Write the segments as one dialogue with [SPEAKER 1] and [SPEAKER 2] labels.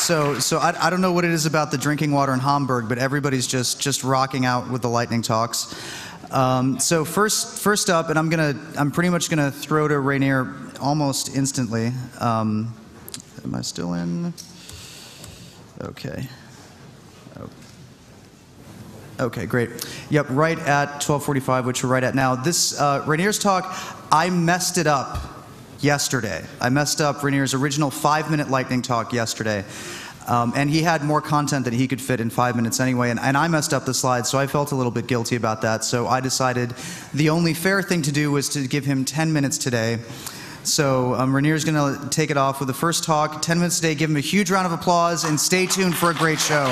[SPEAKER 1] So I don't know what it is about the drinking water in Hamburg, but everybody's just rocking out with the lightning talks. So first up, and I'm pretty much gonna throw to Rainier almost instantly. Am I still in? Okay. Okay, great. Yep, right at 12:45, which we're right at now. This Rainier's talk, I messed it up yesterday. I messed up Rainier's original 5-minute lightning talk yesterday. And he had more content than he could fit in 5 minutes anyway, and I messed up the slides, so I felt a little bit guilty about that. So I decided the only fair thing to do was to give him 10 minutes today. So Rainier's gonna take it off with the first talk, 10 minutes today. Give him a huge round of applause, and stay tuned for a great show.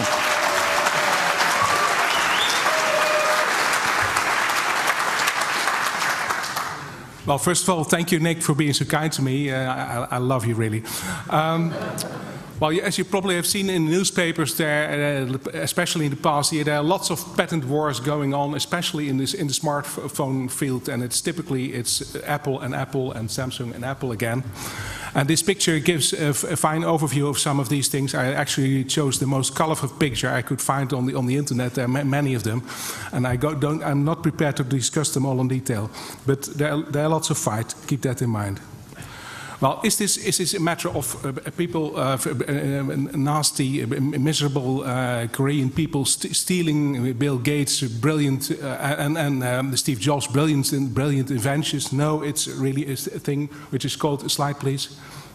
[SPEAKER 2] Well, first of all, thank you, Nick, for being so kind to me. I love you, really. Well, as you probably have seen in the newspapers, there, especially in the past year, there are lots of patent wars going on, especially in the smartphone field, and it's Apple and Samsung and Apple again. And this picture gives a fine overview of some of these things. I actually chose the most colorful picture I could find on the internet. There are many of them, and I'm not prepared to discuss them all in detail. But there are lots of fight. Keep that in mind. Well, is this a matter of people, nasty, miserable Korean people stealing Bill Gates' brilliant and Steve Jobs' brilliant inventions? No, it's really a thing which is called, a slide please.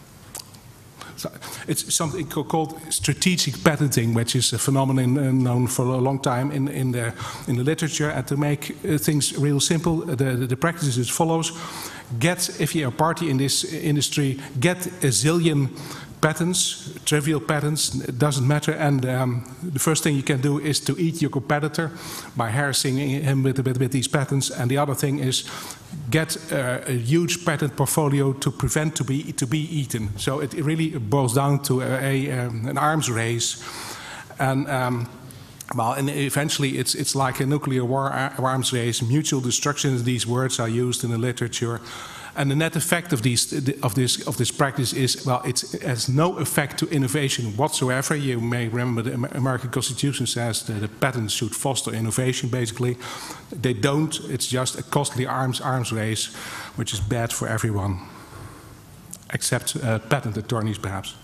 [SPEAKER 2] So it's something called strategic patenting, which is a phenomenon known for a long time in the literature. And to make things real simple, the practice is as follows. If you're a party in this industry, get a zillion patents, trivial patents, it doesn't matter. And the first thing you can do is to eat your competitor by harassing him with these patents. And the other thing is get a huge patent portfolio to prevent to be eaten. So it really boils down to an arms race. And well, and eventually it's like a nuclear war arms race. Mutual destruction, these words are used in the literature. And the net effect of this practice is, well, it has no effect to innovation whatsoever. You may remember the American Constitution says that the patents should foster innovation, basically. They don't. It's just a costly arms race, which is bad for everyone, except patent attorneys, perhaps.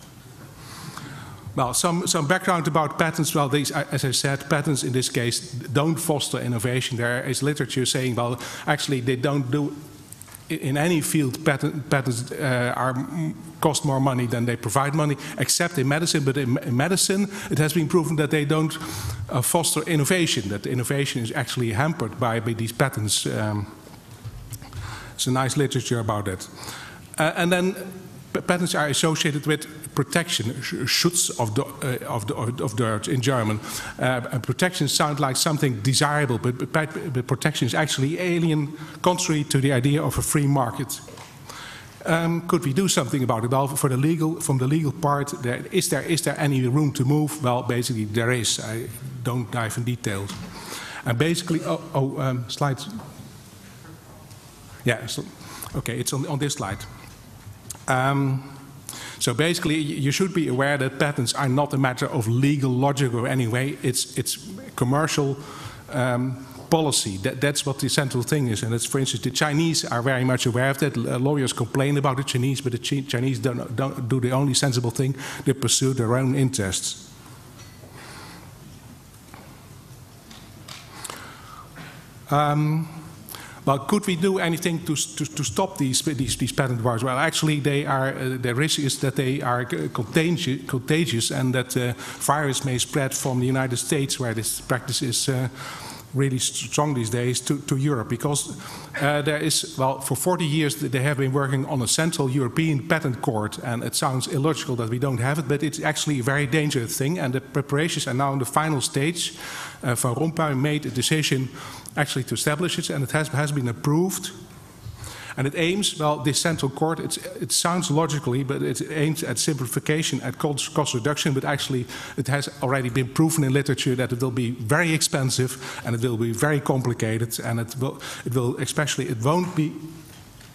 [SPEAKER 2] Well, some background about patents. Well, these, as I said, patents in this case don't foster innovation. There is literature saying, well, actually they don't do, in any field, patents cost more money than they provide money, except in medicine. But in medicine, it has been proven that they don't foster innovation, that innovation is actually hampered by these patents. It's a nice literature about it. And then patents are associated with protection, Schutz of dirt in German. And protection sounds like something desirable, but protection is actually alien, contrary to the idea of a free market. Could we do something about it? Well, from the legal part, is there any room to move? Well, basically there is. I don't dive in details. And basically, slides. Yeah, so, okay, it's on this slide. So basically, you should be aware that patents are not a matter of legal logic or any way. It's commercial policy. That's what the central thing is. And it's, for instance, the Chinese are very much aware of that. Lawyers complain about the Chinese, but the Chinese don't do the only sensible thing. They pursue their own interests. Well, could we do anything to stop these patent wars? Well, actually, the risk is that they are contagious, and that the virus may spread from the United States, where this practice is really strong these days, to Europe. Because there is, well, for 40 years they have been working on a central European patent court, and it sounds illogical that we don't have it, but it's actually a very dangerous thing, and the preparations are now in the final stage. Van Rompuy made a decision actually to establish it, and it has been approved. And it aims, well, this central court, it sounds logically, but it aims at simplification, at cost reduction, but actually it has already been proven in literature that it will be very expensive, and it will be very complicated, and it won't be,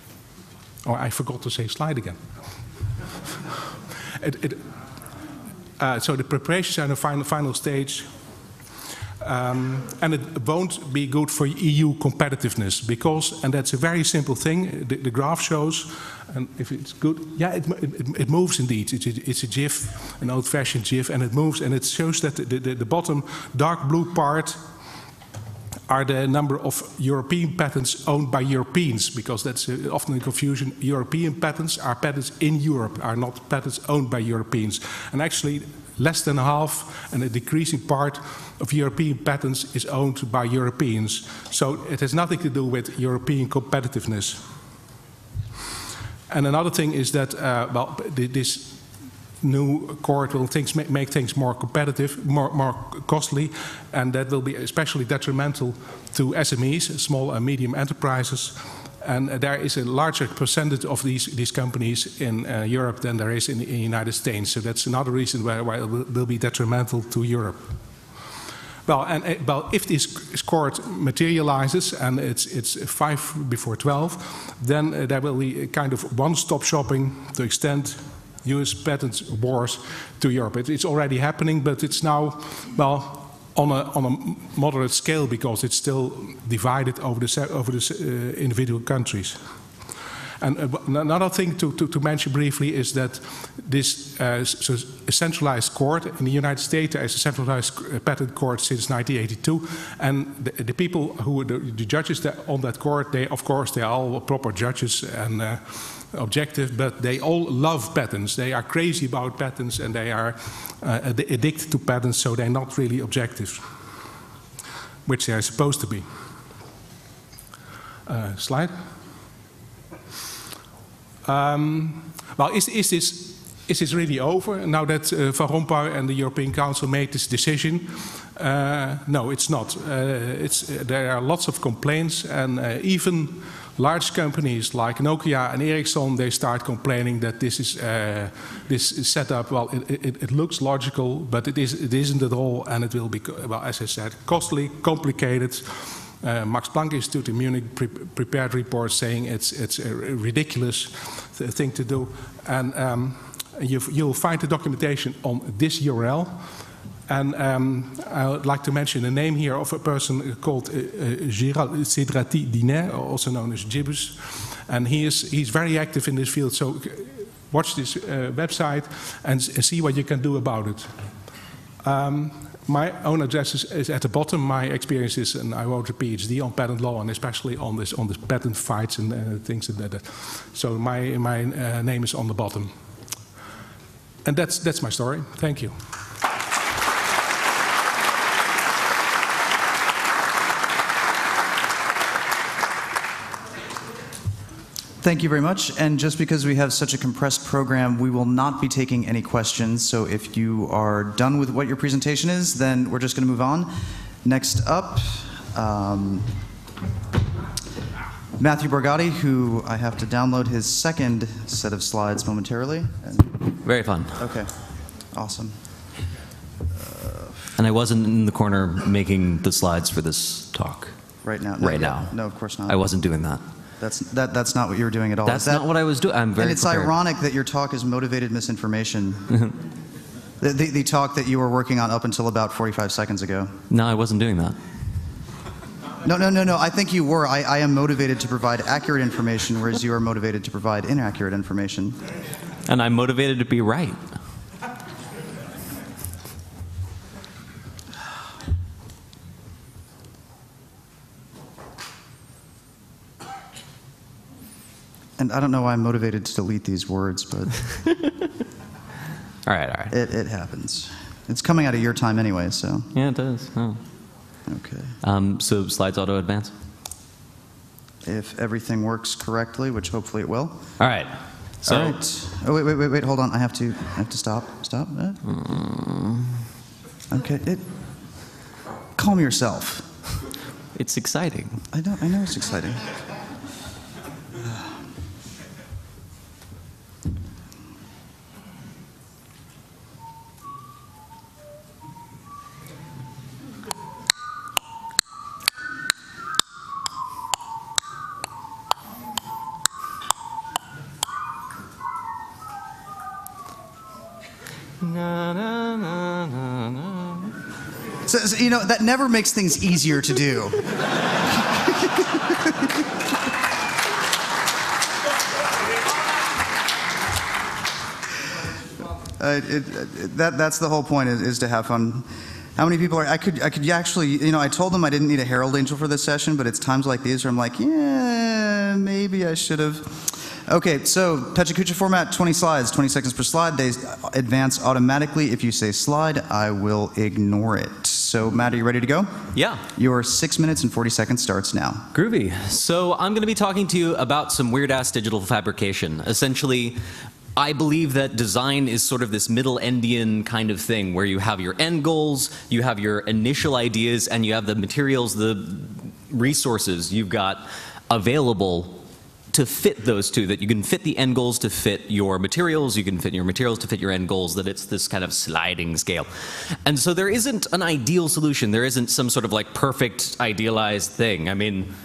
[SPEAKER 2] oh, I forgot to say slide again. So the preparations are in the final stage. And it won't be good for EU competitiveness because, and that's a very simple thing, the graph shows, and if it's good, yeah, it moves indeed. It's a GIF, an old-fashioned GIF, and it moves, and it shows that the bottom dark blue part are the number of European patents owned by Europeans, because that's often a confusion. European patents are patents in Europe, are not patents owned by Europeans. And actually, less than half and a decreasing part of European patents is owned by Europeans. So it has nothing to do with European competitiveness. And another thing is that, well, this new court will make things more competitive, more costly, and that will be especially detrimental to SMEs, small and medium enterprises. And there is a larger percentage of these companies in Europe than there is in the United States. So that's another reason why it will be detrimental to Europe. Well, if this court materializes and it's 5 before 12, then there will be a kind of one-stop shopping to extend US patent wars to Europe. It's already happening, but it's now, well, on a moderate scale because it's still divided over the individual countries. And another thing to mention briefly is that this centralized court in the United States, there is a centralized patent court since 1982, and the people who the judges on that court, they are all proper judges and objective, but they all love patents. They are crazy about patents and they are addicted to patents, so they're not really objective, which they are supposed to be. Slide. Well, is this really over now that Van Rompuy and the European Council made this decision? No, it's not. There are lots of complaints, and even large companies like Nokia and Ericsson, they start complaining that this is set up. Well, it looks logical, but it isn't at all, and it will be, well, as I said, costly, complicated. Max Planck Institute in Munich prepared reports saying it's a ridiculous thing to do, and you'll find the documentation on this URL. And I would like to mention the name here of a person called Gérald Cédraty-Diner, also known as Gibbous, and he's very active in this field. So watch this website and see what you can do about it. My own address is at the bottom. My experience is, and I wrote a PhD on patent law, and especially on this patent fights and things like that. So my name is on the bottom. And that's my story. Thank you.
[SPEAKER 1] Thank you very much. And just because we have such a compressed program, we will not be taking any questions. So if you are done with what your presentation is, then we're just going to move on. Next up, Matthew Borgatti, who I have to download his second set of slides momentarily.
[SPEAKER 3] Very fun.
[SPEAKER 1] Okay, awesome.
[SPEAKER 3] And I wasn't in the corner making the slides for this talk.
[SPEAKER 1] Right now?
[SPEAKER 3] Right now.
[SPEAKER 1] No, of course not.
[SPEAKER 3] I wasn't doing that.
[SPEAKER 1] That's not what you were doing at all.
[SPEAKER 3] That's not what I was doing. I'm very
[SPEAKER 1] And it's
[SPEAKER 3] prepared.
[SPEAKER 1] ironic that your talk is motivated misinformation. the talk that you were working on up until about 45 seconds ago.
[SPEAKER 3] No, I wasn't doing that.
[SPEAKER 1] No. I think you were. I am motivated to provide accurate information, whereas you are motivated to provide inaccurate information.
[SPEAKER 3] And I'm motivated to be right.
[SPEAKER 1] And I don't know why I'm motivated to delete these words, but
[SPEAKER 3] All right.
[SPEAKER 1] it happens. It's coming out of your time anyway, so.
[SPEAKER 3] Yeah, it does. Oh.
[SPEAKER 1] Okay.
[SPEAKER 3] So slides auto advance?
[SPEAKER 1] If everything works correctly, which hopefully it will.
[SPEAKER 3] All right. So,
[SPEAKER 1] All right. Oh, wait, hold on. I have to stop. Stop. Okay. Calm yourself.
[SPEAKER 3] it's exciting.
[SPEAKER 1] I know it's exciting.
[SPEAKER 3] Na, na.
[SPEAKER 1] So, you know, that never makes things easier to do. That's the whole point, is to have fun. How many people are, I could actually, you know, I told them I didn't need a Herald Angel for this session, but it's times like these where I'm like, yeah, maybe I should have. Okay, so PechaKucha format, 20 slides, 20 seconds per slide. They advance automatically. If you say slide, I will ignore it. So Matt, are you ready to go?
[SPEAKER 3] Yeah.
[SPEAKER 1] Your 6 minutes and 40 seconds starts now.
[SPEAKER 3] Groovy. So I'm going to be talking to you about some weird-ass digital fabrication. Essentially, I believe that design is sort of this middle-endian kind of thing where you have your end goals, you have your initial ideas, and you have the materials, the resources you've got available to fit those two, that you can fit the end goals to fit your materials, you can fit your materials to fit your end goals, that it's this kind of sliding scale. And so there isn't an ideal solution. There isn't some sort of like perfect idealized thing. I mean,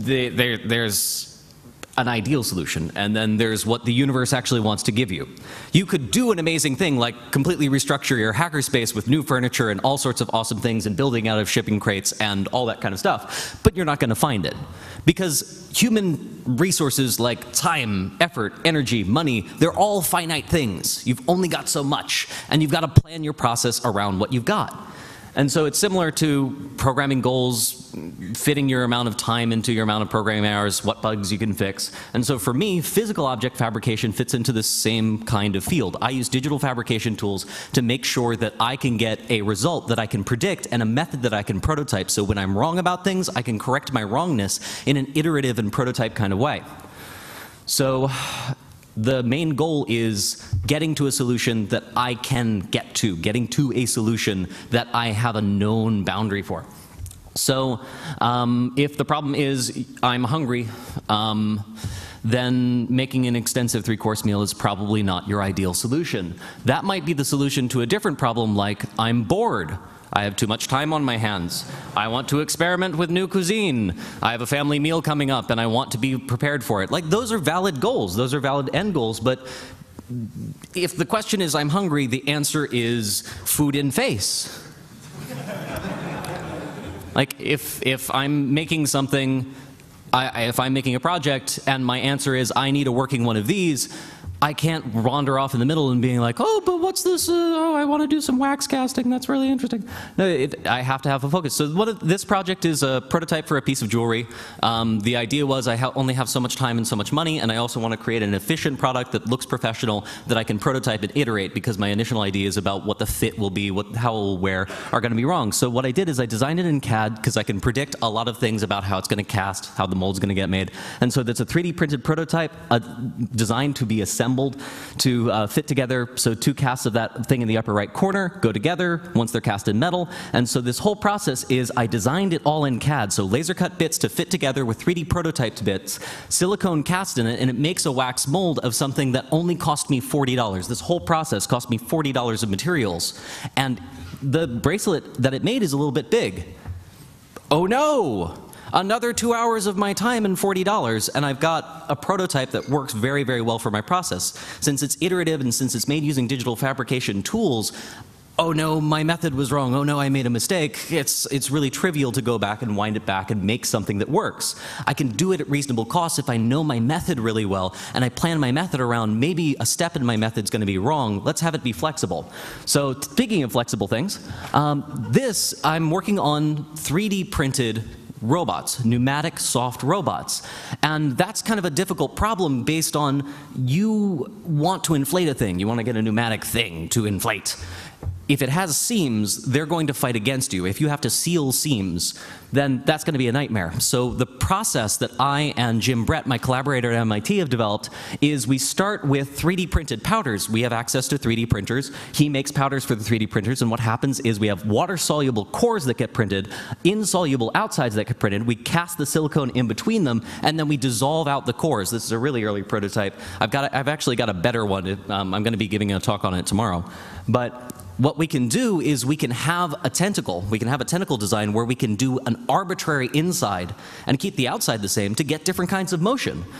[SPEAKER 3] there's an ideal solution, and then there's what the universe actually wants to give you. You could do an amazing thing like completely restructure your hackerspace with new furniture and all sorts of awesome things and building out of shipping crates and all that kind of stuff, but you're not going to find it. Because human resources like time, effort, energy, money, they're all finite things. You've only got so much, and you've got to plan your process around what you've got. And so it's similar to programming goals, fitting your amount of time into your amount of programming hours, what bugs you can fix. And so for me, physical object fabrication fits into the same kind of field. I use digital fabrication tools to make sure that I can get a result that I can predict and a method that I can prototype. So when I'm wrong about things, I can correct my wrongness in an iterative and prototype kind of way. So the main goal is getting to a solution that I can get to, getting to a solution that I have a known boundary for. So if the problem is I'm hungry, then making an extensive 3-course meal is probably not your ideal solution. That might be the solution to a different problem, like I'm bored. I have too much time on my hands. I want to experiment with new cuisine. I have a family meal coming up and I want to be prepared for it. Like, those are valid goals. Those are valid end goals. But if the question is I'm hungry, the answer is food in face. Like, if I'm making something, if I'm making a project and my answer is I need a working one of these, I can't wander off in the middle and being like, oh, but what's this? Oh, I want to do some wax casting. That's really interesting. No, I have to have a focus. So this project is a prototype for a piece of jewelry. The idea was I only have so much time and so much money, and I also want to create an efficient product that looks professional, that I can prototype and iterate, because my initial ideas about what the fit will be, how it will wear, are going to be wrong. So what I did is I designed it in CAD, because I can predict a lot of things about how it's going to cast, how the mold's going to get made. And so that's a 3D printed prototype designed to be assembled to fit together. So 2 casts of that thing in the upper right corner go together once they're cast in metal. And so this whole process is I designed it all in CAD. So laser cut bits to fit together with 3D prototyped bits, silicone cast in it, and it makes a wax mold of something that only cost me $40. This whole process cost me $40 of materials. And the bracelet that it made is a little bit big. Oh no! Another 2 hours of my time and $40, and I've got a prototype that works very, very well for my process. Since it's iterative and since it's made using digital fabrication tools, oh no, my method was wrong, oh no, I made a mistake. It's really trivial to go back and wind it back and make something that works. I can do it at reasonable cost if I know my method really well, and I plan my method around maybe a step in my method's going to be wrong. Let's have it be flexible. So speaking of flexible things, I'm working on 3D printed robots, pneumatic soft robots. And that's kind of a difficult problem based on you want to inflate a thing. You want to get a pneumatic thing to inflate. If it has seams, they're going to fight against you. If you have to seal seams, then that's going to be a nightmare. So the process that I and Jim Brett, my collaborator at MIT, have developed is we start with 3D printed powders. We have access to 3D printers. He makes powders for the 3D printers, and what happens is we have water-soluble cores that get printed, insoluble outsides that get printed. We cast the silicone in between them, and then we dissolve out the cores. This is a really early prototype. I've actually got a better one. I'm going to be giving a talk on it tomorrow. But what we can do is we can have a tentacle. We can have a tentacle design where we can do an arbitrary inside and keep the outside the same to get different kinds of motion.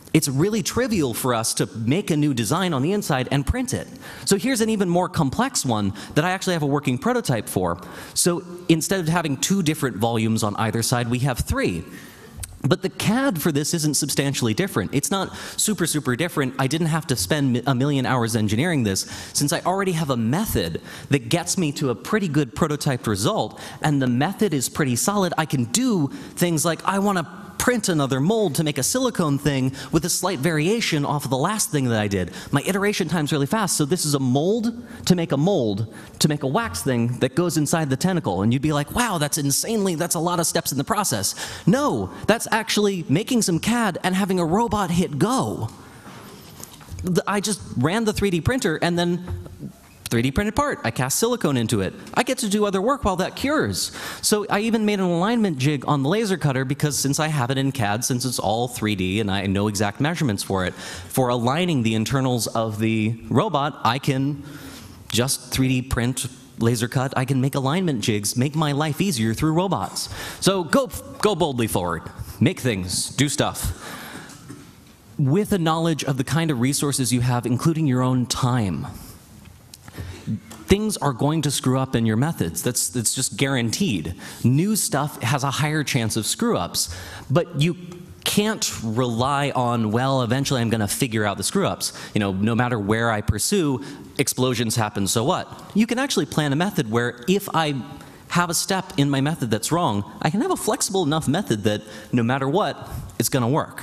[SPEAKER 3] it's really trivial for us to make a new design on the inside and print it. So here's an even more complex one that I actually have a working prototype for. So instead of having 2 different volumes on either side, we have 3. But the CAD for this isn't substantially different. It's not super, super different. I didn't have to spend a million hours engineering this, since I already have a method that gets me to a pretty good prototyped result, and the method is pretty solid. I can do things like, I want to print another mold to make a silicone thing with a slight variation off of the last thing that I did. My iteration time's really fast, so this is a mold to make a wax thing that goes inside the tentacle. And you'd be like, wow, that's a lot of steps in the process. No, that's actually making some CAD and having a robot hit go. I just ran the 3D printer and then 3D printed part. I cast silicone into it. I get to do other work while that cures. So I even made an alignment jig on the laser cutter because since I have it in CAD, since it's all 3D and I know exact measurements for it, for aligning the internals of the robot, I can just 3D print, laser cut. I can make alignment jigs, make my life easier through robots. So go boldly forward. Make things, do stuff. With a knowledge of the kind of resources you have, including your own time. Things are going to screw up in your methods. That's just guaranteed. New stuff has a higher chance of screw-ups, but you can't rely on, well, eventually I'm going to figure out the screw-ups. You know, no matter where I pursue, explosions happen, so what? You can actually plan a method where if I have a step in my method that's wrong, I can have a flexible enough method that no matter what, it's going to work.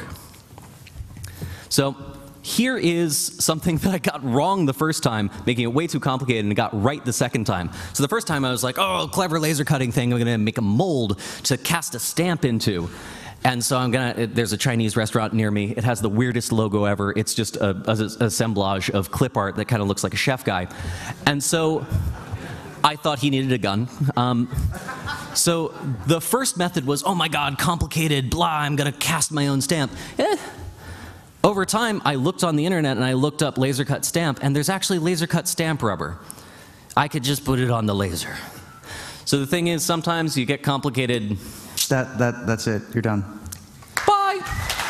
[SPEAKER 3] So here is something that I got wrong the first time, making it way too complicated, and it got right the second time. So the first time I was like, oh, clever laser cutting thing, I'm gonna make a mold to cast a stamp into. And so there's a Chinese restaurant near me. It has the weirdest logo ever. It's just a assemblage of clip art that kind of looks like a chef guy. And so I thought he needed a gun. So the first method was, oh my God, complicated, blah, I'm gonna cast my own stamp. Over time, I looked on the internet and I looked up laser cut stamp, and there's actually laser cut stamp rubber. I could just put it on the laser. So the thing is, sometimes you get complicated.
[SPEAKER 1] That's it. You're done.
[SPEAKER 3] Bye.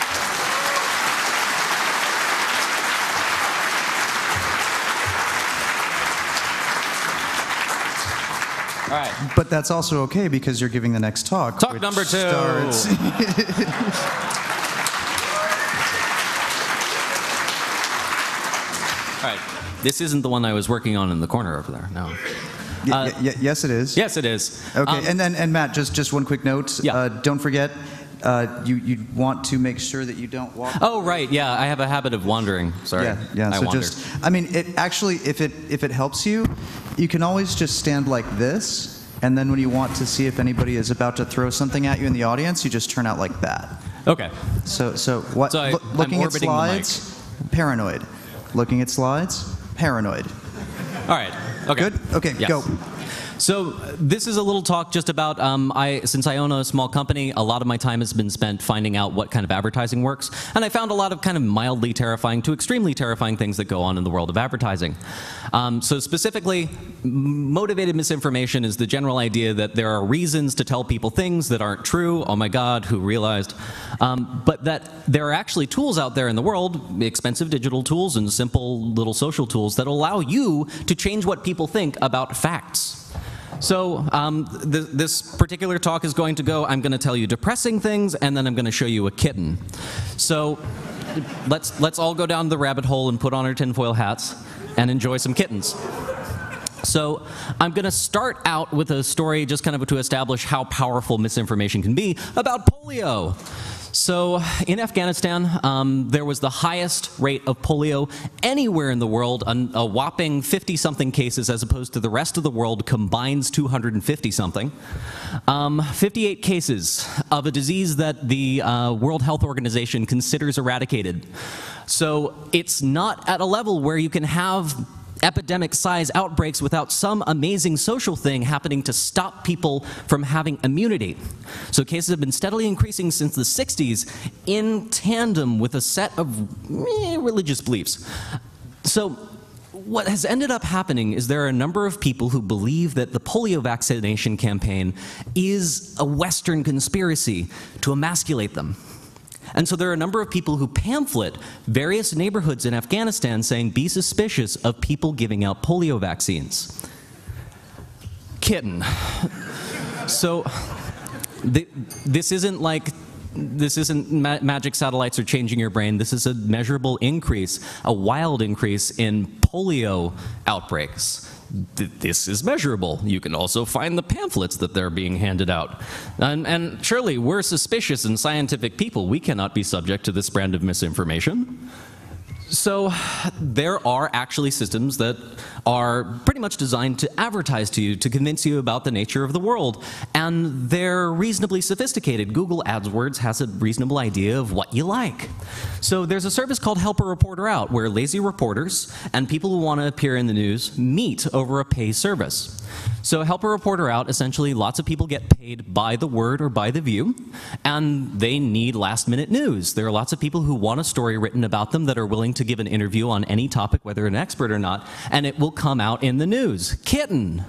[SPEAKER 3] All right.
[SPEAKER 1] But that's also okay because you're giving the next talk.
[SPEAKER 3] Talk
[SPEAKER 1] which
[SPEAKER 3] number 2.
[SPEAKER 1] starts
[SPEAKER 3] All right. This isn't the one I was working on in the corner over there. No.
[SPEAKER 1] Yes, it is.
[SPEAKER 3] Yes, it is.
[SPEAKER 1] Okay, and Matt, just one quick note.
[SPEAKER 3] Yeah.
[SPEAKER 1] Don't forget, you want to make sure that you don't walk.
[SPEAKER 3] Oh, right. Yeah, I have a habit of wandering. Sorry.
[SPEAKER 1] Yeah.
[SPEAKER 3] I
[SPEAKER 1] So
[SPEAKER 3] wandered.
[SPEAKER 1] I mean, it actually, if it helps you, you can always just stand like this, and then when you want to see if anybody is about to throw something at you in the audience, you just turn out like that.
[SPEAKER 3] Okay.
[SPEAKER 1] So what?
[SPEAKER 3] So
[SPEAKER 1] looking
[SPEAKER 3] I'm
[SPEAKER 1] at
[SPEAKER 3] orbiting the mic.
[SPEAKER 1] slides, paranoid. Looking at slides, paranoid.
[SPEAKER 3] All right. Okay.
[SPEAKER 1] Good? Okay,
[SPEAKER 3] Yes.
[SPEAKER 1] go.
[SPEAKER 3] So this is a little talk just about, since I own a small company, a lot of my time has been spent finding out what kind of advertising works. And I found a lot of kind of mildly terrifying to extremely terrifying things that go on in the world of advertising. So specifically, motivated misinformation is the general idea that there are reasons to tell people things that aren't true. Oh my God, who realized? But that there are actually tools out there in the world, expensive digital tools and simple little social tools that allow you to change what people think about facts. So this particular talk is going to go, I'm going to tell you depressing things, and then I'm going to show you a kitten. So let's all go down the rabbit hole and put on our tinfoil hats and enjoy some kittens. So I'm going to start out with a story just kind of to establish how powerful misinformation can be about polio. So in Afghanistan, there was the highest rate of polio anywhere in the world, a whopping 50-something cases as opposed to the rest of the world combines 250-something. 58 cases of a disease that the World Health Organization considers eradicated. So it's not at a level where you can have epidemic-size outbreaks without some amazing social thing happening to stop people from having immunity. So cases have been steadily increasing since the 60s in tandem with a set of religious beliefs. So what has ended up happening is there are a number of people who believe that the polio vaccination campaign is a Western conspiracy to emasculate them. And so there are a number of people who pamphlet various neighborhoods in Afghanistan saying, be suspicious of people giving out polio vaccines. Kitten. So this isn't like, this isn't magic satellites are changing your brain. This is a measurable increase, a wild increase in polio outbreaks. This is measurable. You can also find the pamphlets that they're being handed out. And surely we're suspicious and scientific people. We cannot be subject to this brand of misinformation. So there are actually systems that are pretty much designed to advertise to you, to convince you about the nature of the world. And they're reasonably sophisticated. Google AdWords has a reasonable idea of what you like. So there's a service called Help a Reporter Out, where lazy reporters and people who want to appear in the news meet over a pay service. So Help a Reporter Out, essentially lots of people get paid by the word or by the view, and they need last-minute news. There are lots of people who want a story written about them that are willing to give an interview on any topic, whether an expert or not, and it will come out in the news. Kitten.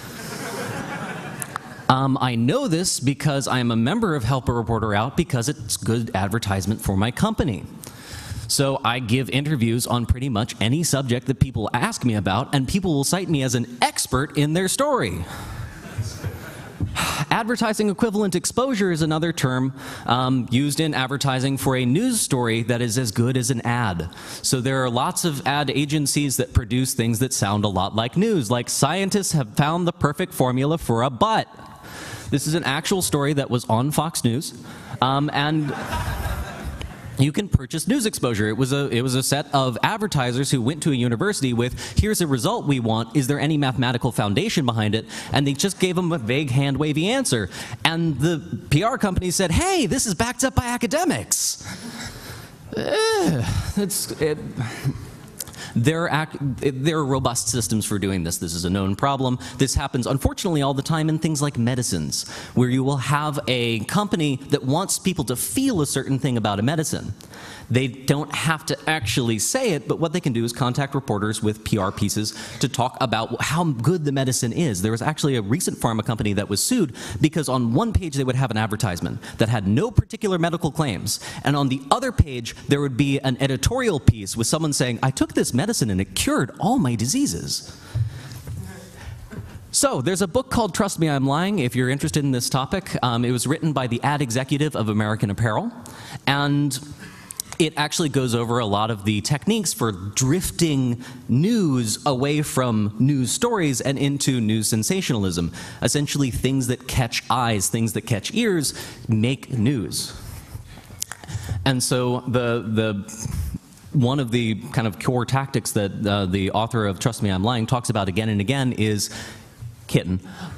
[SPEAKER 3] I know this because I am a member of Help a Reporter Out because it's good advertisement for my company. So I give interviews on pretty much any subject that people ask me about, and people will cite me as an expert in their story. Advertising equivalent exposure is another term used in advertising for a news story that is as good as an ad. So there are lots of ad agencies that produce things that sound a lot like news, like scientists have found the perfect formula for a butt. This is an actual story that was on Fox News, and you can purchase news exposure. It was a set of advertisers who went to a university with, here's a result we want, is there any mathematical foundation behind it? And they just gave them a vague hand-wavy answer. And the PR company said, hey, this is backed up by academics. There are robust systems for doing this. This is a known problem. This happens, unfortunately, all the time in things like medicines, where you will have a company that wants people to feel a certain thing about a medicine. They don't have to actually say it, but what they can do is contact reporters with PR pieces to talk about how good the medicine is. There was actually a recent pharma company that was sued because on one page they would have an advertisement that had no particular medical claims, and on the other page there would be an editorial piece with someone saying, I took this medicine and it cured all my diseases. So there's a book called Trust Me, I'm Lying, if you're interested in this topic. It was written by the ad executive of American Apparel, and it actually goes over a lot of the techniques for drifting news away from news stories and into news sensationalism. Essentially, things that catch eyes, things that catch ears, make news. And so one of the kind of core tactics that the author of Trust Me, I'm Lying talks about again and again is kitten.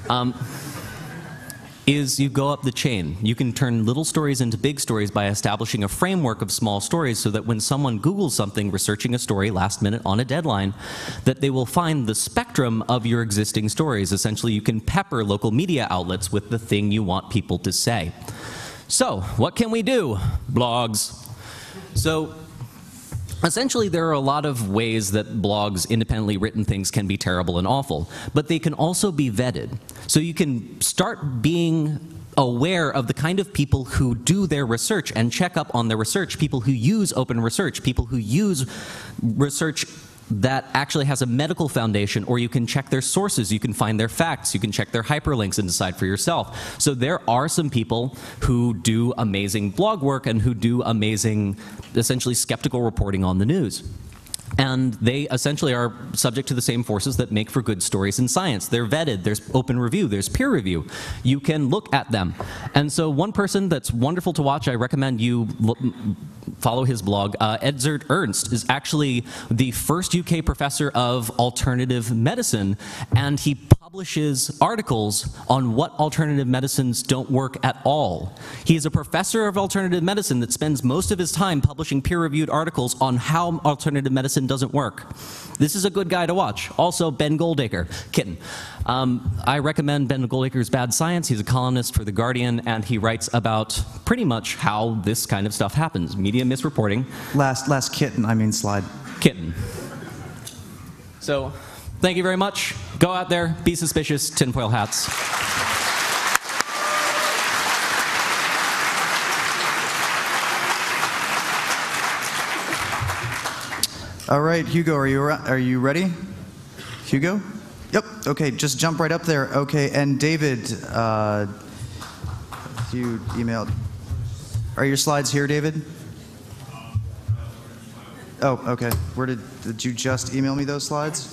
[SPEAKER 3] Is you go up the chain. You can turn little stories into big stories by establishing a framework of small stories so that when someone Googles something, researching a story last minute on a deadline, that they will find the spectrum of your existing stories. Essentially, you can pepper local media outlets with the thing you want people to say. So, what can we do? Blogs. So, essentially, there are a lot of ways that blogs, independently written things, can be terrible and awful, but they can also be vetted. So you can start being aware of the kind of people who do their research and check up on their research, people who use open research, people who use research that actually has a medical foundation, or you can check their sources, you can find their facts, you can check their hyperlinks and decide for yourself. So there are some people who do amazing blog work and who do amazing, essentially skeptical reporting on the news. And they essentially are subject to the same forces that make for good stories in science. They're vetted, there's open review, there's peer review. You can look at them. And so one person that's wonderful to watch, I recommend you follow his blog. Edzard Ernst is actually the first UK professor of alternative medicine, and he publishes articles on what alternative medicines don't work at all. He is a professor of alternative medicine that spends most of his time publishing peer-reviewed articles on how alternative medicine doesn't work. This is a good guy to watch. Also, Ben Goldacre, kitten. I recommend Ben Goldacre's Bad Science. He's a columnist for The Guardian, and he writes about pretty much how this kind of stuff happens. Media misreporting.
[SPEAKER 1] Last kitten, I mean slide.
[SPEAKER 3] Kitten. So, thank you very much. Go out there, be suspicious, tinfoil hats.
[SPEAKER 1] All right, Hugo, are you ready? Hugo? Yep. Okay, just jump right up there. Okay, and David, you emailed. Are your slides here, David? Oh, okay. Where did you just email me those slides?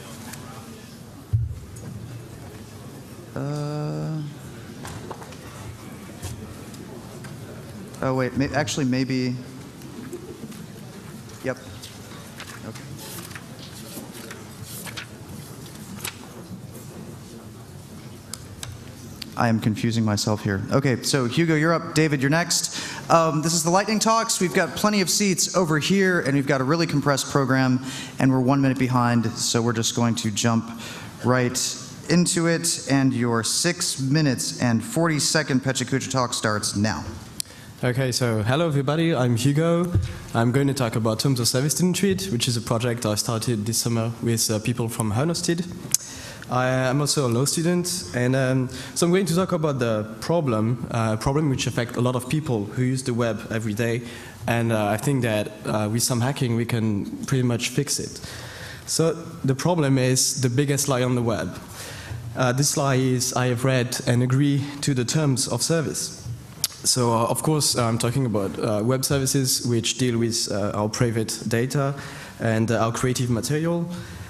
[SPEAKER 1] Oh wait, actually maybe. Yep. Okay. I am confusing myself here. Okay, so Hugo, you're up. David, you're next. This is the Lightning Talks. We've got plenty of seats over here, and we've got a really compressed program, and we're 1 minute behind, so we're just going to jump right into it, and your 6 minutes and 40-second PechaKucha talk starts now.
[SPEAKER 4] Okay, so hello everybody, I'm Hugo. I'm going to talk about Terms of Service Didn't Treat, which is a project I started this summer with people from Hernosted. I'm also a law student, and so I'm going to talk about the problem which affects a lot of people who use the web every day, and I think that with some hacking we can pretty much fix it. So the problem is the biggest lie on the web. This lie is I have read and agree to the terms of service. So of course I'm talking about web services which deal with our private data and our creative material.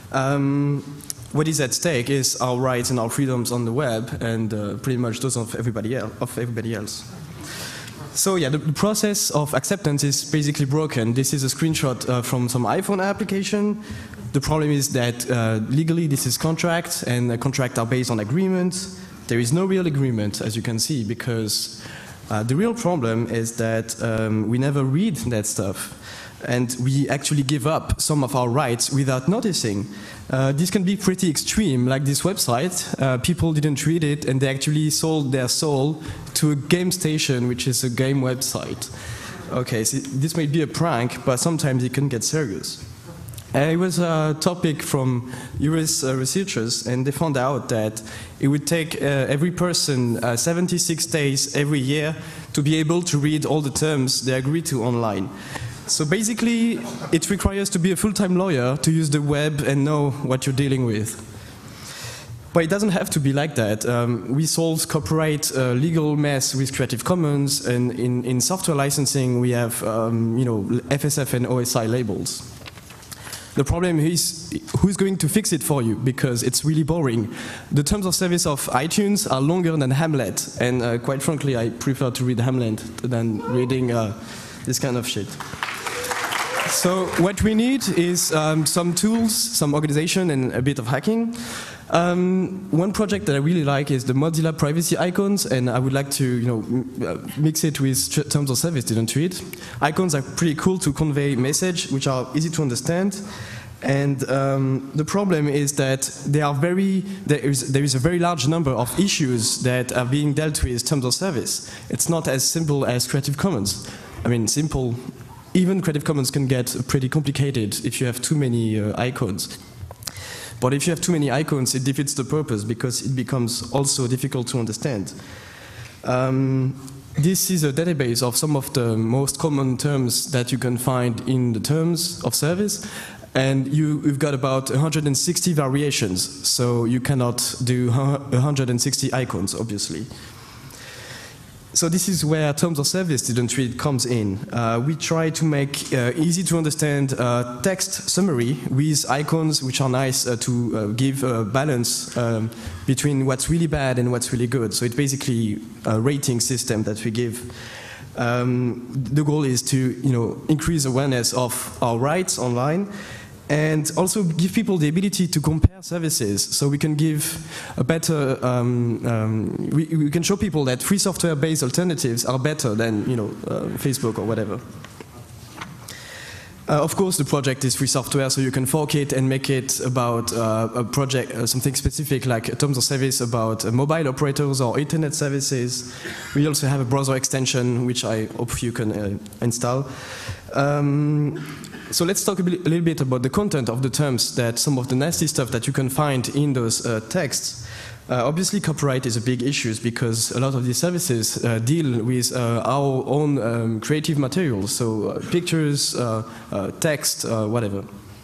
[SPEAKER 4] What is at stake is our rights and our freedoms on the web, and pretty much those of everybody else. So yeah, the process of acceptance is basically broken. This is a screenshot from some iPhone application. The problem is that legally this is contract, and the contracts are based on agreements. There is no real agreement, as you can see, because the real problem is that we never read that stuff. And we actually give up some of our rights without noticing. This can be pretty extreme, like this website. People didn't read it, and they actually sold their soul to a game station, which is a game website. Okay, so this may be a prank, but sometimes it can get serious. It was a topic from US researchers, and they found out that it would take every person 76 days every year to be able to read all the terms they agree to online. So basically, it requires to be a full-time lawyer to use the web and know what you're dealing with. But it doesn't have to be like that. We solve copyright legal mess with Creative Commons, and in software licensing we have FSF and OSI labels. The problem is who's going to fix it for you, because it's really boring. The terms of service of iTunes are longer than Hamlet, and quite frankly I prefer to read Hamlet than reading this kind of shit. So what we need is some tools, some organization, and a bit of hacking. One project that I really like is the Mozilla privacy icons, and I would like to mix it with Terms of Service Didn't Treat. Icons are pretty cool to convey message, which are easy to understand. And the problem is that there is a very large number of issues that are being dealt with Terms of Service. It's not as simple as Creative Commons. I mean, simple. Even Creative Commons can get pretty complicated if you have too many icons. But if you have too many icons, it defeats the purpose, because it becomes also difficult to understand. This is a database of some of the most common terms that you can find in the terms of service. And you've got about 160 variations, so you cannot do 160 icons, obviously. So this is where Terms of Service Didn't Treat comes in. We try to make easy to understand text summary with icons which are nice to give a balance between what's really bad and what's really good. So it's basically a rating system that we give. The goal is to increase awareness of our rights online, and also give people the ability to compare services, so we can give a better, we can show people that free software-based alternatives are better than Facebook or whatever. Of course, the project is free software, so you can fork it and make it about a project, something specific like Terms of Service about mobile operators or internet services. We also have a browser extension, which I hope you can install. So let's talk a little bit about the content of the terms, that some of the nasty stuff that you can find in those texts. Obviously, copyright is a big issue, because a lot of these services deal with our own creative materials, so pictures, text, whatever.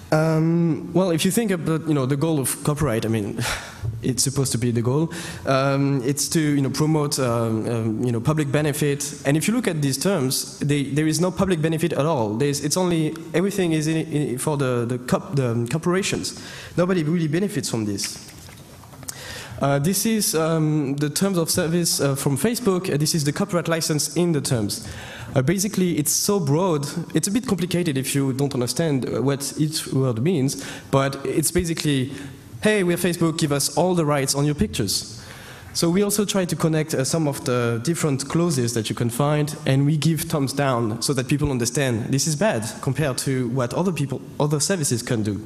[SPEAKER 4] Well, if you think about the goal of copyright, I mean, it's supposed to be the goal. It's to promote public benefit. And if you look at these terms, there is no public benefit at all. It's only everything is for the corporations. Nobody really benefits from this. This is the terms of service from Facebook. This is the copyright license in the terms. Basically, it's so broad, it's a bit complicated if you don't understand what each word means, but it's basically, hey, we're Facebook, give us all the rights on your pictures. So we also try to connect some of the different clauses that you can find, and we give thumbs down so that people understand this is bad compared to what other services can do.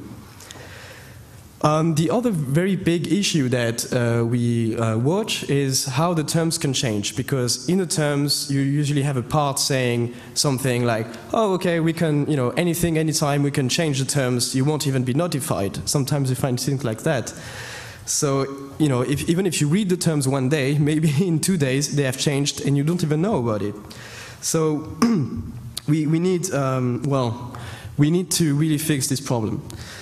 [SPEAKER 4] The other very big issue that we watch is how the terms can change, because in the terms you usually have a part saying something like, oh, okay, we can, anything, anytime, we can change the terms, you won't even be notified. Sometimes you find things like that. So, even if you read the terms one day, maybe in 2 days they have changed and you don't even know about it. So we need, we need to really fix this problem.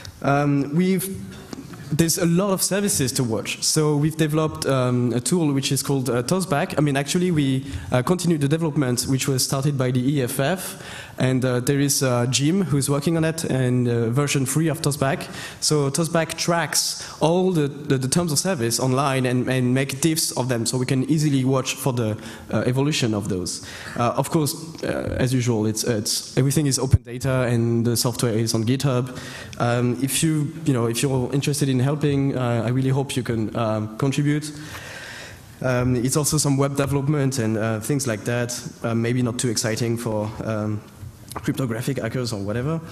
[SPEAKER 4] There's a lot of services to watch. So we've developed a tool which is called Tossback. I mean, actually, we continued the development which was started by the EFF. And there is Jim who's working on it, and version 3 of Tossback. So Tossback tracks all the terms of service online and make diffs of them, so we can easily watch for the evolution of those. Of course, as usual, everything is open data, and the software is on GitHub. If you're interested in helping, I really hope you can contribute. It's also some web development and things like that. Maybe not too exciting for cryptographic hackers or whatever.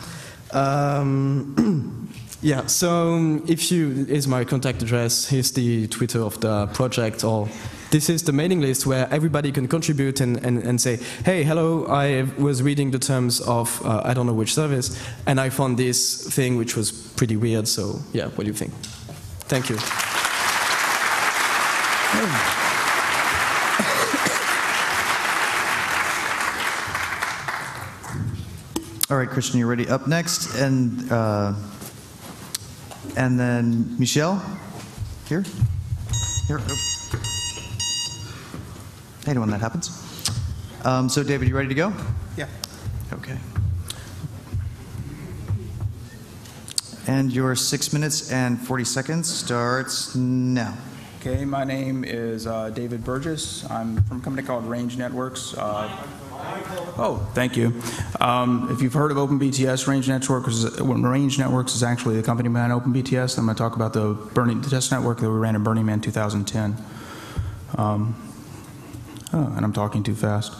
[SPEAKER 4] Yeah, so here's my contact address, here's the Twitter of the project, or this is the mailing list where everybody can contribute and say, hey, hello, I was reading the terms of I don't know which service, and I found this thing which was pretty weird, so yeah, what do you think? Thank you.
[SPEAKER 1] All right, Christian, you ready? Up next, and then Michelle, here. Oh. I hate when that happens. So, David, you ready to go?
[SPEAKER 5] Yeah.
[SPEAKER 1] Okay. And your 6 minutes and 40 seconds starts now.
[SPEAKER 5] Okay, my name is David Burgess. I'm from a company called Range Networks. Oh, thank you. If you've heard of OpenBTS, Range Networks is actually the company behind OpenBTS. I'm going to talk about the test network that we ran in Burning Man 2010. And I'm talking too fast.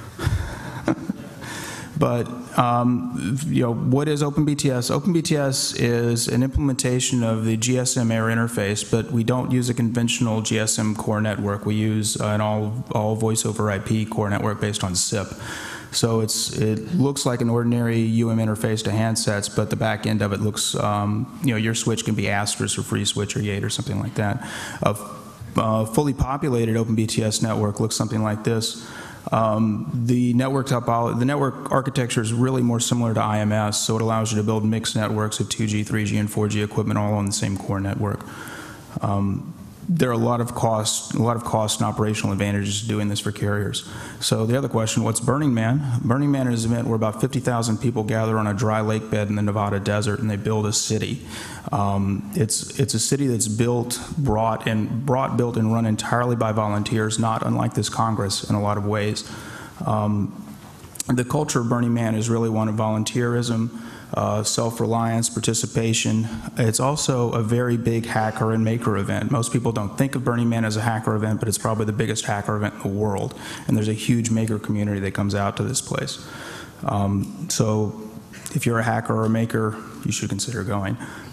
[SPEAKER 5] But what is OpenBTS? OpenBTS is an implementation of the GSM air interface, but we don't use a conventional GSM core network. We use an all voice over IP core network based on SIP. So it looks like an ordinary UM interface to handsets, but the back end of it looks, your switch can be Asterisk or FreeSwitch or Yate or something like that. A fully populated OpenBTS network looks something like this. The network architecture is really more similar to IMS, so it allows you to build mixed networks of 2G, 3G, and 4G equipment all on the same core network. There are a lot of cost and operational advantages to doing this for carriers. So the other question, what's Burning Man? Burning Man is an event where about 50,000 people gather on a dry lake bed in the Nevada desert, and they build a city. It's a city that's built, built, and run entirely by volunteers, not unlike this Congress in a lot of ways. The culture of Burning Man is really one of volunteerism, self-reliance, participation. It's also a very big hacker and maker event. Most people don't think of Burning Man as a hacker event, but it's probably the biggest hacker event in the world. And there's a huge maker community that comes out to this place. So if you're a hacker or a maker, you should consider going.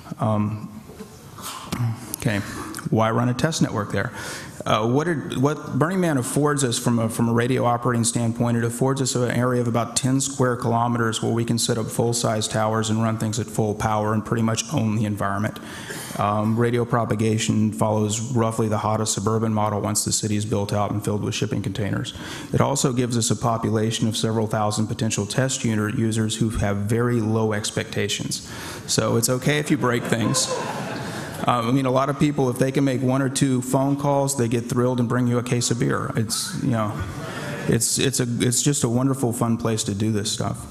[SPEAKER 5] Okay, why run a test network there? What Burning Man affords us from a radio operating standpoint, it affords us an area of about 10 square kilometers where we can set up full-size towers and run things at full power and pretty much own the environment. Radio propagation follows roughly the hottest suburban model once the city is built out and filled with shipping containers. It also gives us a population of several thousand potential test unit users who have very low expectations. So it's okay if you break things. I mean, a lot of people, if they can make 1 or 2 phone calls, they get thrilled and bring you a case of beer. It's, you know, it's just a wonderful, fun place to do this stuff.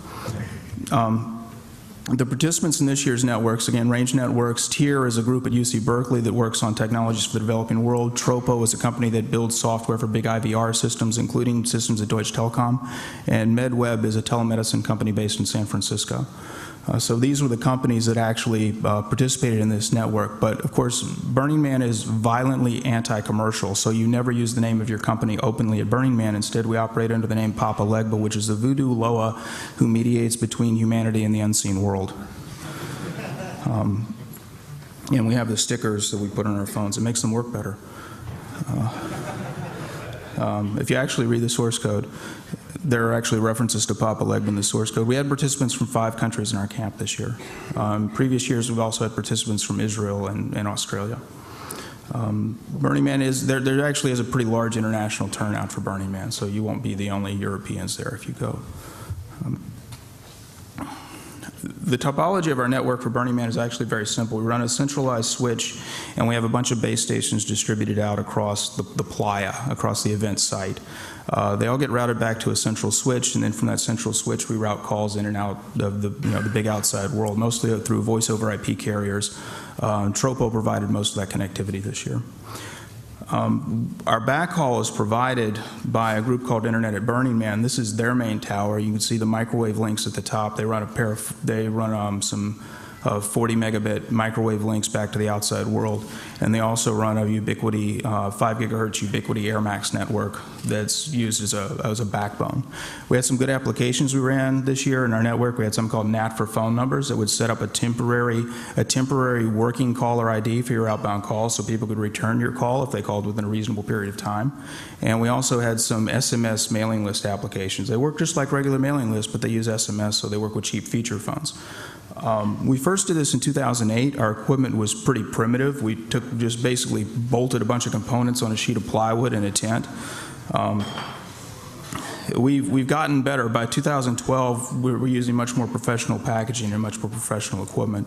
[SPEAKER 5] The participants in this year's networks, again, Range Networks. TIER is a group at UC Berkeley that works on technologies for the developing world. Tropo is a company that builds software for big IVR systems, including systems at Deutsche Telekom. And MedWeb is a telemedicine company based in San Francisco. So these were the companies that actually participated in this network. But of course, Burning Man is violently anti-commercial, so you never use the name of your company openly at Burning Man. Instead, we operate under the name Papa Legba, which is the voodoo Loa who mediates between humanity and the unseen world. And we have the stickers that we put on our phones. It makes them work better. If you actually read the source code, there are actually references to Papa Legba in the source code. We had participants from 5 countries in our camp this year. Previous years, we've also had participants from Israel and Australia. Burning Man there actually is a pretty large international turnout for Burning Man, so you won't be the only Europeans there if you go. The topology of our network for Burning Man is actually very simple. We run a centralized switch, and we have a bunch of base stations distributed out across the playa, across the event site. They all get routed back to a central switch, and then from that central switch, we route calls in and out of the big outside world, mostly through voice over IP carriers. Tropo provided most of that connectivity this year. Our backhaul is provided by a group called Internet at Burning Man. This is their main tower. You can see the microwave links at the top. They run some 40 megabit microwave links back to the outside world, and they also run a Ubiquiti 5 gigahertz Ubiquiti AirMax network that's used as a backbone. We had some good applications we ran this year in our network. We had something called NAT for phone numbers that would set up a temporary working caller ID for your outbound calls, so people could return your call if they called within a reasonable period of time. And we also had some SMS mailing list applications. They work just like regular mailing lists, but they use SMS, so they work with cheap feature phones. We first did this in 2008. Our equipment was pretty primitive. We just basically bolted a bunch of components on a sheet of plywood in a tent. We've gotten better. By 2012, we're using much more professional packaging and much more professional equipment,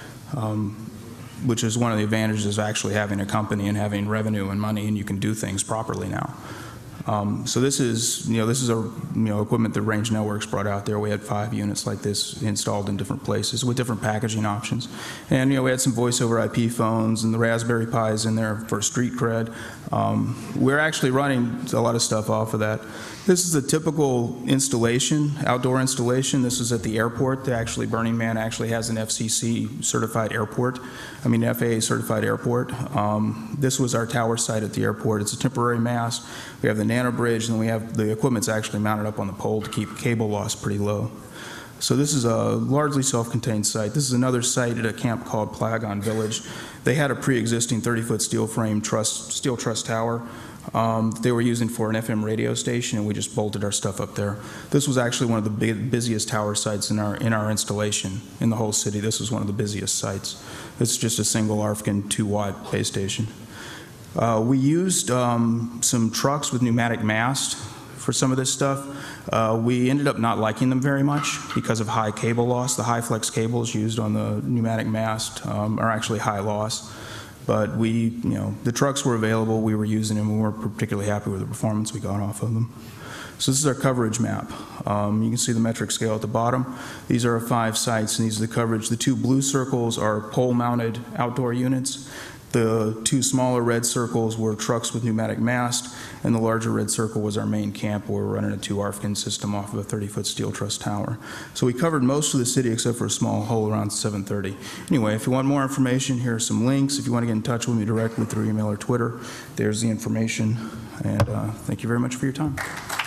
[SPEAKER 5] which is one of the advantages of actually having a company and having revenue and money, and you can do things properly now. So this is equipment that Range Networks brought out there. We had 5 units like this installed in different places with different packaging options. And we had some voice over IP phones and the Raspberry Pis in there for street cred. We're actually running a lot of stuff off of that. This is a typical installation, outdoor installation. This is at the airport. Burning Man actually has an FCC certified airport. FAA certified airport. This was our tower site at the airport. It's a temporary mast. We have the nano bridge, and we have the equipment's actually mounted up on the pole to keep cable loss pretty low. So this is a largely self-contained site. This is another site at a camp called Plagon Village. They had a pre-existing 30-foot steel frame steel truss tower they were using for an FM radio station, and we just bolted our stuff up there. This was actually one of the busiest tower sites in our installation in the whole city. This was one of the busiest sites. It's just a single ARFCN 2-watt base station. We used some trucks with pneumatic mast for some of this stuff. We ended up not liking them very much because of high cable loss. The high flex cables used on the pneumatic mast are actually high loss. But the trucks were available, we were using them, and we weren't particularly happy with the performance we got off of them. So this is our coverage map. You can see the metric scale at the bottom. These are our 5 sites, and these are the coverage. The 2 blue circles are pole-mounted outdoor units. The 2 smaller red circles were trucks with pneumatic mast, and the larger red circle was our main camp where we're running a 2 ARFCN system off of a 30-foot steel truss tower. So we covered most of the city except for a small hole around 730. Anyway, if you want more information, here are some links. If you want to get in touch with me directly through email or Twitter, there's the information. And thank you very much for your time.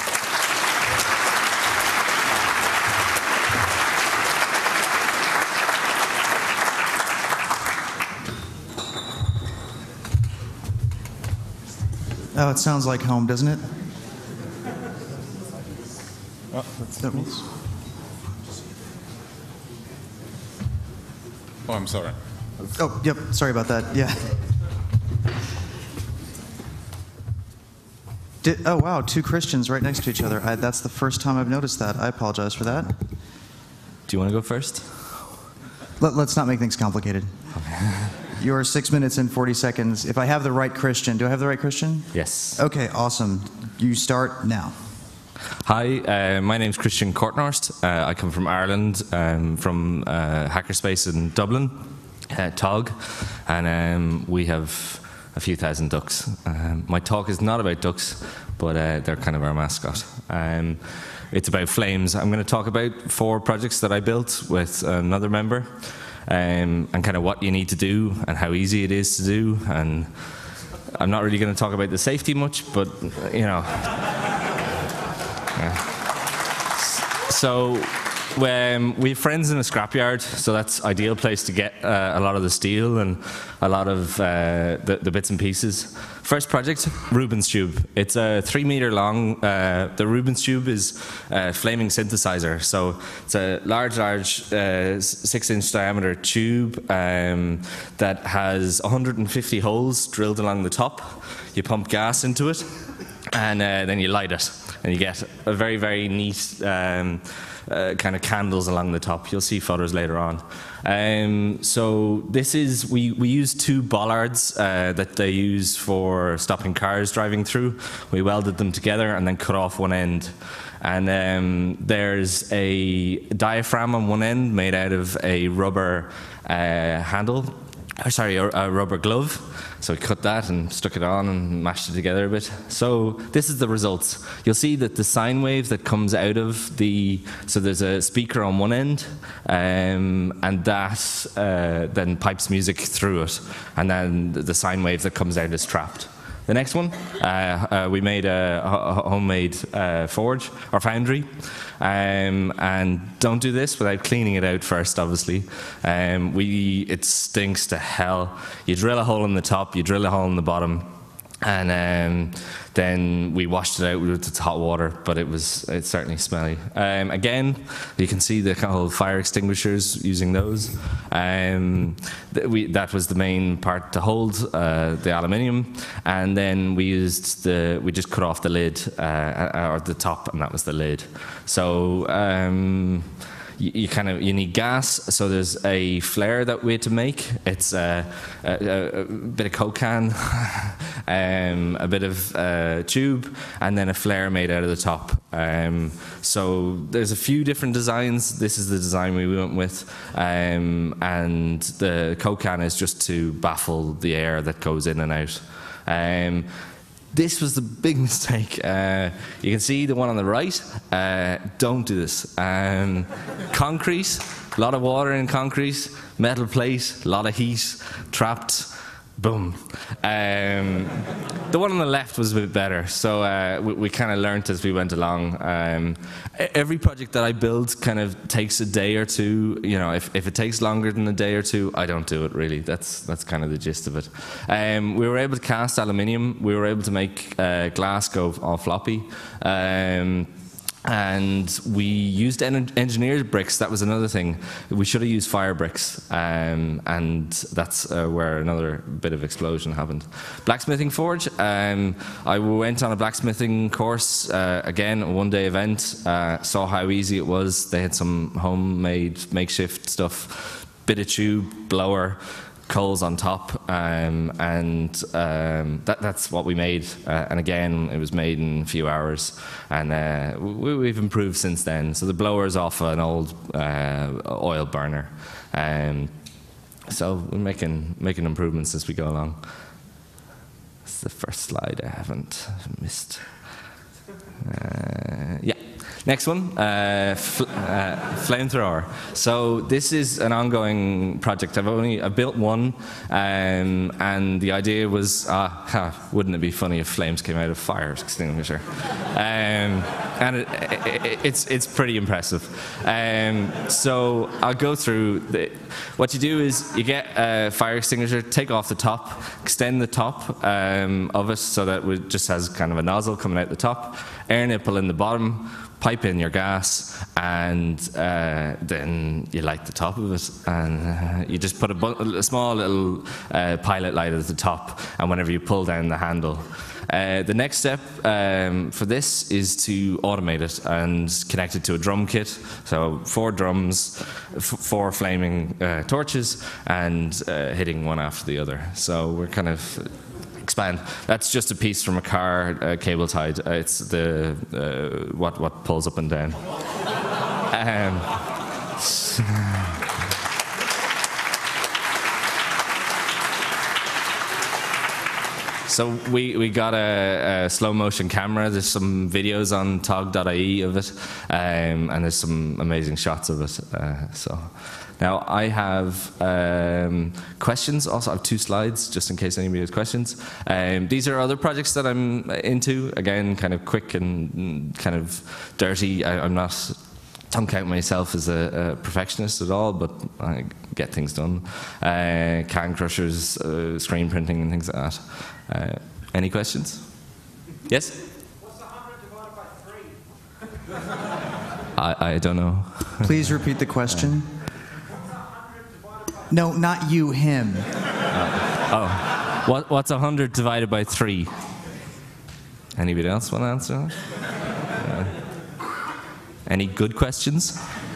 [SPEAKER 1] Oh, it sounds like home, doesn't it?
[SPEAKER 6] Oh, I'm sorry.
[SPEAKER 1] Oh, yep, sorry about that, yeah. Oh, wow, two Christians right next to each other. That's the first time I've noticed that. I apologize for that.
[SPEAKER 6] Do you want to go first?
[SPEAKER 1] Let's not make things complicated. You're 6 minutes and 40 seconds. If I have the right Christian, do I have the right Christian?
[SPEAKER 6] Yes.
[SPEAKER 1] Okay, awesome. You start now.
[SPEAKER 6] Hi, my name's Christian Kortnorst. I come from Ireland, from Hackerspace in Dublin, TOG, and we have a few thousand ducks. My talk is not about ducks, but they're kind of our mascot. It's about flames. I'm going to talk about 4 projects that I built with another member, and kind of what you need to do and how easy it is to do. And I'm not really going to talk about the safety much, but you know. So we have friends in a scrapyard, so that's ideal place to get a lot of the steel and a lot of the bits and pieces. First project, Rubens tube. It's a 3 meter long. The Rubens tube is a flaming synthesizer. So it's a large 6-inch diameter tube that has 150 holes drilled along the top. You pump gas into it, and then you light it, and you get a very, very neat kind of candles along the top. You'll see photos later on. So this is, we use 2 bollards that they use for stopping cars driving through. We welded them together and then cut off one end. And there's a diaphragm on one end made out of a rubber handle. Sorry, a rubber glove. So we cut that and stuck it on and mashed it together a bit. So this is the results. You'll see that the sine wave that comes out of the, so there's a speaker on one end, and that then pipes music through it, and then the sine wave that comes out is trapped. The next one, we made a homemade forge or foundry, and don't do this without cleaning it out first, obviously. It stinks to hell. You drill a hole in the top, you drill a hole in the bottom, and then we washed it out with hot water, but it's certainly smelly. Again, you can see the kind of fire extinguishers using those. That was the main part to hold the aluminium, and then we just cut off the lid or the top, and that was the lid. So you need gas, so there's a flare that we had to make. It's a bit of coke can, a bit of tube, and then a flare made out of the top. So there's a few different designs. This is the design we went with, and the coke can is just to baffle the air that goes in and out. This was the big mistake. You can see the one on the right. Don't do this. Concrete, a lot of water in concrete, metal plate, a lot of heat, trapped, boom. The one on the left was a bit better, so we kind of learned as we went along. Every project that I build kind of takes a day or two. You know, if it takes longer than a day or two, I don't do it really. That's kind of the gist of it. We were able to cast aluminium. We were able to make glass go all floppy. And we used engineered bricks. That was another thing. We should have used fire bricks, and that's where another bit of explosion happened. Blacksmithing forge. I went on a blacksmithing course, again, a one-day event, saw how easy it was. They had some homemade makeshift stuff, bit of tube, blower, coals on top, and that's what we made. And again, it was made in a few hours, and we've improved since then. So the blower is off an old oil burner, so we're making improvements as we go along. That's the first slide I haven't missed. Yeah. Next one, flamethrower. So this is an ongoing project. I've built one, and the idea was, wouldn't it be funny if flames came out of fire extinguisher? and it's pretty impressive. So I'll go through. What you do is you get a fire extinguisher, take off the top, extend the top of it so that it just has kind of a nozzle coming out the top, air nipple in the bottom, pipe in your gas, and then you light the top of it, and you just put a small little pilot light at the top, and whenever you pull down the handle. The next step for this is to automate it and connect it to a drum kit. So 4 drums, 4 flaming torches, and hitting one after the other. So we're kind of expand. That's just a piece from a car, cable tied. It's the what pulls up and down. So we got a slow motion camera. There's some videos on tog.ie of it, and there's some amazing shots of it. So now I have questions. Also, I have 2 slides just in case anybody has questions. These are other projects that I'm into. Again, kind of quick and kind of dirty. I'm not don't count myself as a perfectionist at all, but I get things done. Can crushers, screen printing, and things like that. Any questions? Yes?
[SPEAKER 7] What's 100 divided by 3?
[SPEAKER 6] I don't know.
[SPEAKER 1] Please repeat the question. No, not you, him.
[SPEAKER 6] What's 100 divided by 3? Anybody else want to answer that? Any good questions?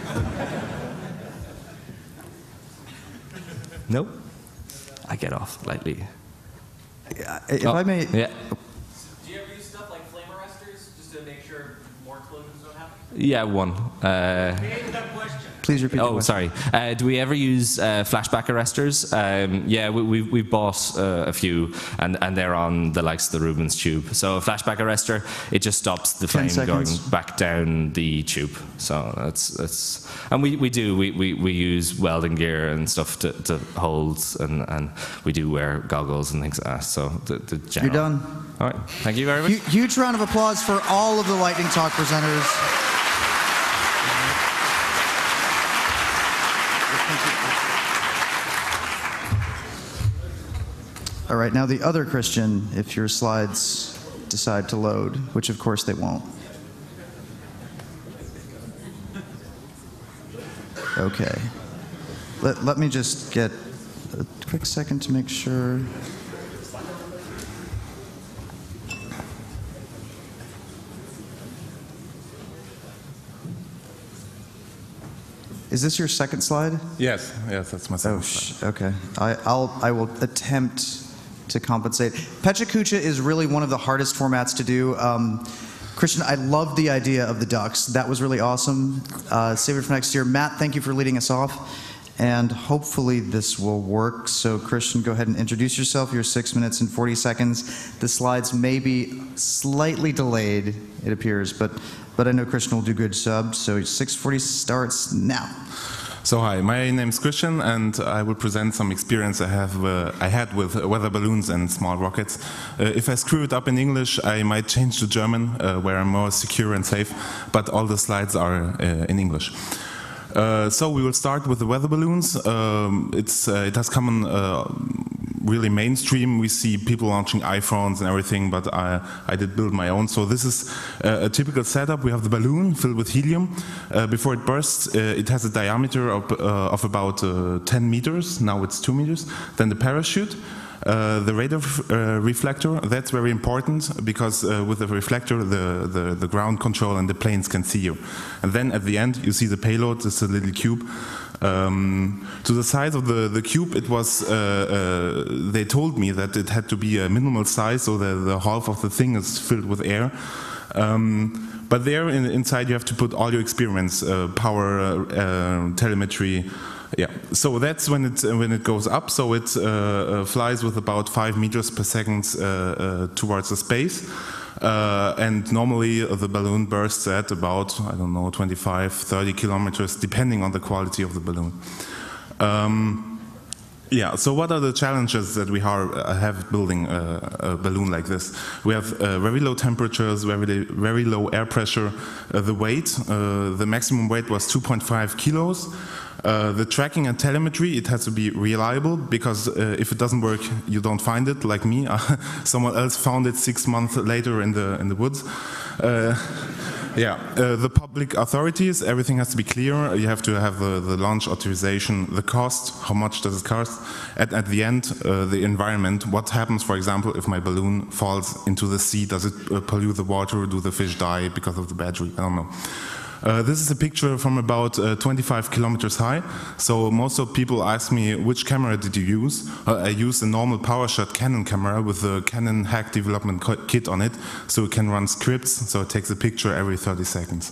[SPEAKER 6] Nope. I get off lightly.
[SPEAKER 1] If I may...
[SPEAKER 6] Yeah.
[SPEAKER 3] Do you ever use stuff like flame arresters just to make sure more explosions don't happen?
[SPEAKER 6] Yeah, 1.
[SPEAKER 1] Please repeat the question.
[SPEAKER 6] Sorry. Do we ever use flashback arresters? Yeah, we bought a few, and they're on the likes of the Rubens tube. So a flashback arrestor, it just stops the flame going back down the tube. So that's and we use welding gear and stuff to hold, and we do wear goggles and things like that. So the general.
[SPEAKER 1] You're done.
[SPEAKER 6] All right. Thank you very much.
[SPEAKER 1] Huge round of applause for all of the Lightning Talk presenters. All right, now the other Christian, if your slides decide to load, which of course they won't. Okay. Let me just get a quick second to make sure. Is this your second slide?
[SPEAKER 8] Yes, that's my second slide.
[SPEAKER 1] Okay. I will attempt to compensate. PechaKucha is really one of the hardest formats to do. Christian, I love the idea of the ducks. That was really awesome. Save it for next year. Matt, thank you for leading us off. And hopefully this will work. So Christian, go ahead and introduce yourself. You're 6 minutes and 40 seconds. The slides may be slightly delayed, it appears, but I know Christian will do good sub. So 6:40 starts now.
[SPEAKER 8] So hi, my name is Christian, and I will present some experience I had with weather balloons and small rockets. If I screw it up in English, I might change to German, where I'm more secure and safe, but all the slides are in English. So we will start with the weather balloons. It has come really mainstream. We see people launching iPhones and everything, but I did build my own. So this is a typical setup. We have the balloon filled with helium. Before it bursts, it has a diameter of about 10 meters. Now it's 2 meters. Then the parachute. The radar reflector, that's very important, because with the reflector the ground control and the planes can see you. And then at the end you see the payload, it's a little cube. To the size of the cube, it was, they told me that it had to be a minimal size, so the half of the thing is filled with air. But there inside you have to put all your experiments, power, telemetry. Yeah, so that's when it goes up. So it flies with about 5 meters per second towards the space. And normally the balloon bursts at about, I don't know, 25, 30 kilometers, depending on the quality of the balloon. Yeah, so what are the challenges that we have building a balloon like this? We have very low temperatures, very low air pressure. The weight, the maximum weight was 2.5 kilos. The tracking and telemetry, it has to be reliable, because if it doesn't work, you don't find it, like me. Someone else found it 6 months later in the woods. The public authorities, everything has to be clear. You have to have the launch authorization, the cost, how much does it cost, and at the end, the environment. What happens, for example, if my balloon falls into the sea? Does it pollute the water? Do the fish die because of the battery? I don't know. This is a picture from about 25 kilometers high. So most of people ask me, which camera did you use? I used a normal PowerShot Canon camera with the Canon Hack Development Kit on it, so it can run scripts, so it takes a picture every 30 seconds.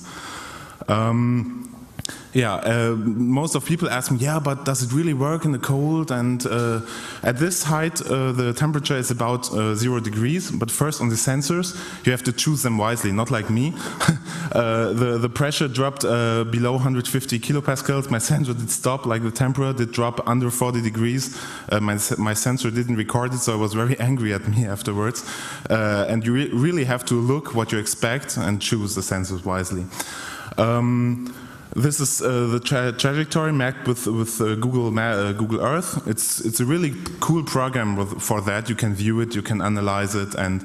[SPEAKER 8] Most of people ask me, but does it really work in the cold? And at this height, the temperature is about 0 degrees. But first, on the sensors, you have to choose them wisely, not like me. The pressure dropped below 150 kilopascals. My sensor did stop, like the temperature did drop under 40 degrees. My sensor didn't record it, so I was very angry at me afterwards. And you really have to look what you expect and choose the sensors wisely. This is the trajectory mapped with Google Earth. It's a really cool program for that. You can view it, you can analyze it, and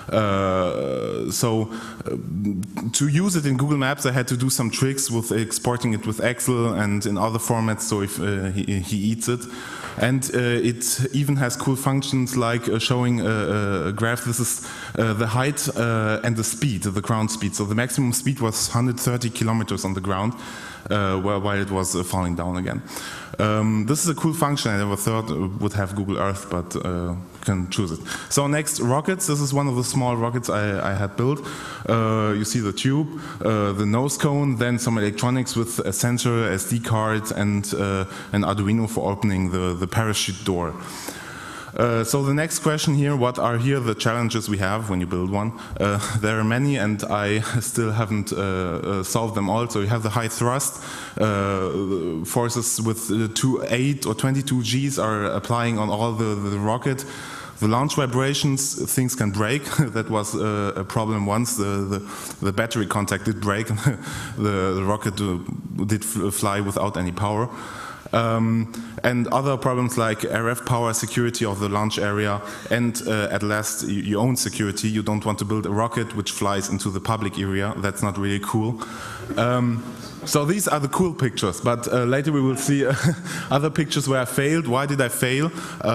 [SPEAKER 8] to use it in Google Maps, I had to do some tricks with exporting it with Excel and in other formats, so if he eats it. And it even has cool functions like showing a graph. This is the height and the speed, the ground speed. So the maximum speed was 130 kilometers on the ground, while it was falling down again. This is a cool function. I never thought would have Google Earth, but can choose it. So next, rockets. This is one of the small rockets I had built. You see the tube, the nose cone, then some electronics with a sensor, SD card, and an Arduino for opening the parachute door. So the next question here, what are here the challenges we have when you build one? There are many, and I still haven't solved them all. So you have the high thrust. Forces with 8 or 22 Gs are applying on all the rocket. The launch vibrations, things can break. That was a problem once. The battery contact did break. The rocket did fly without any power. And other problems like RF power, security of the launch area, and at last, your own security. You don't want to build a rocket which flies into the public area. That's not really cool. So these are the cool pictures, but later we will see other pictures where I failed. Why did I fail?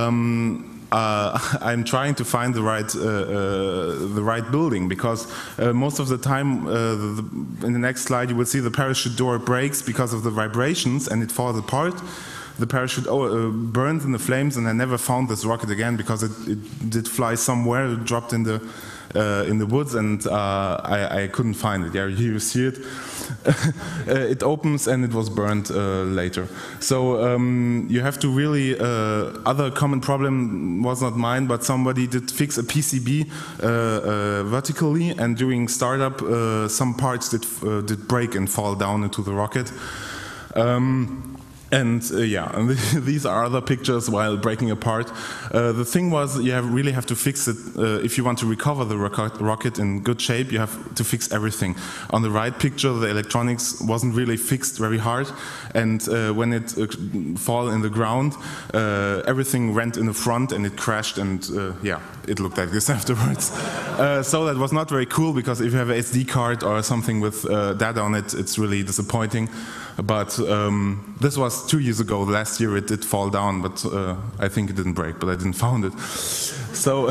[SPEAKER 8] I'm trying to find the right building, because most of the time, in the next slide, you will see the parachute door breaks because of the vibrations and it falls apart. The parachute burns in the flames, and I never found this rocket again because it did fly somewhere. It dropped in the woods, and I couldn't find it. Yeah, here you see it. It opens, and it was burned later. So you have to really. Other common problem was not mine, but somebody did fix a PCB vertically, and during startup, some parts did break and fall down into the rocket. And these are other pictures while breaking apart. The thing was, you really have to fix it. If you want to recover the rocket in good shape, you have to fix everything. On the right picture, the electronics wasn't really fixed very hard. And when it fell in the ground, everything went in the front and it crashed, and it looked like this afterwards. So that was not very cool, because if you have an SD card or something with data on it, it's really disappointing. But this was 2 years ago. Last year it did fall down, but I think it didn't break, but I didn't found it. So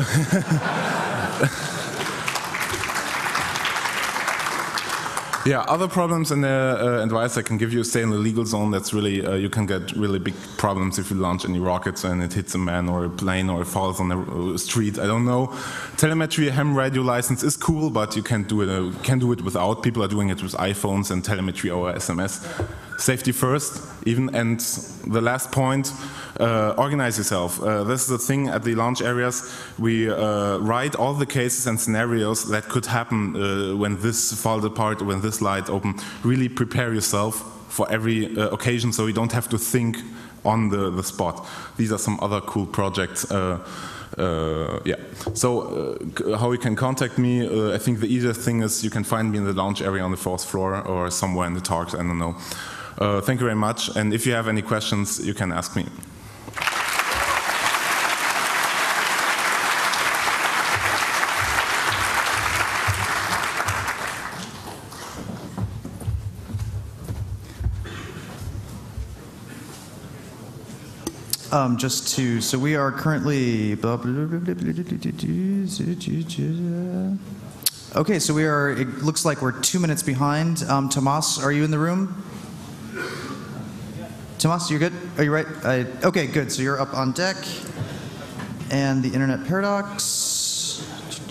[SPEAKER 8] other problems and advice I can give you: stay in the legal zone. That's really you can get really big problems if you launch any rockets and it hits a man or a plane or it falls on the street. I don't know. Telemetry, ham radio license is cool, but you can't do it without. People are doing it with iPhones and telemetry over SMS. Safety first, even. And the last point, organize yourself. This is the thing at the launch areas. We write all the cases and scenarios that could happen when this falls apart, when this light open. Really prepare yourself for every occasion, so you don't have to think on the spot. These are some other cool projects. Yeah. So how you can contact me? I think the easiest thing is you can find me in the lounge area on the 4th floor or somewhere in the talks. I don't know. Thank you very much. And if you have any questions, you can ask me.
[SPEAKER 1] So we are currently, okay, so we are, it looks like we're 2 minutes behind. Tomas, are you in the room? Tomas, you're good? Are you right? Okay, good, so you're up on deck. And the Internet Paradox.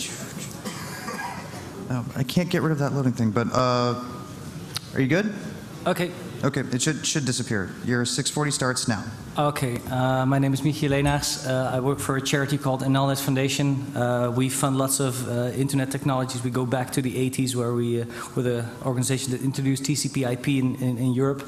[SPEAKER 1] Oh, I can't get rid of that loading thing, but are you good?
[SPEAKER 9] Okay.
[SPEAKER 1] Okay, it should disappear. Your 6:40 starts now.
[SPEAKER 9] Okay, my name is Michiel Leenaars. I work for a charity called NLNet Foundation. We fund lots of internet technologies. We go back to the 80s where we were the organization that introduced TCP/IP in Europe.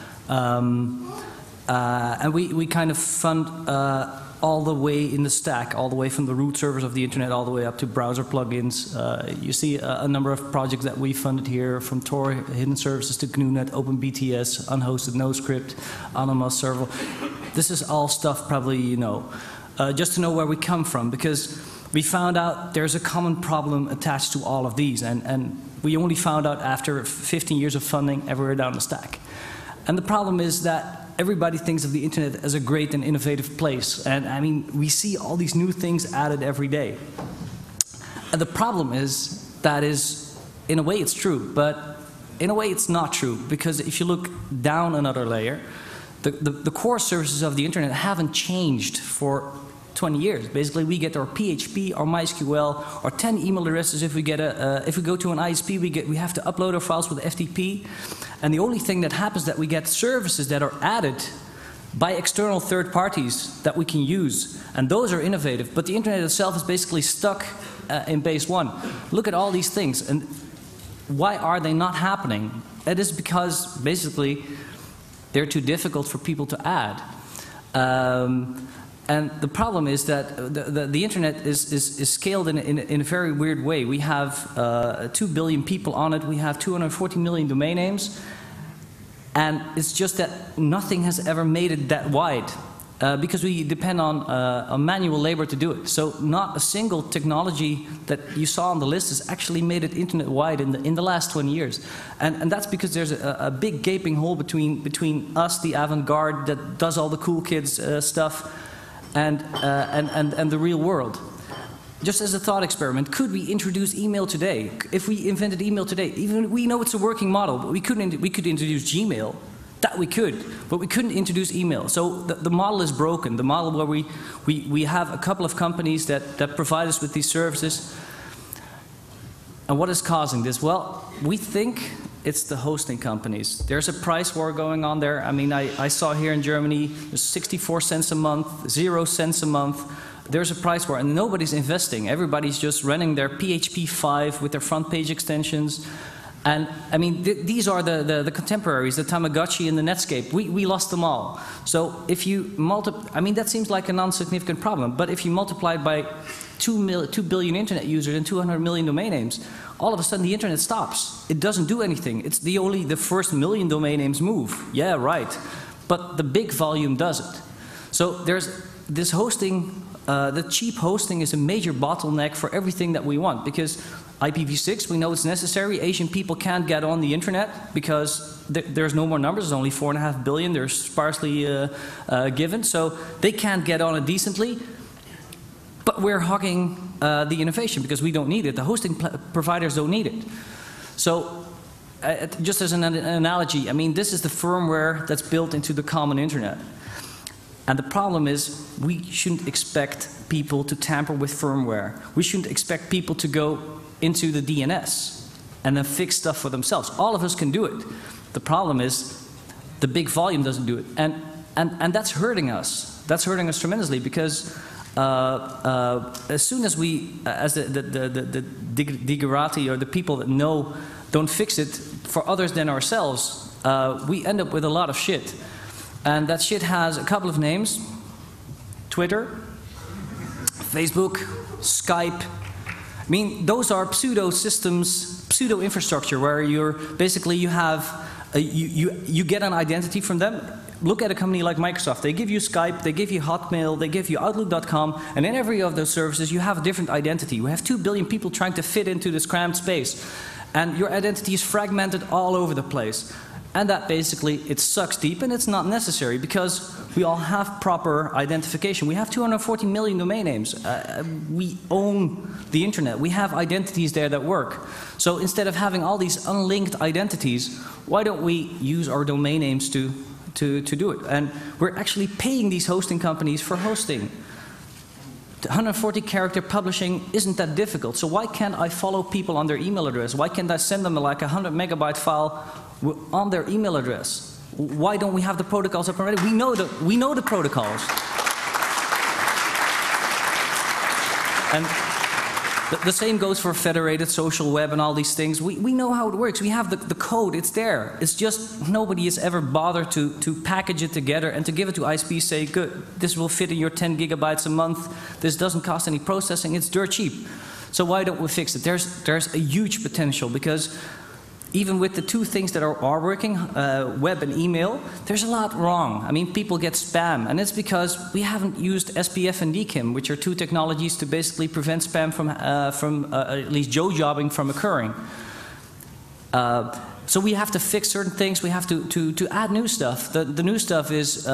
[SPEAKER 9] And we kind of fund all the way in the stack, all the way from the root servers of the internet, all the way up to browser plugins. You see a number of projects that we funded here, from Tor hidden services to GNU-net, OpenBTS, unhosted NoScript, Anonymous Server. This is all stuff probably you know. Just to know where we come from, because we found out there's a common problem attached to all of these, and we only found out after 15 years of funding everywhere down the stack. And the problem is that everybody thinks of the internet as a great and innovative place. And I mean, we see all these new things added every day. And the problem is, in a way it's true, but in a way it's not true. Because if you look down another layer, the core services of the internet haven't changed for 20 years. Basically, we get our PHP, our MySQL, our 10 email addresses. If we get if we go to an ISP, we have to upload our files with FTP. And the only thing that happens is that we get services that are added by external third parties that we can use. And those are innovative. But the internet itself is basically stuck in base 1. Look at all these things. And why are they not happening? It is because, basically, they're too difficult for people to add. And the problem is that the internet is scaled in a very weird way. We have 2 billion people on it. We have 240 million domain names. And it's just that nothing has ever made it that wide. Because we depend on manual labor to do it. So not a single technology that you saw on the list has actually made it internet wide in the last 20 years. And that's because there's a big gaping hole between us, the avant-garde that does all the cool kids stuff, and the real world. Just as a thought experiment, could we introduce email today? If we invented email today, even we know it's a working model, but we could introduce Gmail. That we could, but we couldn't introduce email. So the model is broken. The model where we have a couple of companies that provide us with these services. And what is causing this? Well, we think it's the hosting companies. There's a price war going on there. I mean, I saw here in Germany, there's 64 cents a month, 0 cents a month. There's a price war, and nobody's investing. Everybody's just running their PHP 5 with their front page extensions. And I mean, these are the contemporaries, the Tamagotchi and the Netscape. We lost them all. So if you I mean, that seems like a non-significant problem. But if you multiply it by 2 billion internet users and 200 million domain names, all of a sudden the internet stops. It doesn't do anything. It's only the first million domain names move. Yeah, right. But the big volume doesn't. So there's this hosting. The cheap hosting is a major bottleneck for everything that we want, because IPv6, we know it's necessary. Asian people can't get on the internet because there's no more numbers. There's only 4.5 billion. They're sparsely given, so they can't get on it decently. But we're hogging the innovation because we don't need it. The hosting providers don't need it. So just as an analogy, I mean, this is the firmware that's built into the common internet. And the problem is, we shouldn't expect people to tamper with firmware. We shouldn't expect people to go into the DNS and then fix stuff for themselves. All of us can do it. The problem is, the big volume doesn't do it. And that's hurting us. That's hurting us tremendously, because as soon as we, as the digerati, or the people that know, don't fix it for others than ourselves, we end up with a lot of shit. And that shit has a couple of names: Twitter, Facebook, Skype. I mean, those are pseudo systems, pseudo infrastructure, where you have you get an identity from them. Look at a company like Microsoft. They give you Skype, they give you Hotmail, they give you Outlook.com, and in every of those services you have a different identity. We have 2 billion people trying to fit into this cramped space, and your identity is fragmented all over the place. And that basically, it sucks deep, and it's not necessary because we all have proper identification. We have 240 million domain names. We own the internet. We have identities there that work. So instead of having all these unlinked identities, why don't we use our domain names to do it? And we're actually paying these hosting companies for hosting. 140 character publishing isn't that difficult. So why can't I follow people on their email address? Why can't I send them like a 100 megabyte file on their email address? Why don't we have the protocols up already? We know the protocols. And the same goes for federated social web and all these things. We know how it works. We have the code. It's there. It's just nobody has ever bothered to package it together and to give it to ISP, say, good, this will fit in your 10 gigabytes a month. This doesn't cost any processing. It's dirt cheap. So why don't we fix it? There's a huge potential, because even with the 2 things that are working, web and email, there's a lot wrong. I mean, people get spam, and it's because we haven't used SPF and DKIM, which are 2 technologies to basically prevent spam from at least jobbing from occurring. So we have to fix certain things. We have to add new stuff. The new stuff is,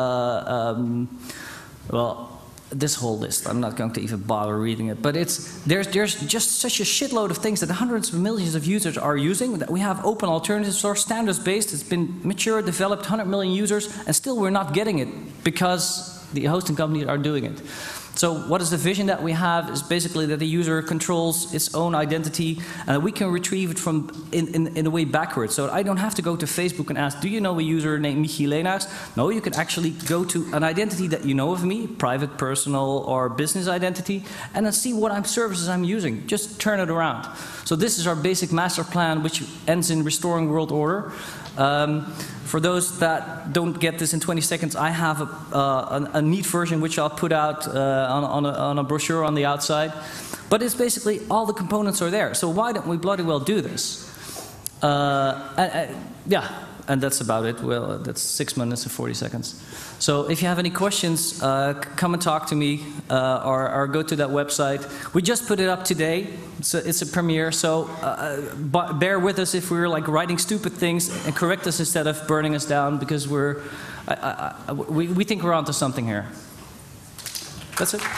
[SPEAKER 9] well, this whole list. I'm not going to even bother reading it, but there's just such a shitload of things that hundreds of millions of users are using, that we have open alternative source, standards based. It's been mature, developed, 100 million users, and still we're not getting it because the hosting companies are doing it. So what is the vision that we have is basically that the user controls its own identity, and we can retrieve it from in a way backwards. So I don't have to go to Facebook and ask, do you know a user named Michiel Leenaars? No, you can actually go to an identity that you know of me, private, personal, or business identity, and then see what services I'm using. Just turn it around. So this is our basic master plan, which ends in restoring world order. For those that don't get this in 20 seconds, I have a neat version which I'll put out on a brochure on the outside. But it's basically all the components are there. So why don't we bloody well do this? Yeah, and that's about it. Well, that's 6 minutes and 40 seconds. So if you have any questions, come and talk to me or go to that website. We just put it up today. It's a premiere, so bear with us if we're like writing stupid things, and correct us instead of burning us down, because we think we're onto something here. That's it.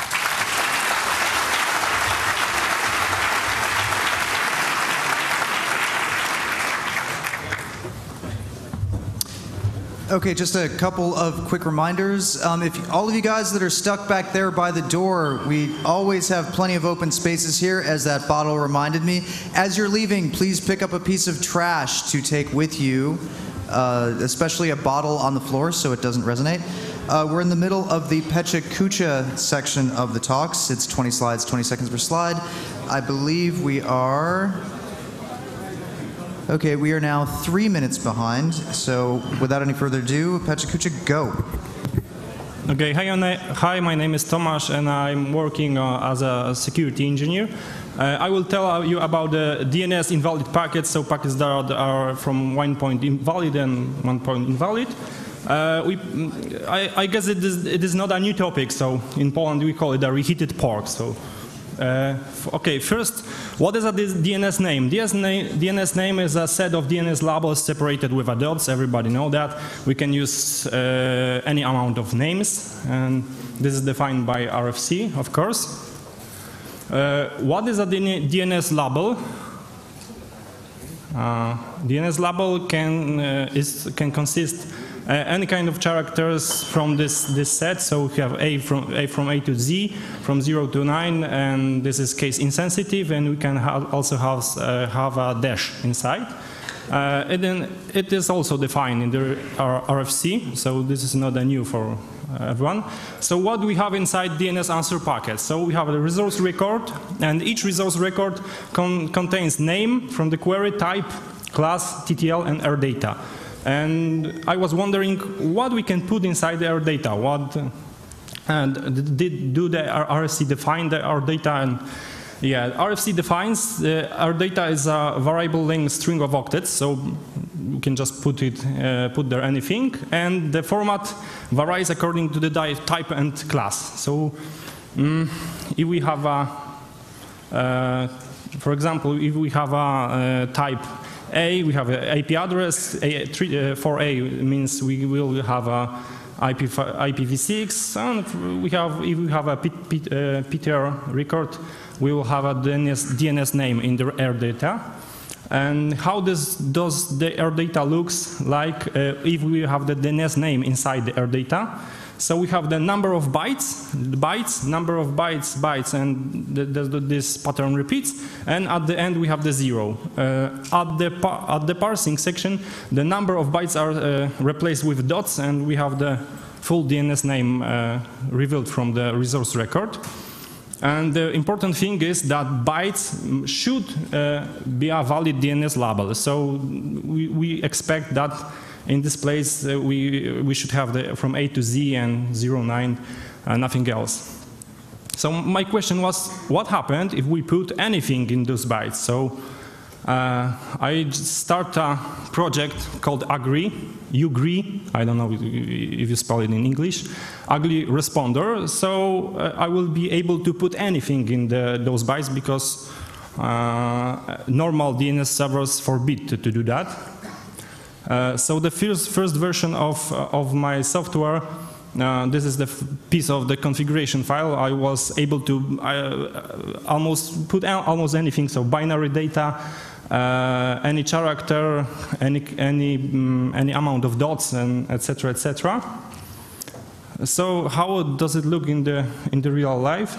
[SPEAKER 1] Okay, just a couple of quick reminders. If all of you guys that are stuck back there by the door, we always have plenty of open spaces here, as that bottle reminded me. As you're leaving, please pick up a piece of trash to take with you, especially a bottle on the floor so it doesn't resonate. We're in the middle of the Pecha Kucha section of the talks. It's 20 slides, 20 seconds per slide. I believe we are... Okay, we are now 3 minutes behind, so without any further ado, Pecha Kucha, go.
[SPEAKER 10] Okay, hi, my name is Tomasz, and I'm working as a security engineer. I will tell you about the DNS invalid packets, so packets that are from one point invalid and 1 point invalid. I guess it is not a new topic, so in Poland we call it a reheated pork. So. Okay, first, what is a DNS name? DNS name is a set of DNS labels separated with a dots. Everybody know that. We can use any amount of names, and this is defined by RFC, of course. What is a DNS label? DNS label can consist any kind of characters from this set. So we have A from A to Z, from 0 to 9, and this is case insensitive, and we can also have a dash inside. And then it is also defined in the RFC, so this is not a new for everyone. So what do we have inside DNS answer packets? So we have a resource record, and each resource record contains name from the query, type, class, TTL, and AirData. And I was wondering what we can put inside our data. And do the RFC define our data? And yeah, RFC defines our data is a variable length string of octets, so you can just put there anything, and the format varies according to the type and class. So if we have for example, if we have a type A, we have an IP address. For A means we will have a IPv6, and if we have a PTR record, we will have a DNS name in the air data. And how does the air data looks like if we have the DNS name inside the air data? So we have the number of bytes, number of bytes, and this pattern repeats. And at the end, we have the 0. At the parsing section, the number of bytes are replaced with dots, and we have the full DNS name revealed from the resource record. And the important thing is that bytes should be a valid DNS label. So we expect that in this place we should have from A to Z and 09, nothing else. So my question was, what happened if we put anything in those bytes? So I start a project called UGRI, I don't know if you spell it in English, ugly responder. So I will be able to put anything in those bytes because normal DNS servers forbid to do that. So the first version of my software, this is the piece of the configuration file. I was able to almost put almost anything, so binary data, any character, any amount of dots, and etc., etc. So how does it look in the real life?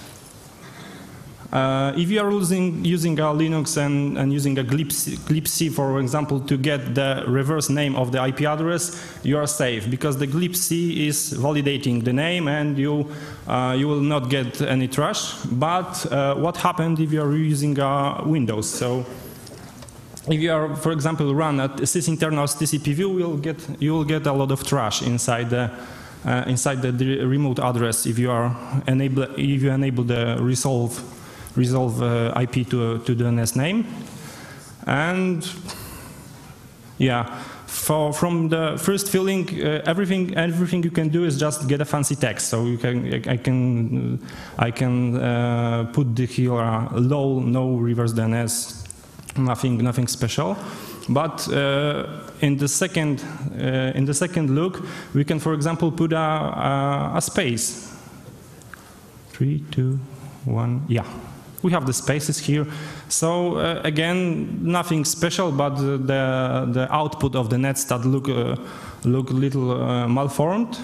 [SPEAKER 10] If you are using a Linux and using a glibc, for example, to get the reverse name of the IP address, you are safe because the glibc is validating the name and you will not get any trash. But what happened if you are using Windows? So if you are, for example, run at sysinternals TCP/view, you will get a lot of trash inside the remote address if you enable the resolve IP to DNS name. And yeah, from the first filling, everything you can do is just get a fancy text. So I can put here low, no reverse DNS, nothing special. But in the second look, we can, for example, put a space. 3, 2, 1, yeah. We have the spaces here. So again, nothing special, but the output of the netstat look a little malformed.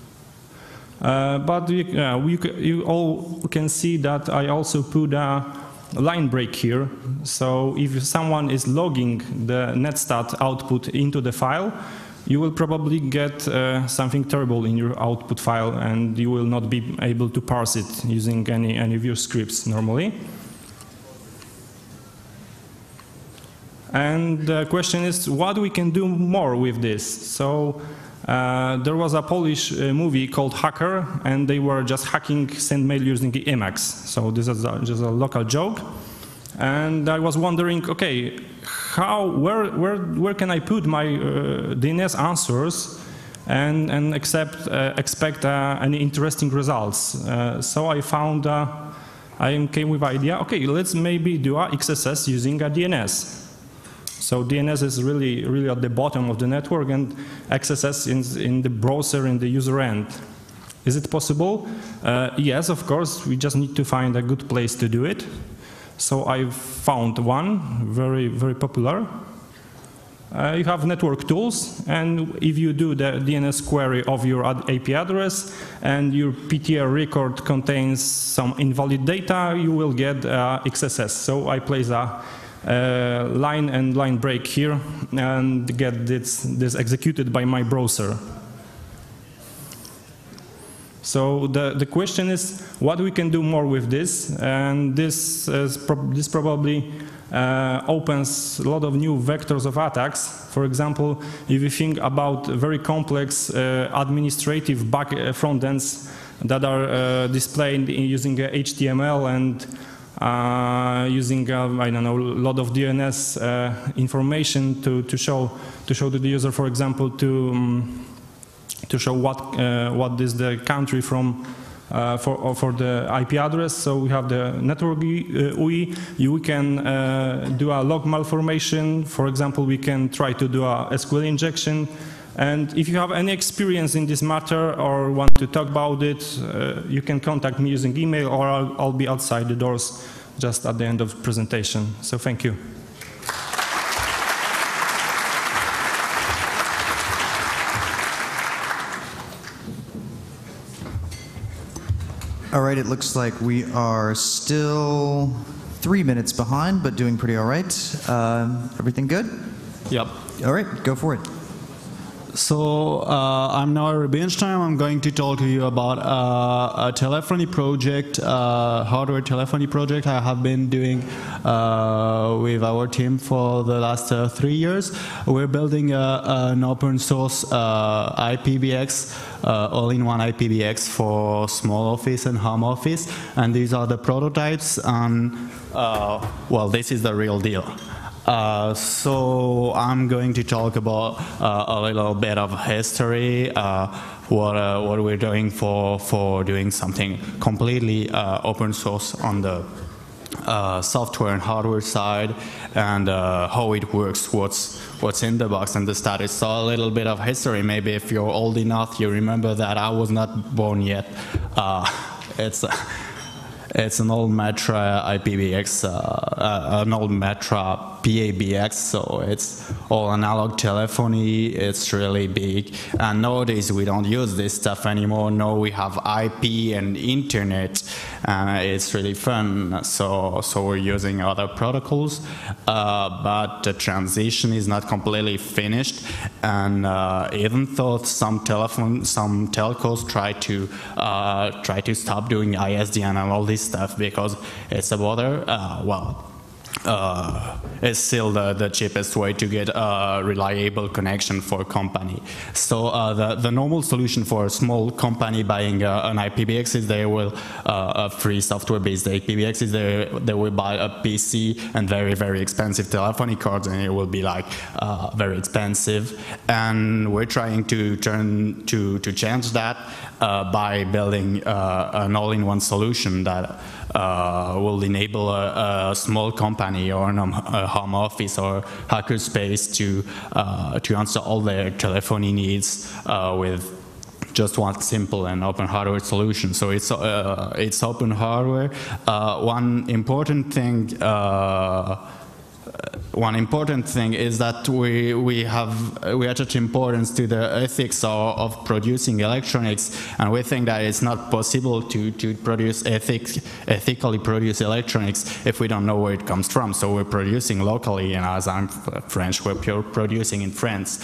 [SPEAKER 10] But you all can see that I also put a line break here. So if someone is logging the netstat output into the file, you will probably get something terrible in your output file, and you will not be able to parse it using any of your scripts normally. And the question is, what we can do more with this? So there was a Polish movie called Hacker, and they were just hacking sendmail using Emacs. So this is just a local joke. And I was wondering, okay, where can I put my DNS answers and expect any interesting results? So I found, I came with the idea, okay, let's maybe do a XSS using a DNS. So DNS is really at the bottom of the network, and XSS is in the browser in the user end. Is it possible? Yes, of course. We just need to find a good place to do it. So I found one, very popular. You have network tools, and if you do the DNS query of your IP address and your PTR record contains some invalid data, you will get XSS. So I place a line and line break here and get this executed by my browser. So the question is what we can do more with this, and this probably opens a lot of new vectors of attacks. For example, if you think about very complex administrative front ends that are displayed using HTML and using I don't know, a lot of DNS information to show to the user, for example, to show what is the country from for the IP address. So we have the network UI. We can do a log malformation. For example, we can try to do a SQL injection. And if you have any experience in this matter or want to talk about it, you can contact me using email, or I'll be outside the doors just at the end of the presentation. So thank you.
[SPEAKER 1] All right, it looks like we are still 3 minutes behind, but doing pretty all right. Everything good?
[SPEAKER 11] Yep.
[SPEAKER 1] All right, go for it.
[SPEAKER 11] So I'm Noah Rubinstein. I'm going to talk to you about a telephony project, hardware telephony project I have been doing with our team for the last 3 years. We're building an open source IPBX, all-in-one IPBX for small office and home office, and these are the prototypes. And well, this is the real deal. So I'm going to talk about a little bit of history, what we're doing for doing something completely open source on the software and hardware side, and how it works, what's in the box and the status. So a little bit of history. Maybe if you're old enough, you remember that I was not born yet. It's an old Metra IPBX, an old Metra PABX, so it's all analog telephony. It's really big, and nowadays we don't use this stuff anymore. No, we have IP and internet, and it's really fun. So we're using other protocols, but the transition is not completely finished. And even though some telcos try to stop doing ISDN and all this stuff because it's a bother, it's still the cheapest way to get a reliable connection for a company. So the normal solution for a small company buying an IPBX is they will a free software-based IPBX is they will buy a PC and very, very expensive telephony cards, and it will be like very expensive. And we're trying to change that by building an all-in-one solution that will enable a small company or a home office or hackerspace to answer all their telephony needs with just one simple and open hardware solution. So it's open hardware. One important thing is that we attach importance to the ethics of producing electronics, and we think that it's not possible to produce ethically produce electronics if we don't know where it comes from. So we're producing locally, and as I'm French, we're producing in France.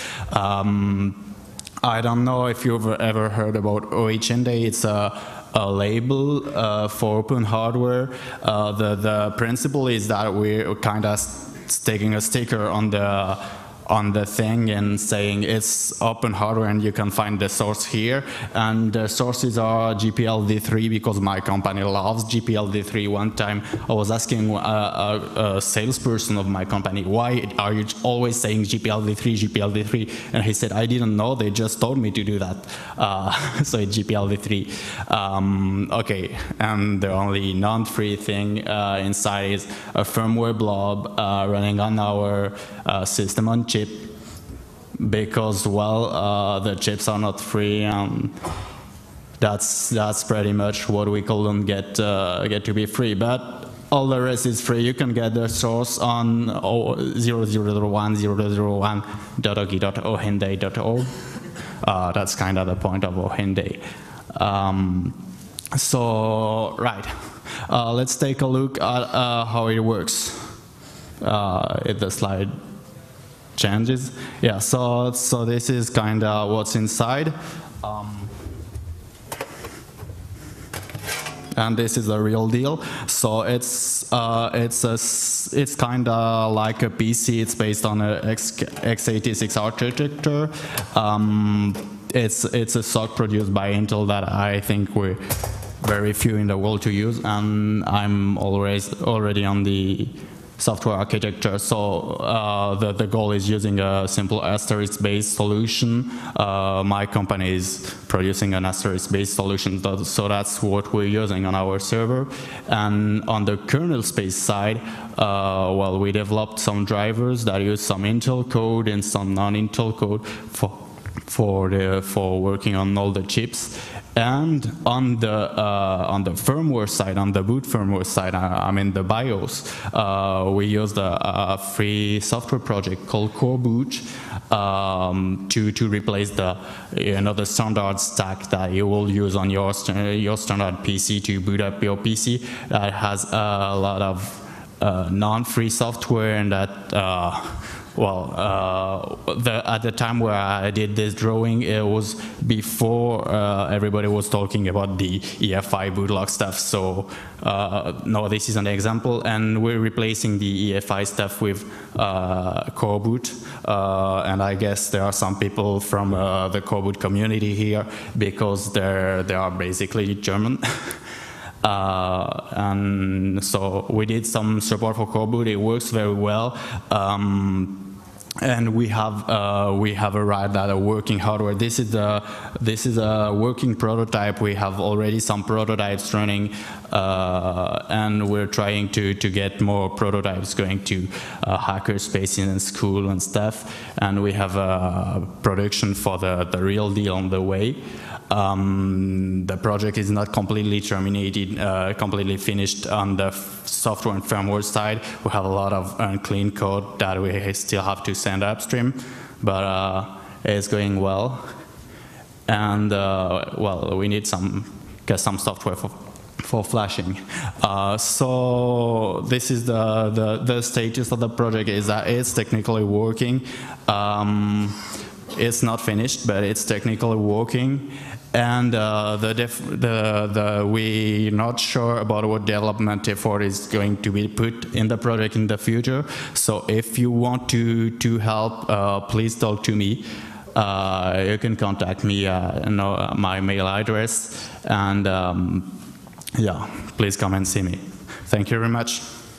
[SPEAKER 11] I don't know if you've ever heard about OHNDay. It's a label for open hardware. The principle is that we're kind of sticking a sticker on the thing and saying it's open hardware and you can find the source here. And the sources are GPL-v3 because my company loves GPL-v3. One time I was asking a salesperson of my company, why are you always saying GPL-v3, GPL-v3? And he said, I didn't know, they just told me to do that. So it's GPL-v3. Okay, and the only non-free thing inside is a firmware blob running on our system on chip, because well the chips are not free, and that's pretty much what we couldn't get to be free. But all the rest is free. You can get the source on 0001.001.ohenday.org. That's kind of the point of OHNDay. So right, let's take a look at how it works. If the slide changes. Yeah, so this is kind of what's inside. and this is a real deal. So it's kind of like a PC. It's based on a x86 architecture. It's a SoC produced by Intel that I think we're very few in the world to use, and I'm already on the software architecture. So the goal is using a simple asterisk-based solution. My company is producing an asterisk-based solution, so that's what we're using on our server. And on the kernel space side, well, we developed some drivers that use some Intel code and some non-Intel code for working on all the chips. And on the firmware side, on the boot firmware side, I mean the BIOS, we used a free software project called Coreboot to replace the standard stack that you will use on your standard PC to boot up your PC. That has a lot of non-free software, and that at the time where I did this drawing, it was before everybody was talking about the EFI bootlock stuff. So no, this is an example, and we're replacing the EFI stuff with Coreboot. And I guess there are some people from the Coreboot community here because they are basically German. And so we did some support for Coreboot. It works very well. And we have arrived at a working hardware. This is a working prototype. We have already some prototypes running, and we're trying to get more prototypes going to hackerspaces in school and stuff. And we have a production for the real deal on the way. The project is not completely terminated, completely finished on the software and firmware side. We have a lot of unclean code that we still have to send upstream, but it's going well. And well, we need some custom software for flashing. So this is the status of the project, is that it's technically working. It's not finished, but it's technically working. And we're not sure about what development effort is going to be put in the project in the future. So if you want to help, please talk to me. You can contact me, my mail address, and yeah, please come and see me. Thank you very much.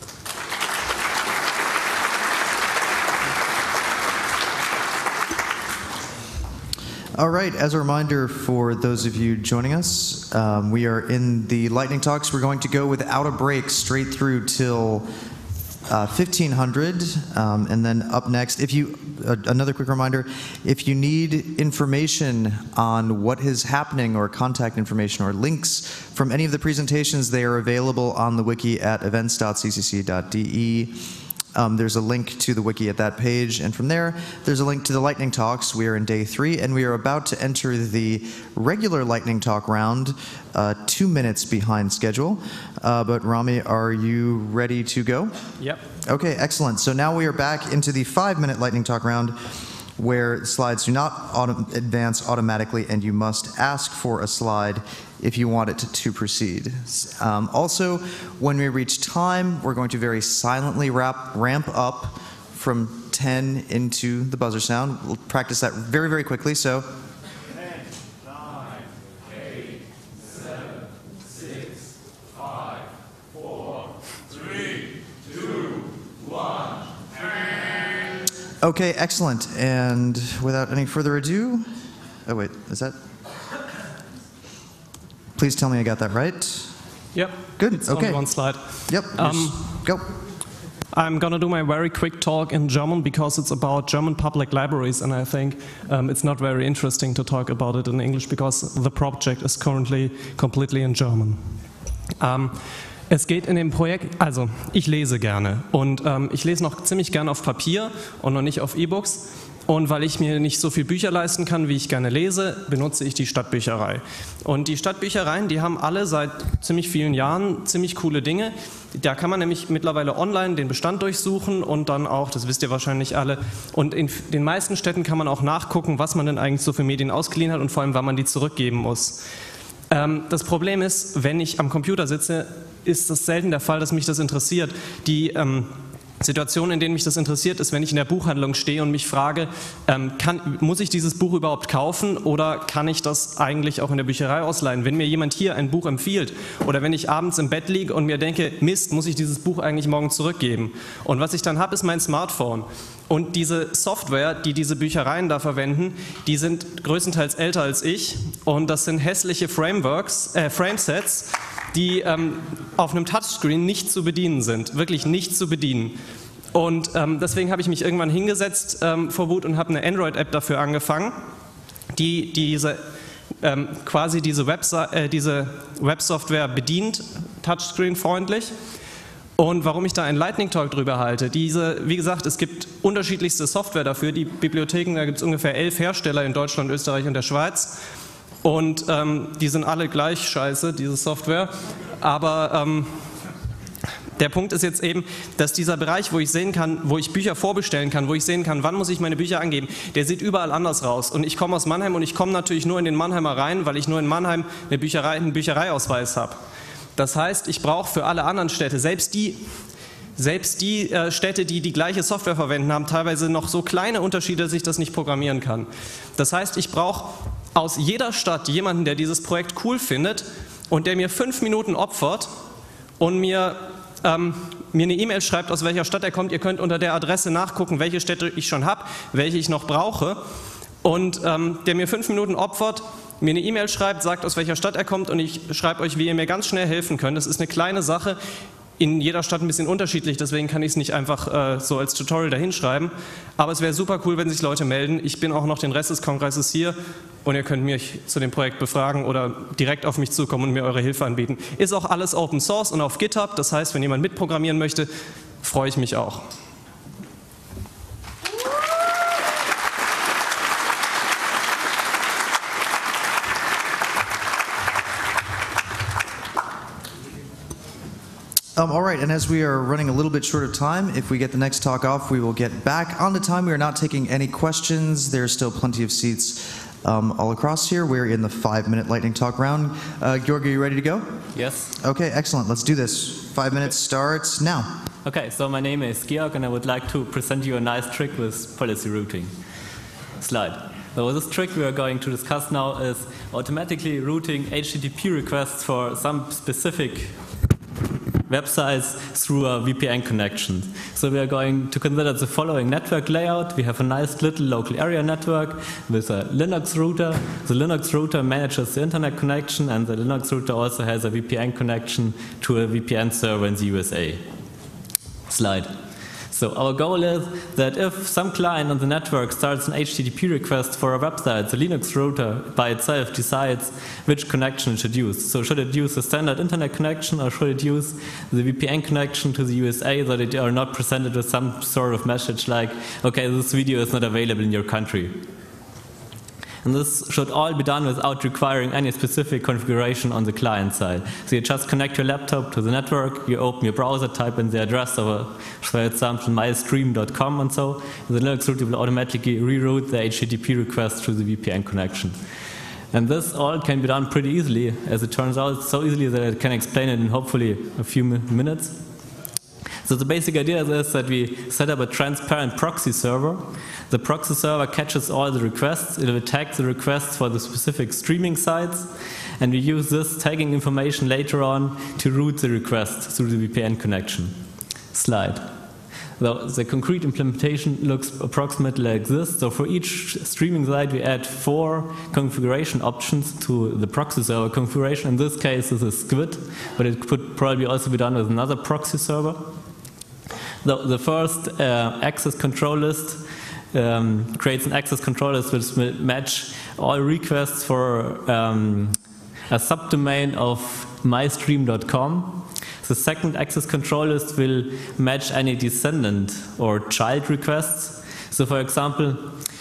[SPEAKER 1] All right, as a reminder for those of you joining us, we are in the lightning talks. We're going to go without a break straight through till 1500, and then up next, another quick reminder, if you need information on what is happening or contact information or links from any of the presentations, they are available on the wiki at events.ccc.de. There's a link to the wiki at that page, and from there, there's a link to the lightning talks. We are in day 3, and we are about to enter the regular lightning talk round, 2 minutes behind schedule. But Rami, are you ready to go?
[SPEAKER 10] Yep.
[SPEAKER 1] Okay, excellent. So now we are back into the 5-minute lightning talk round, where slides do not advance automatically, and you must ask for a slide if you want it to proceed. Also, when we reach time, we're going to very silently ramp up from 10 into the buzzer sound. We'll practice that very, very quickly. So
[SPEAKER 7] 10, 9, 8, 7, 6, 5, 4, 3, 2, 1.
[SPEAKER 1] okay, excellent. And without any further ado, oh wait, is that? Please tell me I got that right.
[SPEAKER 12] Yep.
[SPEAKER 1] Good.
[SPEAKER 12] It's
[SPEAKER 1] okay.
[SPEAKER 12] only one slide.
[SPEAKER 1] Yep. Go.
[SPEAKER 12] I'm gonna do my very quick talk in German because it's about German public libraries, and I think it's not very interesting to talk about it in English because the project is currently completely in German. Es geht in dem Projekt, also ich lese gerne und ich lese noch ziemlich gerne auf Papier und noch nicht auf E-Books. Und weil ich mir nicht so viel Bücher leisten kann, wie ich gerne lese, benutze ich die Stadtbücherei. Und die Stadtbüchereien, die haben alle seit ziemlich vielen Jahren ziemlich coole Dinge. Da kann man nämlich mittlerweile online den Bestand durchsuchen und dann auch, das wisst ihr wahrscheinlich alle, und in den meisten Städten kann man auch nachgucken, was man denn eigentlich so für Medien ausgeliehen hat und vor allem, wann man die zurückgeben muss. Das Problem ist, wenn ich am Computer sitze, ist das selten der Fall, dass mich das interessiert. Die Situation, in denen mich das interessiert, ist, wenn ich in der Buchhandlung stehe und mich frage, muss ich dieses Buch überhaupt kaufen oder kann ich das eigentlich auch in der Bücherei ausleihen? Wenn mir jemand hier ein Buch empfiehlt oder wenn ich abends im Bett liege und mir denke, Mist, muss ich dieses Buch eigentlich morgen zurückgeben? Und was ich dann habe, ist mein Smartphone. Und diese Software, die diese Büchereien da verwenden, die sind größtenteils älter als ich und das sind hässliche Framesets, die auf einem Touchscreen nicht zu bedienen sind, wirklich nicht zu bedienen. Und deswegen habe ich mich irgendwann hingesetzt vor Wut und habe eine Android-App dafür angefangen, die quasi diese Websoftware bedient, Touchscreen-freundlich. Und warum ich da einen Lightning Talk drüber halte, wie gesagt, es gibt unterschiedlichste Software dafür, die Bibliotheken, da gibt es ungefähr 11 Hersteller in Deutschland, Österreich und der Schweiz. Und die sind alle gleich scheiße, diese Software. Aber der Punkt ist jetzt eben, dass dieser Bereich, wo ich sehen kann, wo ich Bücher vorbestellen kann, wo ich sehen kann, wann muss ich meine Bücher angeben, der sieht überall anders raus. Und ich komme aus Mannheim und ich komme natürlich nur in den Mannheimer rein, weil ich nur in Mannheim einen Büchereiausweis habe. Das heißt, ich brauche für alle anderen Städte, selbst die Städte, die die gleiche Software verwenden, haben teilweise noch so kleine Unterschiede, dass ich das nicht programmieren kann. Das heißt, ich brauche aus jeder Stadt jemanden, der dieses Projekt cool findet und der mir 5 Minuten opfert und mir eine E-Mail schreibt, aus welcher Stadt er kommt. Ihr könnt unter der Adresse nachgucken, welche Städte ich schon habe, welche ich noch brauche. Und der mir 5 Minuten opfert, mir eine E-Mail schreibt, sagt, aus welcher Stadt er kommt und ich schreibe euch, wie ihr mir ganz schnell helfen könnt. Das ist eine kleine Sache, in jeder Stadt ein bisschen unterschiedlich, deswegen kann ich es nicht einfach so als Tutorial dahinschreiben. Aber es wäre super cool, wenn sich Leute melden. Ich bin auch noch den Rest des Kongresses hier und ihr könnt mich zu dem Projekt befragen oder direkt auf mich zukommen und mir eure Hilfe anbieten. Ist auch alles Open Source und auf GitHub, das heißt, wenn jemand mitprogrammieren möchte, freue ich mich auch.
[SPEAKER 1] All right, and as we are running a little bit short of time, if we get the next talk off, we will get back on the time. We are not taking any questions. There's still plenty of seats all across here. We're in the 5-minute lightning talk round. Georg, are you ready to go?
[SPEAKER 13] Yes.
[SPEAKER 1] Okay, excellent. Let's do this. 5 minutes starts now.
[SPEAKER 13] Okay, so my name is Georg, and I would like to present you a nice trick with policy routing. Slide. So this trick we are going to discuss now is automatically routing HTTP requests for some specific websites through a VPN connection. So we are going to consider the following network layout. We have a nice little local area network with a Linux router. The Linux router manages the internet connection, and the Linux router also has a VPN connection to a VPN server in the USA. Slide. So our goal is that if some client on the network starts an HTTP request for a website, the Linux router by itself decides which connection it should use. So should it use a standard internet connection or should it use the VPN connection to the USA so that they are not presented with some sort of message like, okay, this video is not available in your country. And this should all be done without requiring any specific configuration on the client side. So you just connect your laptop to the network, you open your browser, type in the address of, for example, mystream.com and so, and the Linux router will automatically reroute the HTTP request through the VPN connection. And this all can be done pretty easily, as it turns out, so easily that I can explain it in hopefully a few minutes. So the basic idea is that we set up a transparent proxy server. The proxy server catches all the requests. It will tag the requests for the specific streaming sites. And we use this tagging information later on to route the request through the VPN connection. Slide. So the concrete implementation looks approximately like this. So for each streaming site, we add 4 configuration options to the proxy server configuration. In this case, this is Squid, but it could probably also be done with another proxy server. The first access control list creates an access control list which will match all requests for a subdomain of mystream.com. The second access control list will match any descendant or child requests. So for example,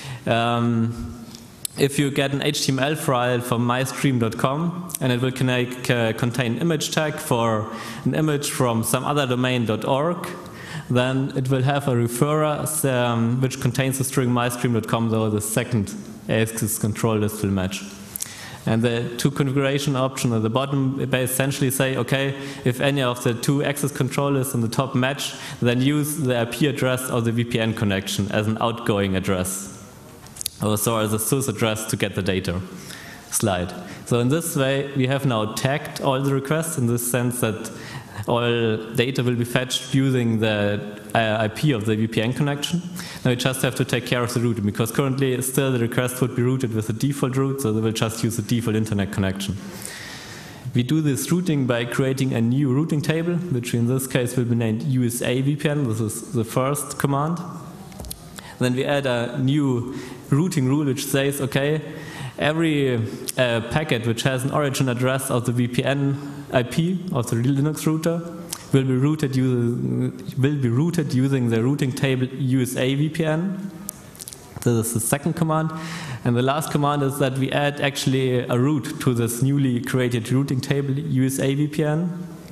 [SPEAKER 13] if you get an HTML file from mystream.com and it will contain image tag for an image from some other domain.org, then it will have a referrer which contains the string mystream.com, so the second access control list will match. And the two configuration options at the bottom essentially say, okay, if any of the two access controllers in the top match, then use the IP address of the VPN connection as an outgoing address, or so as a source address to get the data. Slide. So in this way, we have now tagged all the requests in this sense that all data will be fetched using the IP of the VPN connection. Now we just have to take care of the routing, because currently still the request would be routed with the default route, so they will just use the default internet connection. We do this routing by creating a new routing table, which in this case will be named USA VPN. This is the first command. Then we add a new routing rule which says, okay, every packet which has an origin address of the VPN IP of the Linux router will be routed using the routing table USA VPN. This is the second command. And the last command is that we add actually a route to this newly created routing table USA VPN.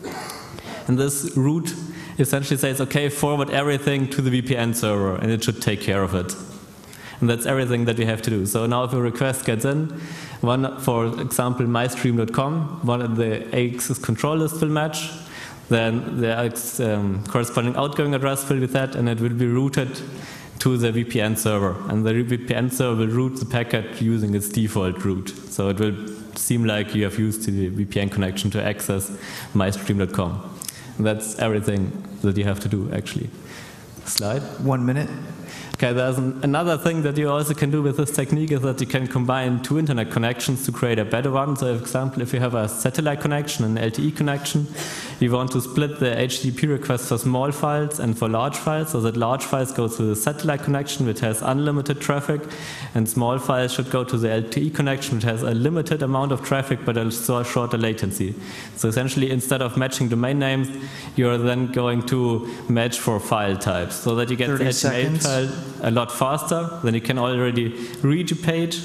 [SPEAKER 13] And this route essentially says, okay, forward everything to the VPN server, and it should take care of it. And that's everything that we have to do. So now if a request gets in, one, for example, mystream.com, one of the access control list will match, then the corresponding outgoing address will be that, and it will be routed to the VPN server. And the VPN server will route the packet using its default route. So it will seem like you have used the VPN connection to access mystream.com. And that's everything that you have to do, actually. Slide.
[SPEAKER 1] 1 minute.
[SPEAKER 13] Okay, there's another thing that you also can do with this technique is that you can combine two internet connections to create a better one. So, for example, if you have a satellite connection and an LTE connection, you want to split the HTTP request for small files and for large files, so that large files go to the satellite connection, which has unlimited traffic, and small files should go to the LTE connection, which has a limited amount of traffic but a shorter latency. So essentially, instead of matching domain names, you're then going to match for file types, so that you get the HTML file a lot faster. Then you can already read your page,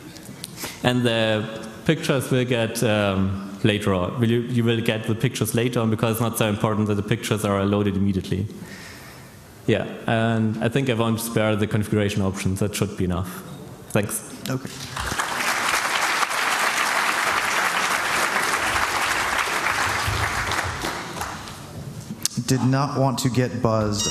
[SPEAKER 13] and the pictures will get later on. You will get the pictures later on, because it's not so important that the pictures are loaded immediately. Yeah, and I think I won't spare the configuration options. That should be enough. Thanks.
[SPEAKER 1] Okay. Did not want to get buzzed.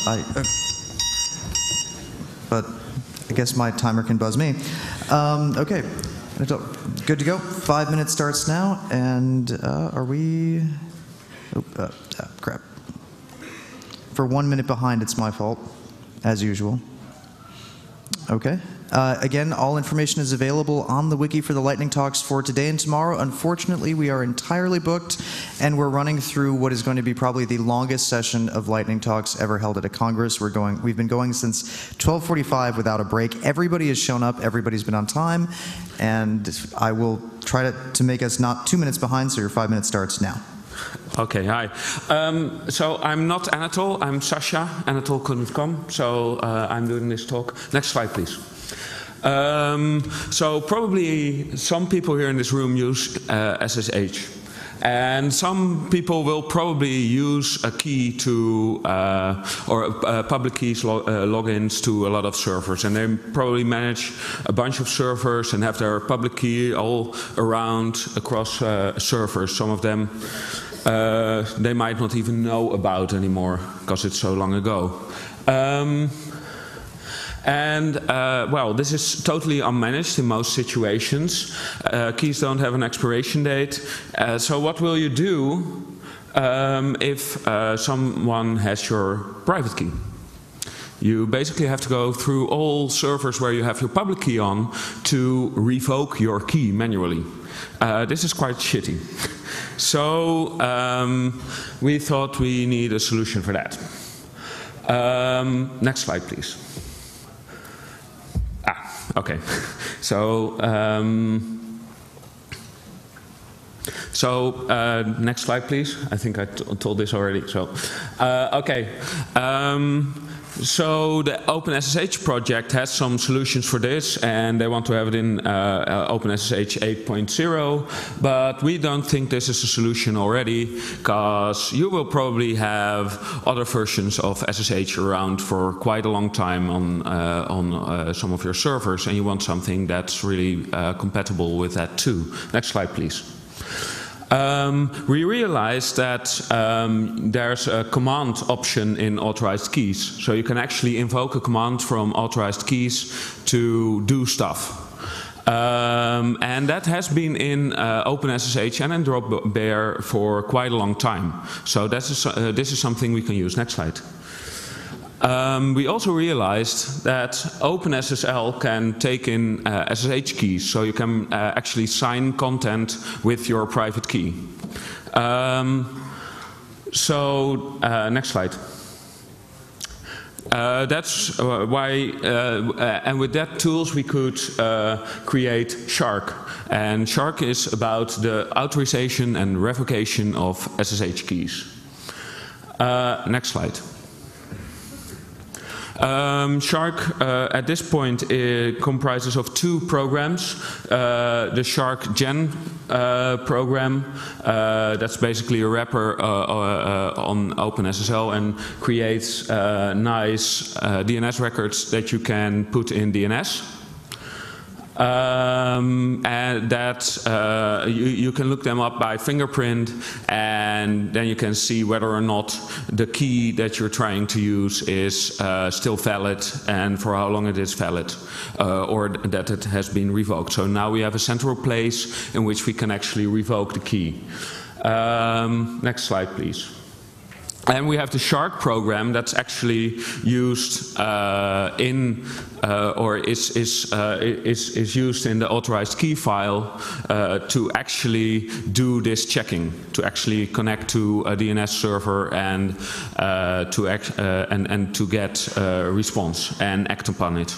[SPEAKER 1] But I guess my timer can buzz me. Okay, good to go. 5 minutes starts now, and are we? Oh, crap. For 1 minute behind, it's my fault, as usual. Okay. Again, all information is available on the wiki for the Lightning Talks for today and tomorrow. Unfortunately, we are entirely booked, and we're running through what is going to be probably the longest session of Lightning Talks ever held at a Congress. We've been going since 12:45 without a break. Everybody has shown up. Everybody's been on time, and I will try to make us not 2 minutes behind, so your 5 minutes starts now.
[SPEAKER 14] Okay, hi. So I'm not Anatol, I'm Sasha. Anatol couldn't come, so I'm doing this talk. Next slide, please. So probably some people here in this room use SSH. And some people will probably use a key to, or public keys logins to a lot of servers. And they probably manage a bunch of servers and have their public key all around across servers. Some of them they might not even know about anymore because it's so long ago. Well, this is totally unmanaged in most situations. Keys don't have an expiration date. So what will you do if someone has your private key? You basically have to go through all servers where you have your public key on to revoke your key manually. This is quite shitty. So we thought we need a solution for that. Next slide, please. Okay, so next slide, please. I think I told this already. So, okay. So the OpenSSH project has some solutions for this, and they want to have it in OpenSSH 8.0, but we don't think this is a solution already, because you will probably have other versions of SSH around for quite a long time on some of your servers, and you want something that's really compatible with that too. Next slide, please. We realized that there's a command option in authorized keys. So you can actually invoke a command from authorized keys to do stuff. And that has been in OpenSSH and in Dropbear for quite a long time. So this is something we can use. Next slide. We also realized that OpenSSL can take in SSH keys, so you can actually sign content with your private key. Next slide. That's why, and with that tools we could create Shark. And Shark is about the authorization and revocation of SSH keys. Next slide. Shark at this point comprises of two programs. The Shark Gen program, that's basically a wrapper on OpenSSL and creates nice DNS records that you can put in DNS. And that you can look them up by fingerprint, and then you can see whether or not the key that you're trying to use is still valid and for how long it is valid, or that it has been revoked. So now we have a central place in which we can actually revoke the key. Next slide, please. And we have the Shark program that's actually used or is used in the authorized key file to actually do this checking, to actually connect to a DNS server and to get a response and act upon it.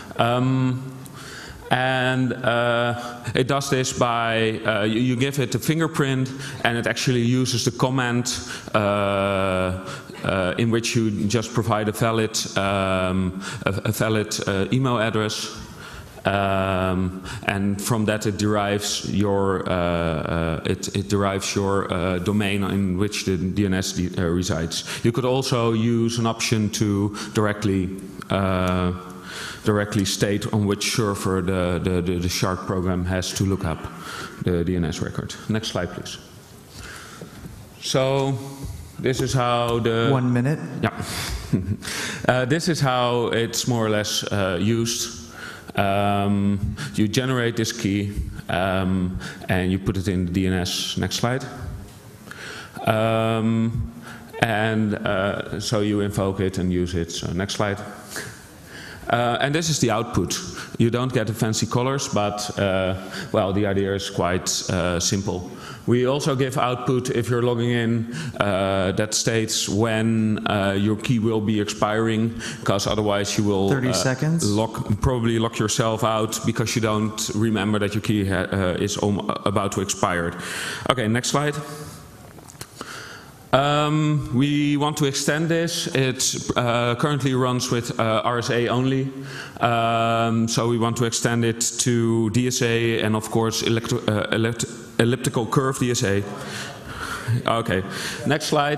[SPEAKER 14] It does this by, you give it a fingerprint, and it actually uses the command in which you just provide a valid email address. And from that it derives your domain in which the DNS resides. You could also use an option to directly state on which server the Shark program has to look up the DNS record. Next slide, please. So this is how the...
[SPEAKER 1] 1 minute.
[SPEAKER 14] Yeah. This is how it's more or less used. You generate this key and you put it in the DNS. Next slide. So you invoke it and use it. So next slide. And this is the output. You don't get the fancy colors, but well, the idea is quite simple. We also give output if you're logging in that states when your key will be expiring, because otherwise you will
[SPEAKER 1] 30 seconds.
[SPEAKER 14] Probably lock yourself out because you don't remember that your key is about to expire. Okay, next slide. We want to extend this. It currently runs with RSA only, so we want to extend it to DSA and of course elliptical curve DSA. Okay, next slide.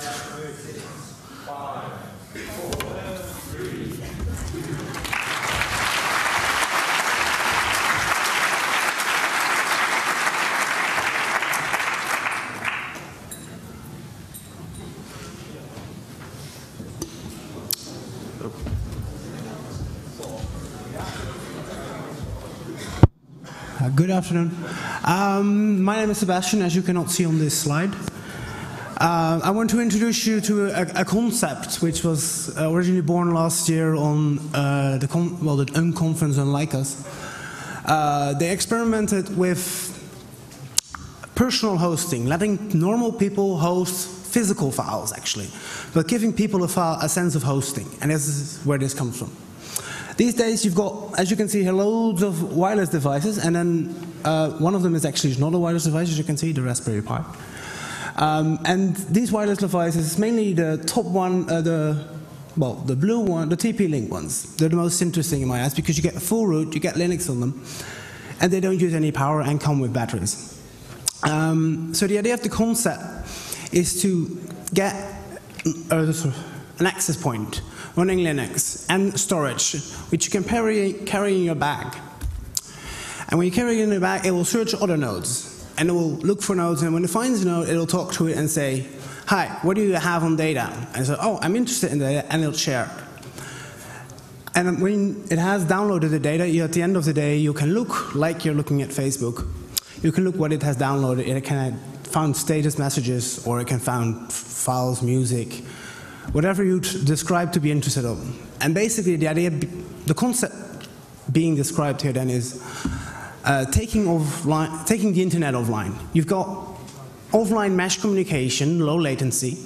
[SPEAKER 15] Good afternoon. My name is Sebastian, as you cannot see on this slide. I want to introduce you to a concept which was originally born last year on the Unconference on Lycos. They experimented with personal hosting, letting normal people host physical files actually, but giving people a sense of hosting, and this is where this comes from. These days you've got, as you can see here, loads of wireless devices, and then one of them is actually not a wireless device, as you can see, the Raspberry Pi. And these wireless devices, mainly the top one, the well, the blue one, the TP-Link ones, they're the most interesting in my eyes because you get a full root, you get Linux on them, and they don't use any power and come with batteries. So the idea of the concept is to get an access point running Linux and storage, which you can carry in your bag. And when you carry it in your bag, it will search other nodes, and it will look for nodes, and when it finds a node, it will talk to it and say, hi, what do you have on data? And so, oh, I'm interested in data, and it'll share it. And when it has downloaded the data, at the end of the day, you can look like you're looking at Facebook. You can look what it has downloaded. It can find status messages, or it can find files, music, whatever you describe to be interested in. And basically, the idea, the concept being described here then is taking the internet offline. You've got offline mesh communication, low latency,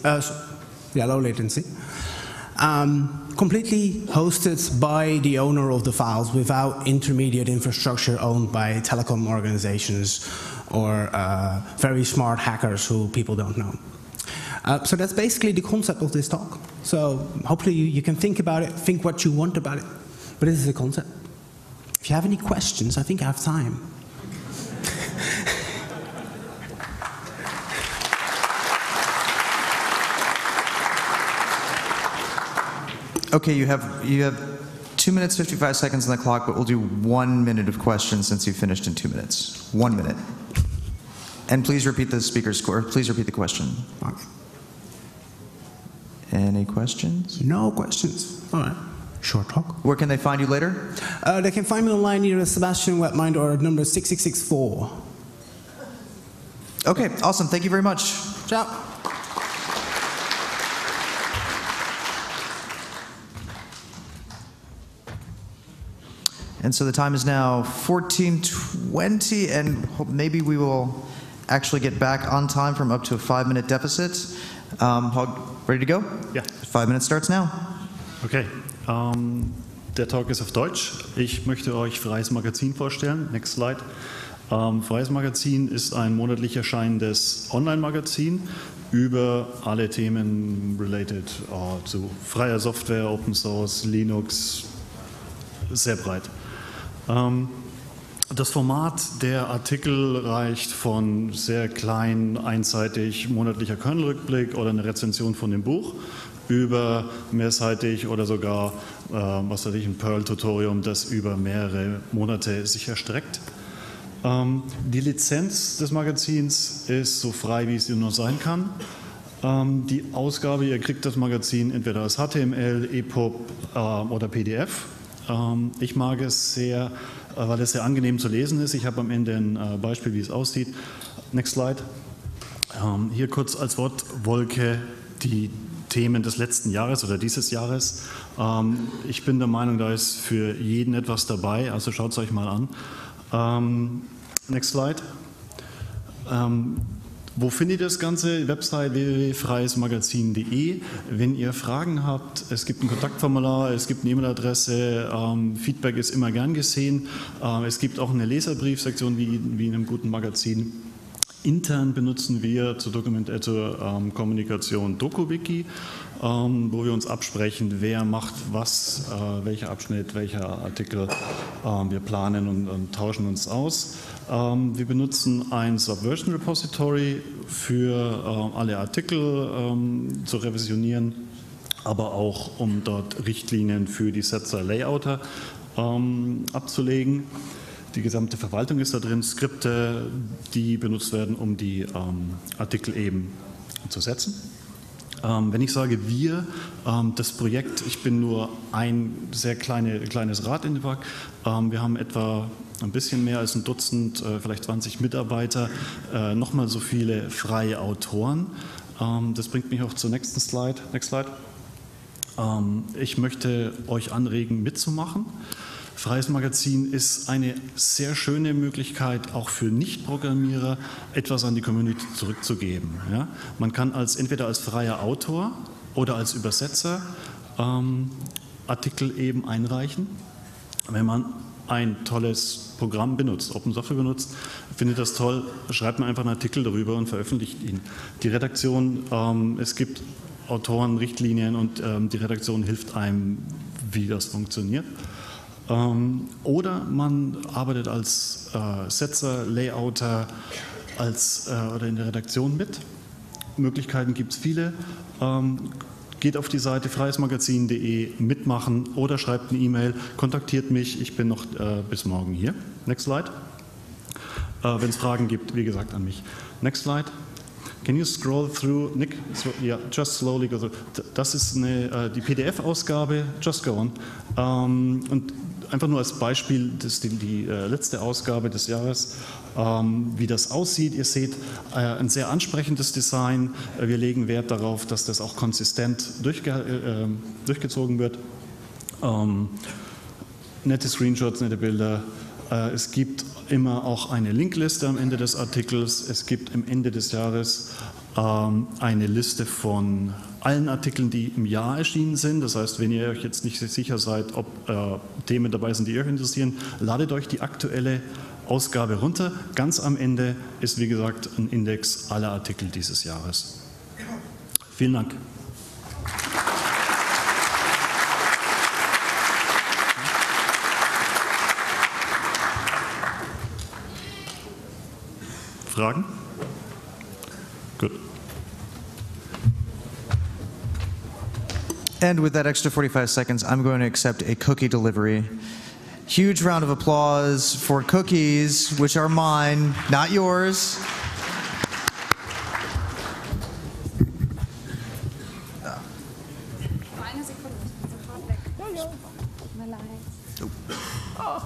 [SPEAKER 15] completely hosted by the owner of the files without intermediate infrastructure owned by telecom organizations or very smart hackers who people don't know. So that's basically the concept of this talk. So hopefully you can think about it, think what you want about it. But this is the concept. If you have any questions, I think I have time.
[SPEAKER 1] Okay, you have 2 minutes, 55 seconds on the clock, but we'll do 1 minute of questions since you finished in 2 minutes. 1 minute. And please repeat the speaker's score. Please repeat the question. Okay. Any questions?
[SPEAKER 15] No questions. All right. Short talk.
[SPEAKER 1] Where can they find you later?
[SPEAKER 15] They can find me online either at Sebastian Webmind or at number 6664.
[SPEAKER 1] Okay, awesome. Thank you very much.
[SPEAKER 15] Ciao.
[SPEAKER 1] And so the time is now 14:20, and maybe we will actually get back on time from up to a 5-minute deficit. Hog, ready to go?
[SPEAKER 16] Ja.
[SPEAKER 1] 5 minutes starts now.
[SPEAKER 16] Okay. Der Talk ist auf Deutsch. Ich möchte euch Freies Magazin vorstellen. Next slide. Freies Magazin ist ein monatlich erscheinendes Online-Magazin über alle Themen related zu freier Software, Open Source, Linux, sehr breit. Das Format der Artikel reicht von sehr klein, einseitig, monatlicher Kernel-Rückblick oder eine Rezension von dem Buch über mehrseitig oder sogar, was weiß ich, ein Perl-Tutorium, das über mehrere Monate sich erstreckt. Die Lizenz des Magazins ist so frei, wie es nur sein kann. Die Ausgabe, ihr kriegt das Magazin entweder als HTML, EPUB oder PDF. Ich mag es sehr, weil es sehr angenehm zu lesen ist. Ich habe am Ende ein Beispiel, wie es aussieht. Next slide. Hier kurz als Wortwolke die Themen des letzten Jahres oder dieses Jahres. Ich bin der Meinung, da ist für jeden etwas dabei, also schaut es euch mal an. Next slide. Wo findet ihr das Ganze? Website www.freiesmagazin.de. Wenn ihr Fragen habt, es gibt ein Kontaktformular, es gibt eine E-Mail-Adresse, Feedback ist immer gern gesehen. Es gibt auch eine Leserbriefsektion wie in einem guten Magazin. Intern benutzen wir zur Kommunikation DokuWiki, wo wir uns absprechen, wer macht was, welcher Abschnitt, welcher Artikel. Wir planen und tauschen uns aus. Wir benutzen ein Subversion Repository für alle Artikel zu revisionieren, aber auch um dort Richtlinien für die Setzer Layouter abzulegen. Die gesamte Verwaltung ist da drin, Skripte, die benutzt werden, um die Artikel eben zu setzen. Wenn ich sage wir, das Projekt, ich bin nur ein sehr kleines Rad in dem Werk. Wir haben etwa ein bisschen mehr als ein Dutzend, vielleicht 20 Mitarbeiter, nochmal so viele freie Autoren. Das bringt mich auch zur nächsten Slide. Next slide. Ich möchte euch anregen, mitzumachen. Freies Magazin ist eine sehr schöne Möglichkeit, auch für Nicht-Programmierer etwas an die Community zurückzugeben. Ja? Man kann entweder als freier Autor oder als Übersetzer Artikel eben einreichen. Wenn man ein tolles Programm benutzt, Open Software benutzt, findet das toll, schreibt man einfach einen Artikel darüber und veröffentlicht ihn. Die Redaktion, es gibt Autorenrichtlinien und die Redaktion hilft einem, wie das funktioniert. Oder man arbeitet als Setzer, Layouter oder in der Redaktion mit. Möglichkeiten gibt es viele. Geht auf die Seite freiesmagazin.de, mitmachen oder schreibt eine E-Mail, kontaktiert mich, ich bin noch bis morgen hier. Next slide. Wenn es Fragen gibt, wie gesagt, an mich. Next slide. Can you scroll through, Nick? Yeah, just slowly go through. Das ist die PDF-Ausgabe, just go on. Und einfach nur als Beispiel, das ist die letzte Ausgabe des Jahres, wie das aussieht. Ihr seht ein sehr ansprechendes Design. Wir legen Wert darauf, dass das auch konsistent durchgezogen wird. Nette Screenshots, nette Bilder. Es gibt immer auch eine Linkliste am Ende des Artikels. Es gibt am Ende des Jahres eine Liste von allen Artikeln, die im Jahr erschienen sind. Das heißt, wenn ihr euch jetzt nicht sicher seid, ob Themen dabei sind, die euch interessieren, ladet euch die aktuelle Ausgabe runter. Ganz am Ende ist, wie gesagt, ein Index aller Artikel dieses Jahres. Vielen Dank. Fragen? Gut.
[SPEAKER 1] And with that extra 45 seconds, I'm going to accept a cookie delivery. Huge round of applause for cookies, which are mine, not yours.
[SPEAKER 17] Eine Sekunde, sofort weg. Tut mir leid. Oh.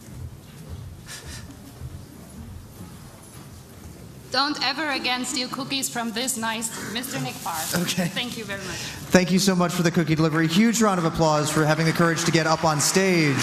[SPEAKER 17] Don't ever again steal cookies from this nice Mr. Nick Farr.
[SPEAKER 1] Okay.
[SPEAKER 17] Thank you very much.
[SPEAKER 1] Thank you so much for the cookie delivery. Huge round of applause for having the courage to get up on stage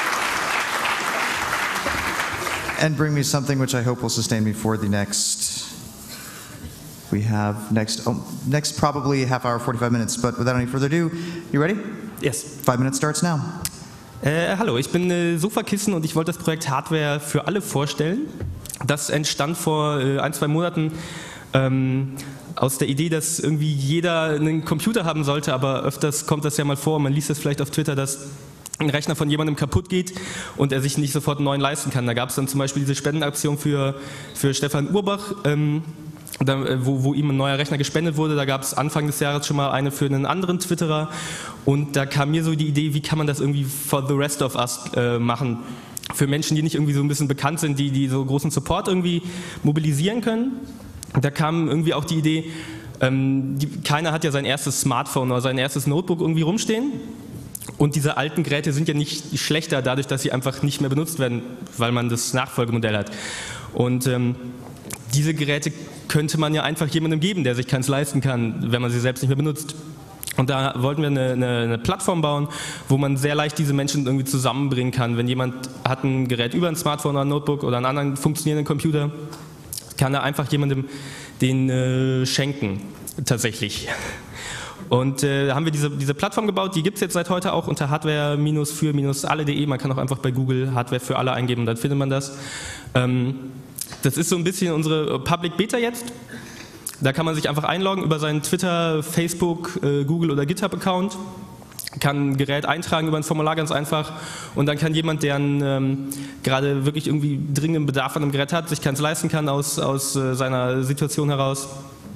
[SPEAKER 1] and bring me something which I hope will sustain me for the next. We have next probably half hour, 45 minutes. But without any further ado, you ready?
[SPEAKER 18] Yes.
[SPEAKER 1] 5 minutes starts now.
[SPEAKER 18] Hallo, ich bin Sofakissen und ich wollte das Projekt Hardware für alle vorstellen. Das entstand vor 1-2 Monaten aus der Idee, dass irgendwie jeder einen Computer haben sollte, aber öfters kommt das ja mal vor, man liest das vielleicht auf Twitter, dass ein Rechner von jemandem kaputt geht und er sich nicht sofort einen neuen leisten kann. Da gab es dann zum Beispiel diese Spendenaktion für Stefan Urbach, wo ihm ein neuer Rechner gespendet wurde. Da gab es Anfang des Jahres schon mal eine für einen anderen Twitterer und da kam mir so die Idee, wie kann man das irgendwie for the rest of us machen, für Menschen, die nicht irgendwie so ein bisschen bekannt sind, die so großen Support irgendwie mobilisieren können. Da kam irgendwie auch die Idee, keiner hat ja sein erstes Smartphone oder sein erstes Notebook irgendwie rumstehen. Und diese alten Geräte sind ja nicht schlechter dadurch, dass sie einfach nicht mehr benutzt werden, weil man das Nachfolgemodell hat. Und diese Geräte könnte man ja einfach jemandem geben, der sich keins leisten kann, wenn man sie selbst nicht mehr benutzt. Und da wollten wir eine Plattform bauen, wo man sehr leicht diese Menschen irgendwie zusammenbringen kann. Wenn jemand hat ein Gerät über ein Smartphone oder ein Notebook oder einen anderen funktionierenden Computer, kann er einfach jemandem den schenken, tatsächlich. Und da haben wir diese Plattform gebaut, die gibt es jetzt seit heute auch unter hardware-für-alle.de. Man kann auch einfach bei Google Hardware für alle eingeben und dann findet man das. Das ist so ein bisschen unsere Public Beta jetzt. Da kann man sich einfach einloggen über seinen Twitter, Facebook, Google oder GitHub-Account, kann ein Gerät eintragen über ein Formular ganz einfach und dann kann jemand, der gerade wirklich irgendwie dringenden Bedarf an einem Gerät hat, sich keins leisten kann aus seiner Situation heraus,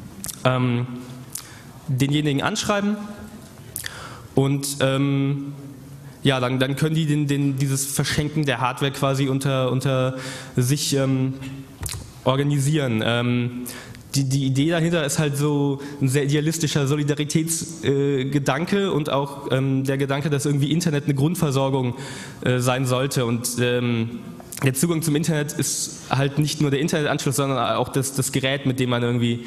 [SPEAKER 18] denjenigen anschreiben und ja, dann können die dieses Verschenken der Hardware quasi unter sich organisieren. Die Idee dahinter ist halt so ein sehr idealistischer Solidaritätsgedanke und auch der Gedanke, dass irgendwie Internet eine Grundversorgung sein sollte. Und der Zugang zum Internet ist halt nicht nur der Internetanschluss, sondern auch das Gerät, mit dem man irgendwie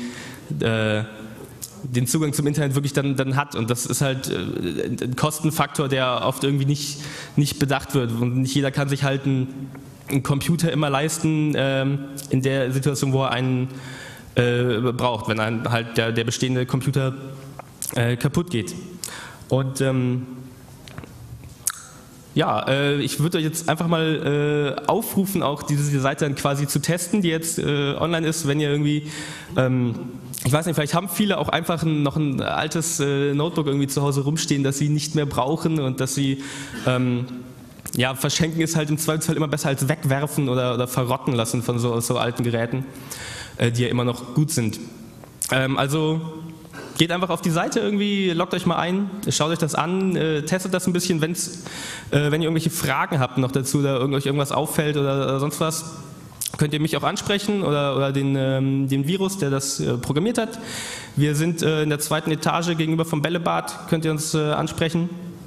[SPEAKER 18] den Zugang zum Internet wirklich dann hat. Und das ist halt ein Kostenfaktor, der oft irgendwie nicht bedacht wird. Und nicht jeder kann sich halt einen Computer immer leisten in der Situation, wo er einen braucht, wenn einem halt der bestehende Computer kaputt geht. Und ja, ich würde euch jetzt einfach mal aufrufen, auch diese Seite dann quasi zu testen, die jetzt online ist, wenn ihr irgendwie, ich weiß nicht, vielleicht haben viele auch einfach noch ein altes Notebook irgendwie zu Hause rumstehen, das sie nicht mehr brauchen und dass sie, verschenken ist halt im Zweifelsfall immer besser als wegwerfen oder verrotten lassen von so alten Geräten, die ja immer noch gut sind. Also geht einfach auf die Seite irgendwie, loggt euch mal ein, schaut euch das an, testet das ein bisschen, wenn ihr irgendwelche Fragen habt noch dazu oder euch irgendwas auffällt oder sonst was, könnt ihr mich auch ansprechen oder den Virus, der das programmiert hat. Wir sind in der 2. Etage gegenüber vom Bällebad, könnt ihr uns ansprechen.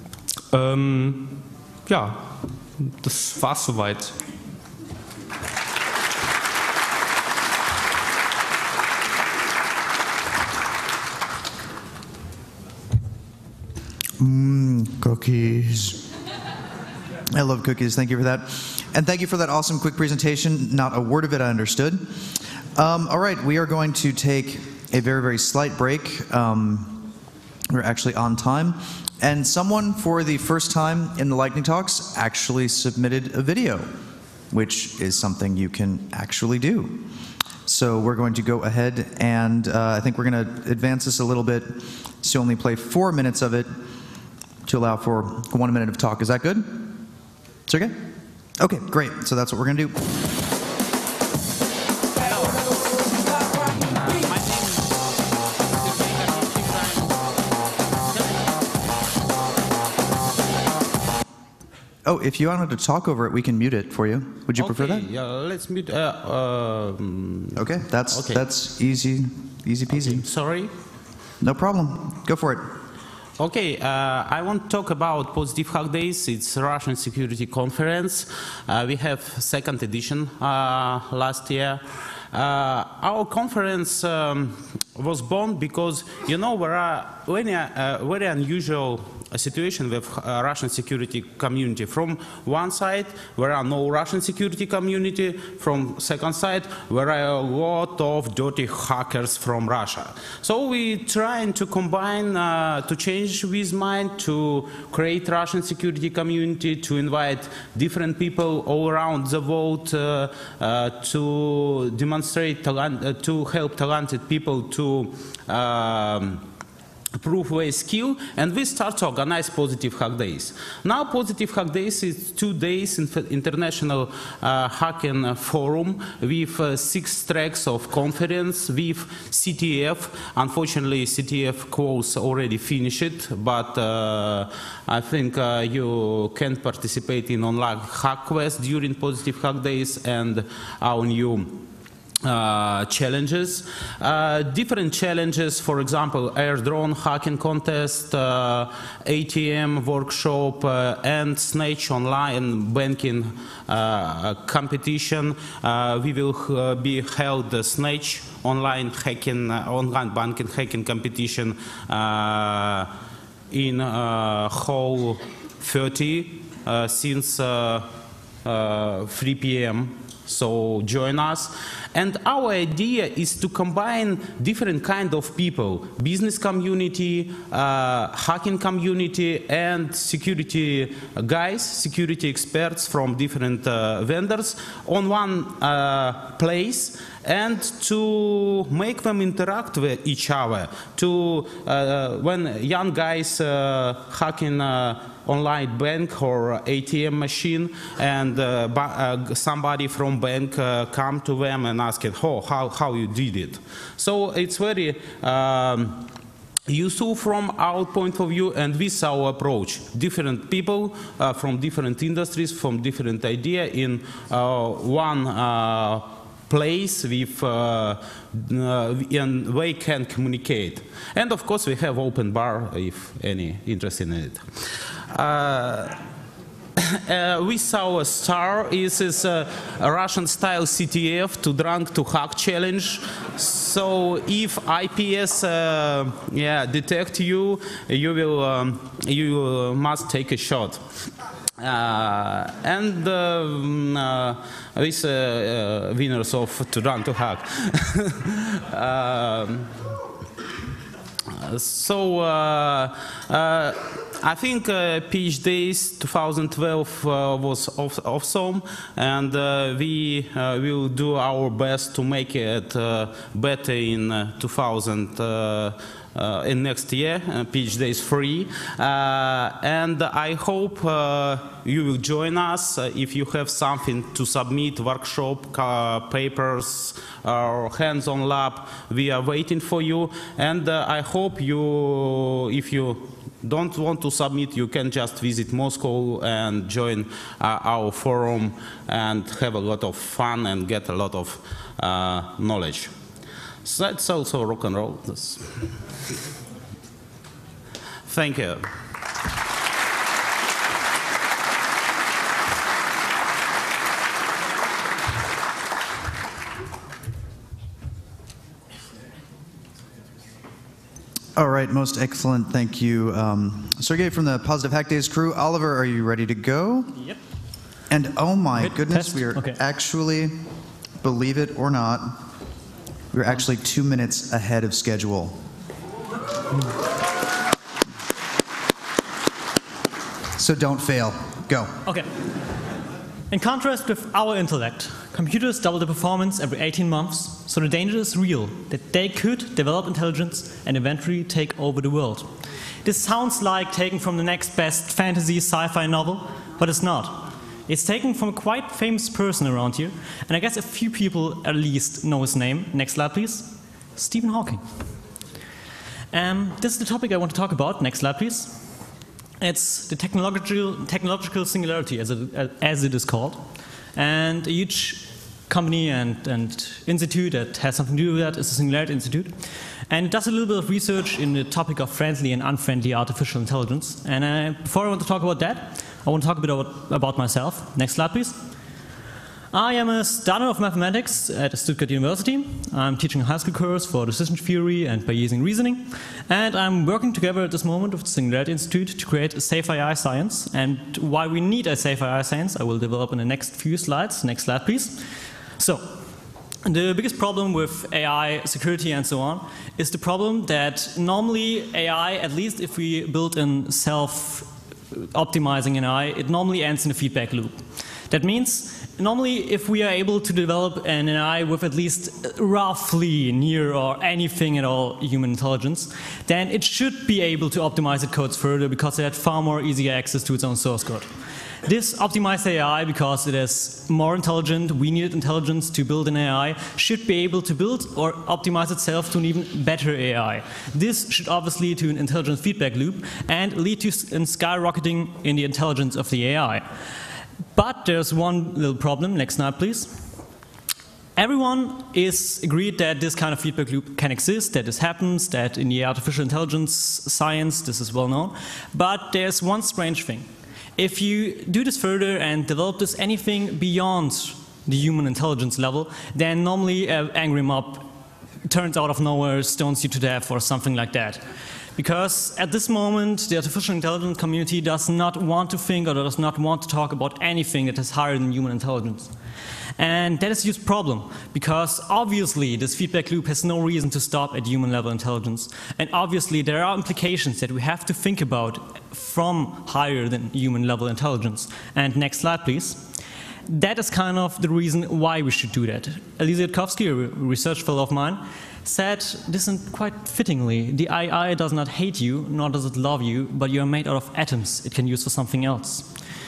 [SPEAKER 18] Das war's soweit.
[SPEAKER 1] Cookies. I love cookies. Thank you for that. And thank you for that awesome quick presentation. Not a word of it I understood. All right, we are going to take a very, very slight break. We're actually on time. And someone, for the first time in the Lightning Talks, actually submitted a video, which is something you can actually do. So we're going to go ahead and I think we're going to advance this a little bit to only play 4 minutes of it to allow for 1 minute of talk. Is that good? It's okay? Okay, great. So that's what we're going to do. Oh, if you wanted to talk over it, we can mute it for you. Would you prefer that?
[SPEAKER 11] Yeah, let's mute.
[SPEAKER 1] Okay, that's easy peasy.
[SPEAKER 11] Okay, sorry.
[SPEAKER 1] No problem. Go for it.
[SPEAKER 11] Okay, I want to talk about Positive Hack Days. It's a Russian security conference. We have 2nd edition last year. Our conference was born because, you know, there are very unusual situation with Russian security community. From one side, there are no Russian security community. From second side, there are a lot of dirty hackers from Russia. So we trying to combine, to change this mind, to create Russian security community, to invite different people all around the world to demonstrate talent, to help talented people to prove their skill, and we start to organize Positive Hack Days. Now Positive Hack Days is 2 days in international hacking forum with 6 tracks of conference with CTF. Unfortunately, CTF course already finished, but I think you can participate in online hack quest during Positive Hack Days and our new challenges, different challenges, for example, air drone hacking contest, ATM workshop, and Snatch online banking competition. We will be held the Snatch online banking hacking competition in Hall 30 since 3 p.m. So join us. And our idea is to combine different kind of people, business community, hacking community, and security guys, security experts from different vendors on one place, and to make them interact with each other. To when young guys hacking online bank or ATM machine, and somebody from bank come to them and ask it, how you did it. So it's very useful from our point of view, and this is our approach. Different people from different industries, from different idea in one place with and they can communicate. And of course we have open bar if any interest in it. With our star is a Russian style CTF, Too Drunk to Hack challenge. So if IPS detect you, you must take a shot. And with winners of To Run to Hack. I think PhDs 2012 was awesome, and we will do our best to make it better in 2000. In next year, PhD is free, and I hope you will join us if you have something to submit, workshop, papers, or hands-on lab. We are waiting for you, and I hope you, if you don't want to submit, you can just visit Moscow and join our forum and have a lot of fun and get a lot of knowledge. So that's also rock and roll. Thank you.
[SPEAKER 1] All right, most excellent. Thank you, Sergey from the Positive Hack Days crew. Oliver, are you ready to go?
[SPEAKER 19] Yep.
[SPEAKER 1] And oh my goodness,
[SPEAKER 19] test.
[SPEAKER 1] we are
[SPEAKER 19] Okay.
[SPEAKER 1] actually, believe it or not, we're actually 2 minutes ahead of schedule. So don't fail. Go.
[SPEAKER 19] Okay. In contrast with our intellect, computers double the performance every 18 months, so the danger is real that they could develop intelligence and eventually take over the world. This sounds like taken from the next best fantasy sci-fi novel, but it's not. It's taken from a quite famous person around here, and I guess a few people at least know his name. Next slide, please. Stephen Hawking. This is the topic I want to talk about. Next slide, please. It's the technological singularity, as it is called. And a huge company and institute that has something to do with that is the Singularity Institute. And it does a little bit of research in the topic of friendly and unfriendly artificial intelligence. And before I want to talk about that, I want to talk a bit about myself. Next slide, please. I am a student of mathematics at Stuttgart University. I'm teaching a high school course for decision theory and Bayesian reasoning. And I'm working together at this moment with the Singularity Institute to create a safe AI science. And why we need a safe AI science, I will develop in the next few slides. Next slide, please. So, the biggest problem with AI security and so on is the problem that normally AI, at least if we build in self-optimizing an AI, it normally ends in a feedback loop. That means normally if we are able to develop an AI with at least roughly near or anything at all human intelligence, then it should be able to optimize its codes further because it had far more easier access to its own source code. This optimized AI, because it is more intelligent, we needed intelligence to build an AI, should be able to build or optimize itself to an even better AI. This should obviously lead to an intelligence feedback loop and lead to skyrocketing in the intelligence of the AI. But there's one little problem. Next slide, please. Everyone is agreed that this kind of feedback loop can exist, that this happens, that in the artificial intelligence science this is well known. But there's one strange thing. If you do this further and develop this anything beyond the human intelligence level, then normally an angry mob turns out of nowhere, stones you to death or something like that. Because at this moment, the artificial intelligence community does not want to think or does not want to talk about anything that is higher than human intelligence. And that is a huge problem, because obviously this feedback loop has no reason to stop at human level intelligence. And obviously there are implications that we have to think about from higher than human level intelligence. And next slide, please. That is kind of the reason why we should do that. Elisa Yudkowsky, a research fellow of mine, said this quite fittingly: the AI does not hate you, nor does it love you, but you are made out of atoms it can use for something else.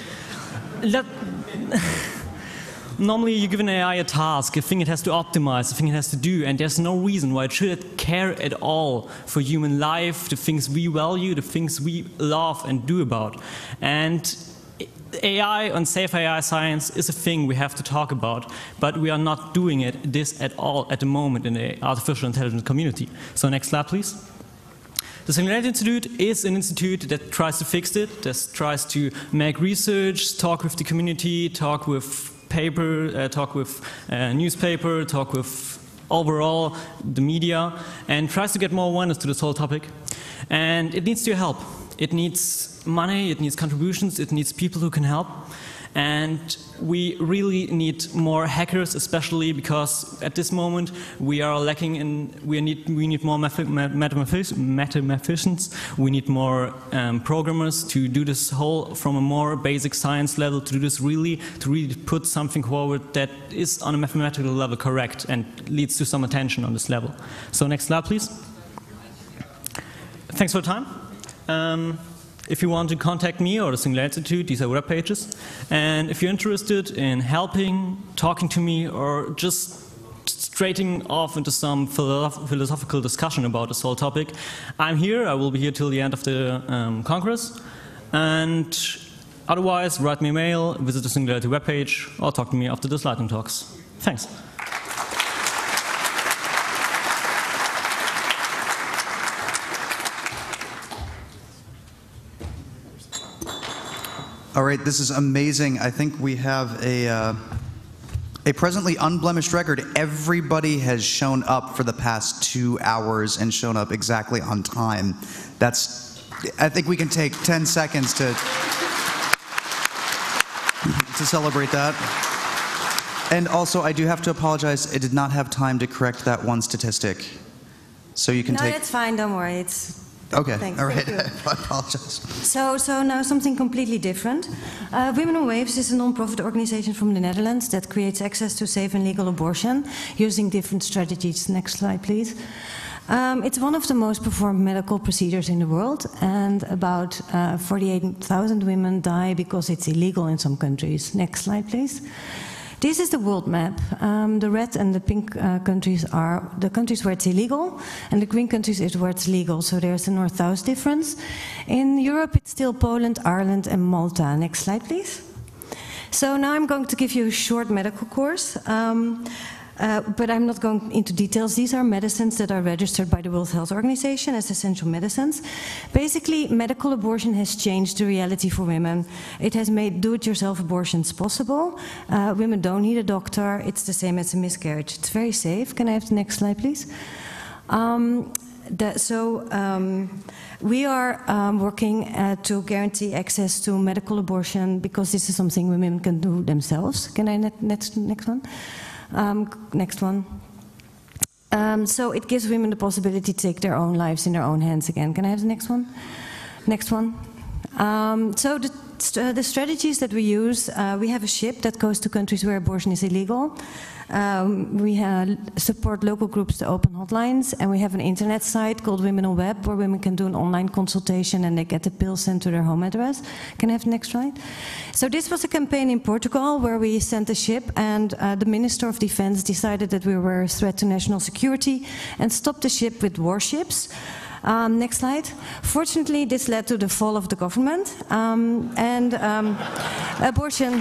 [SPEAKER 19] Normally you give an AI a task, a thing it has to optimize, a thing it has to do, and there's no reason why it should care at all for human life, the things we value, the things we love and do about. And AI and safe AI science is a thing we have to talk about, but we are not doing this at all at the moment in the artificial intelligence community. So next slide, please. The Singularity Institute is an institute that tries to fix it, that tries to make research, talk with the community, talk with paper, talk with newspaper, talk with overall the media, and tries to get more awareness to this whole topic. And it needs your help. It needs money, it needs contributions, it needs people who can help. And we really need more hackers, especially because at this moment we are lacking in. We need more mathematicians. We need more programmers to do this whole from a more basic science level. To do this to really put something forward that is on a mathematical level correct and leads to some attention on this level. So next slide, please. Thanks for the time. If you want to contact me or the Singularity Institute, these are web pages. And if you're interested in helping, talking to me, or just straighting off into some philosophical discussion about this whole topic, I'm here. I will be here till the end of the Congress. And otherwise, write me a mail, visit the Singularity webpage, or talk to me after this lightning talks. Thanks.
[SPEAKER 1] All right, this is amazing. I think we have a presently unblemished record. Everybody has shown up for the past 2 hours and shown up exactly on time. I think we can take 10 seconds to celebrate that. And also, I do have to apologize. I did not have time to correct that one statistic. So you can take...
[SPEAKER 20] No, it's fine. Don't worry. It's...
[SPEAKER 1] Okay,
[SPEAKER 20] Thanks.
[SPEAKER 1] all right,
[SPEAKER 20] Thank
[SPEAKER 1] I apologize.
[SPEAKER 20] So now something completely different. Women on Waves is a non-profit organization from the Netherlands that creates access to safe and legal abortion using different strategies. Next slide, please. It's one of the most performed medical procedures in the world, and about 48,000 women die because it's illegal in some countries. Next slide, please. This is the world map. The red and the pink countries are the countries where it's illegal, and the green countries is where it's legal. So there's a north-south difference. In Europe, it's still Poland, Ireland, and Malta. Next slide, please. So now I'm going to give you a short medical course. But I'm not going into details. These are medicines that are registered by the World Health Organization as essential medicines. Basically, medical abortion has changed the reality for women. It has made do-it-yourself abortions possible. Women don't need a doctor. It's the same as a miscarriage. It's very safe. Can I have the next slide, please? We are working to guarantee access to medical abortion because this is something women can do themselves. Can I next one? Next one. So it gives women the possibility to take their own lives in their own hands again. Can I have the next one? Next one. So the strategies that we use, we have a ship that goes to countries where abortion is illegal. We support local groups to open hotlines, and we have an internet site called Women on Web where women can do an online consultation and they get the pill sent to their home address. Can I have the next slide? So this was a campaign in Portugal where we sent a ship, and the Minister of Defense decided that we were a threat to national security and stopped the ship with warships. Next slide. Fortunately, this led to the fall of the government and abortion.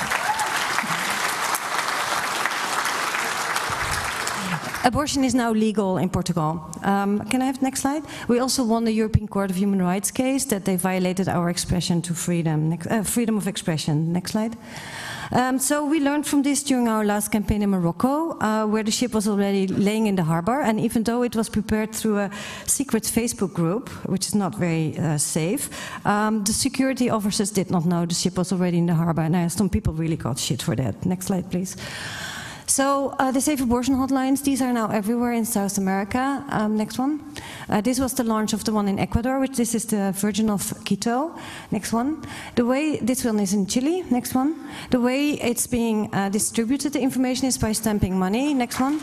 [SPEAKER 20] Abortion is now legal in Portugal. Can I have the next slide? We also won the European Court of Human Rights case that they violated our expression to freedom, freedom of expression. Next slide. So we learned from this during our last campaign in Morocco, where the ship was already laying in the harbor, and even though it was prepared through a secret Facebook group, which is not very safe, the security officers did not know the ship was already in the harbor, and some people really got shit for that. Next slide, please. So the safe abortion hotlines, these are now everywhere in South America. Next one. This was the launch of the one in Ecuador, which this is the Virgin of Quito. Next one. The way, this one is in Chile. Next one. The way it's being distributed, the information is by stamping money. Next one.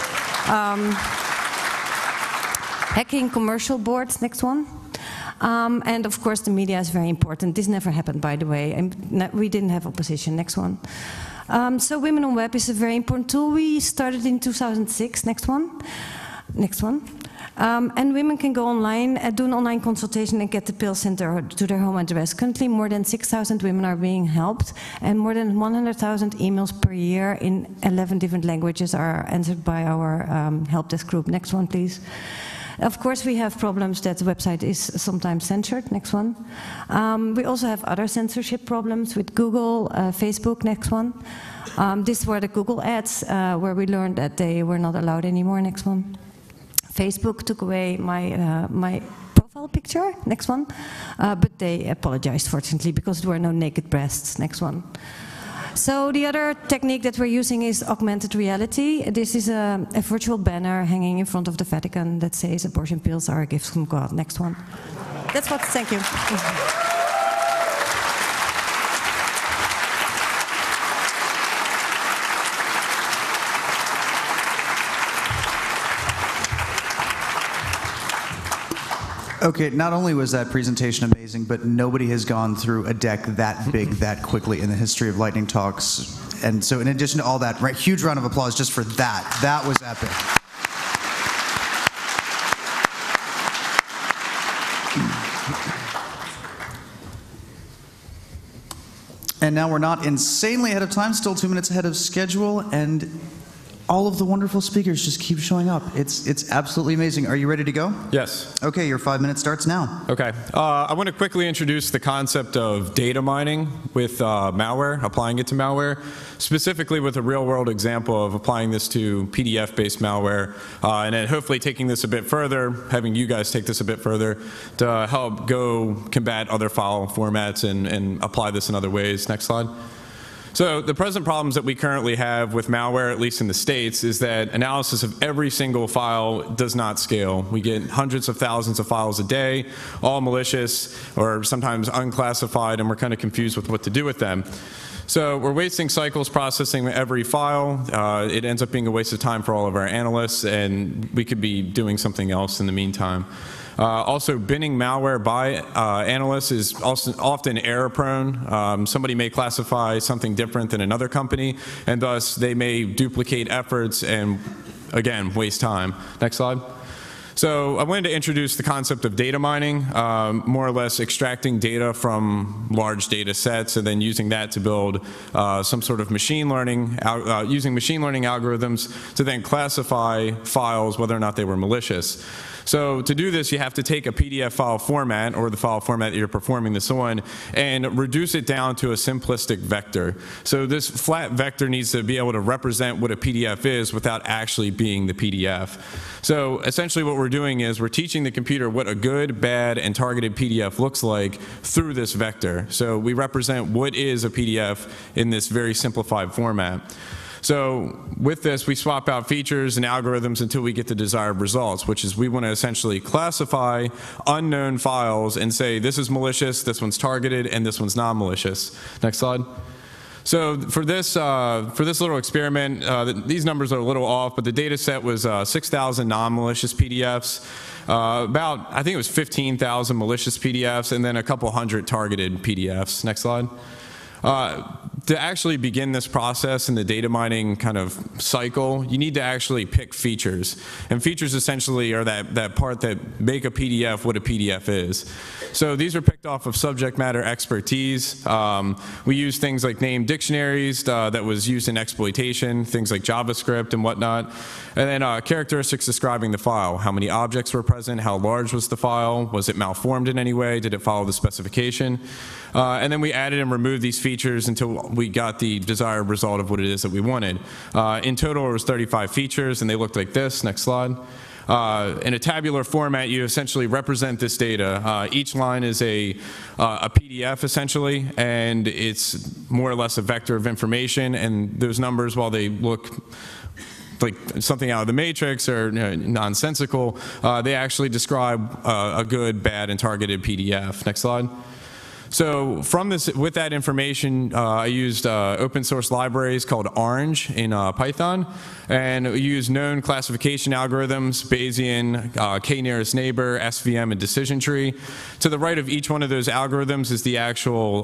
[SPEAKER 20] Hacking commercial boards. Next one. And of course the media is very important. This never happened, by the way. We didn't have opposition. Next one. So Women on Web is a very important tool. We started in 2006. Next one. Next one. And women can go online, do an online consultation and get the pill sent to their home address. Currently, more than 6,000 women are being helped, and more than 100,000 emails per year in 11 different languages are answered by our help desk group. Next one, please. Of course, we have problems that the website is sometimes censored. Next one. We also have other censorship problems with Google, Facebook. Next one. These were the Google ads where we learned that they were not allowed anymore. Next one. Facebook took away my profile female picture. Next one. But they apologized, fortunately, because there were no naked breasts. Next one. So the other technique that we're using is augmented reality. This is a virtual banner hanging in front of the Vatican that says abortion pills are a gift from God. Next one. That's what, thank you.
[SPEAKER 1] Okay, not only was that presentation amazing, but nobody has gone through a deck that big that quickly in the history of Lightning Talks. And so in addition to all that, right, huge round of applause just for that. That was epic. And now we're not insanely ahead of time, still 2 minutes ahead of schedule, and all of the wonderful speakers just keep showing up. It's absolutely amazing. Are you ready to go?
[SPEAKER 21] Yes.
[SPEAKER 1] Okay, your 5 minutes starts now.
[SPEAKER 21] Okay. I want to quickly introduce the concept of data mining with malware, applying it to malware, specifically with a real-world example of applying this to PDF-based malware, and then hopefully taking this a bit further, having you guys take this a bit further to help go combat other file formats and apply this in other ways. Next slide. So the present problems that we currently have with malware, at least in the States, is that analysis of every single file does not scale. We get hundreds of thousands of files a day, all malicious or sometimes unclassified, and we're kind of confused with what to do with them. So we're wasting cycles processing every file. It ends up being a waste of time for all of our analysts, and we could be doing something else in the meantime. Also, binning malware by analysts is also often error-prone. Somebody may classify something different than another company, and thus they may duplicate efforts and, again, waste time. Next slide. So I wanted to introduce the concept of data mining, more or less extracting data from large data sets and then using that to build some sort of machine learning, using machine learning algorithms to then classify files whether or not they were malicious. So to do this, you have to take a PDF file format, or the file format that you're performing this on, and reduce it down to a simplistic vector. So this flat vector needs to be able to represent what a PDF is without actually being the PDF. So essentially what we're doing is we're teaching the computer what a good, bad, and targeted PDF looks like through this vector. So we represent what is a PDF in this very simplified format. So with this, we swap out features and algorithms until we get the desired results, which is we want to essentially classify unknown files and say this is malicious, this one's targeted, and this one's non-malicious. Next slide. So for this little experiment, these numbers are a little off, but the data set was 6,000 non-malicious PDFs, about, I think it was 15,000 malicious PDFs, and then a couple hundred targeted PDFs. Next slide. To actually begin this process in the data mining kind of cycle, you need to actually pick features. And features essentially are that part that make a PDF what a PDF is. So these are picked off of subject matter expertise. We use things like named dictionaries that was used in exploitation, things like JavaScript and whatnot. And then characteristics describing the file. How many objects were present? How large was the file? Was it malformed in any way? Did it follow the specification? And then we added and removed these features until we got the desired result of what it is that we wanted. In total, it was 35 features, and they looked like this. Next slide. In a tabular format, you essentially represent this data. Each line is a PDF, essentially, and it's more or less a vector of information, and those numbers, while they look like something out of the matrix or nonsensical, they actually describe a good, bad, and targeted PDF. Next slide. So from this, with that information, I used open source libraries called Orange in Python, and we used known classification algorithms, Bayesian, k-nearest neighbor, SVM, and decision tree. To the right of each one of those algorithms is the actual,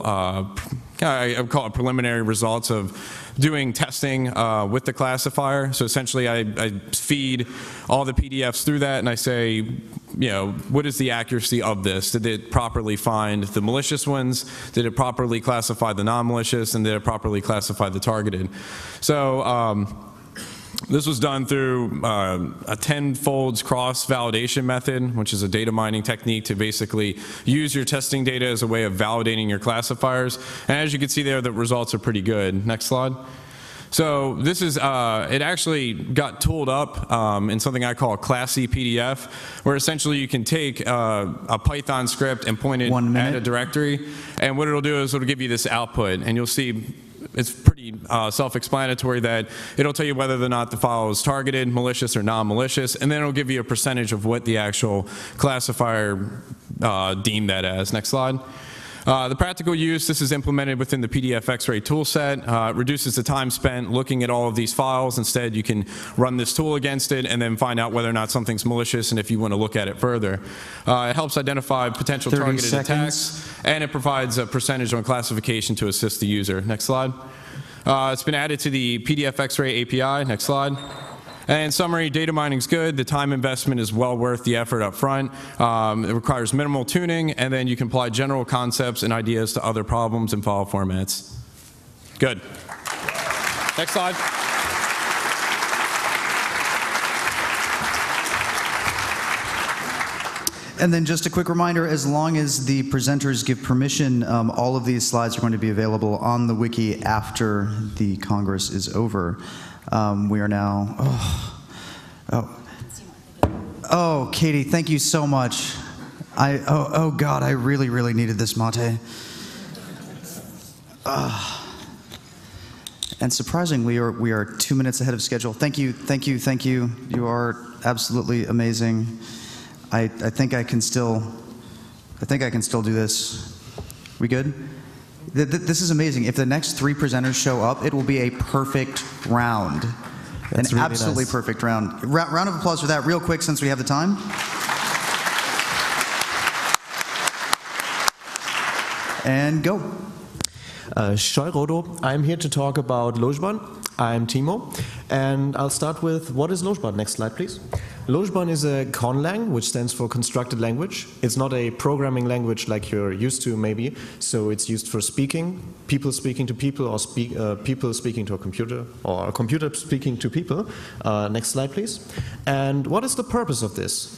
[SPEAKER 21] I would call it preliminary results of doing testing with the classifier. So essentially I feed all the PDFs through that and I say, what is the accuracy of this? Did it properly find the malicious ones? Did it properly classify the non-malicious? And did it properly classify the targeted? So this was done through a 10-folds cross-validation method, which is a data mining technique to basically use your testing data as a way of validating your classifiers. And as you can see there, the results are pretty good. Next slide. So this is, it actually got tooled up in something I call Classy PDF, where essentially you can take a Python script and point it at a directory, and what it'll do is it'll give you this output, and you'll see it's pretty self-explanatory that it'll tell you whether or not the file is targeted, malicious or non-malicious, and then it'll give you a percentage of what the actual classifier deemed that as. Next slide. The practical use, this is implemented within the PDF X-ray toolset. It reduces the time spent looking at all of these files. Instead, you can run this tool against it and then find out whether or not something's malicious and if you want to look at it further. It helps identify potential targeted attacks, and it provides a percentage on classification to assist the user. Next slide. It's been added to the PDF X-ray API. Next slide. And in summary, data mining is good. The time investment is well worth the effort up front. It requires minimal tuning, and then you can apply general concepts and ideas to other problems and file formats. Good. Next slide.
[SPEAKER 1] And then just a quick reminder, as long as the presenters give permission, all of these slides are going to be available on the wiki after the Congress is over. We are now, oh, Katie, thank you so much. Oh God, I really, really needed this mate. And surprisingly, we are 2 minutes ahead of schedule. Thank you, thank you, thank you. You are absolutely amazing. I think I can still do this. We good? This is amazing. If the next 3 presenters show up, it will be a perfect round.
[SPEAKER 2] That's
[SPEAKER 1] An
[SPEAKER 2] really
[SPEAKER 1] absolutely
[SPEAKER 2] nice.
[SPEAKER 1] perfect round. Round of applause for that real quick since we have the time. And go.
[SPEAKER 2] Rodo. I'm here to talk about Lojban. I'm Timo, and I'll start with what is Lojban? Next slide, please. Lojban is a conlang, which stands for constructed language. It's not a programming language like you're used to, maybe. So it's used for speaking, people speaking to people, or people speaking to a computer, or a computer speaking to people. Next slide, please. And what is the purpose of this?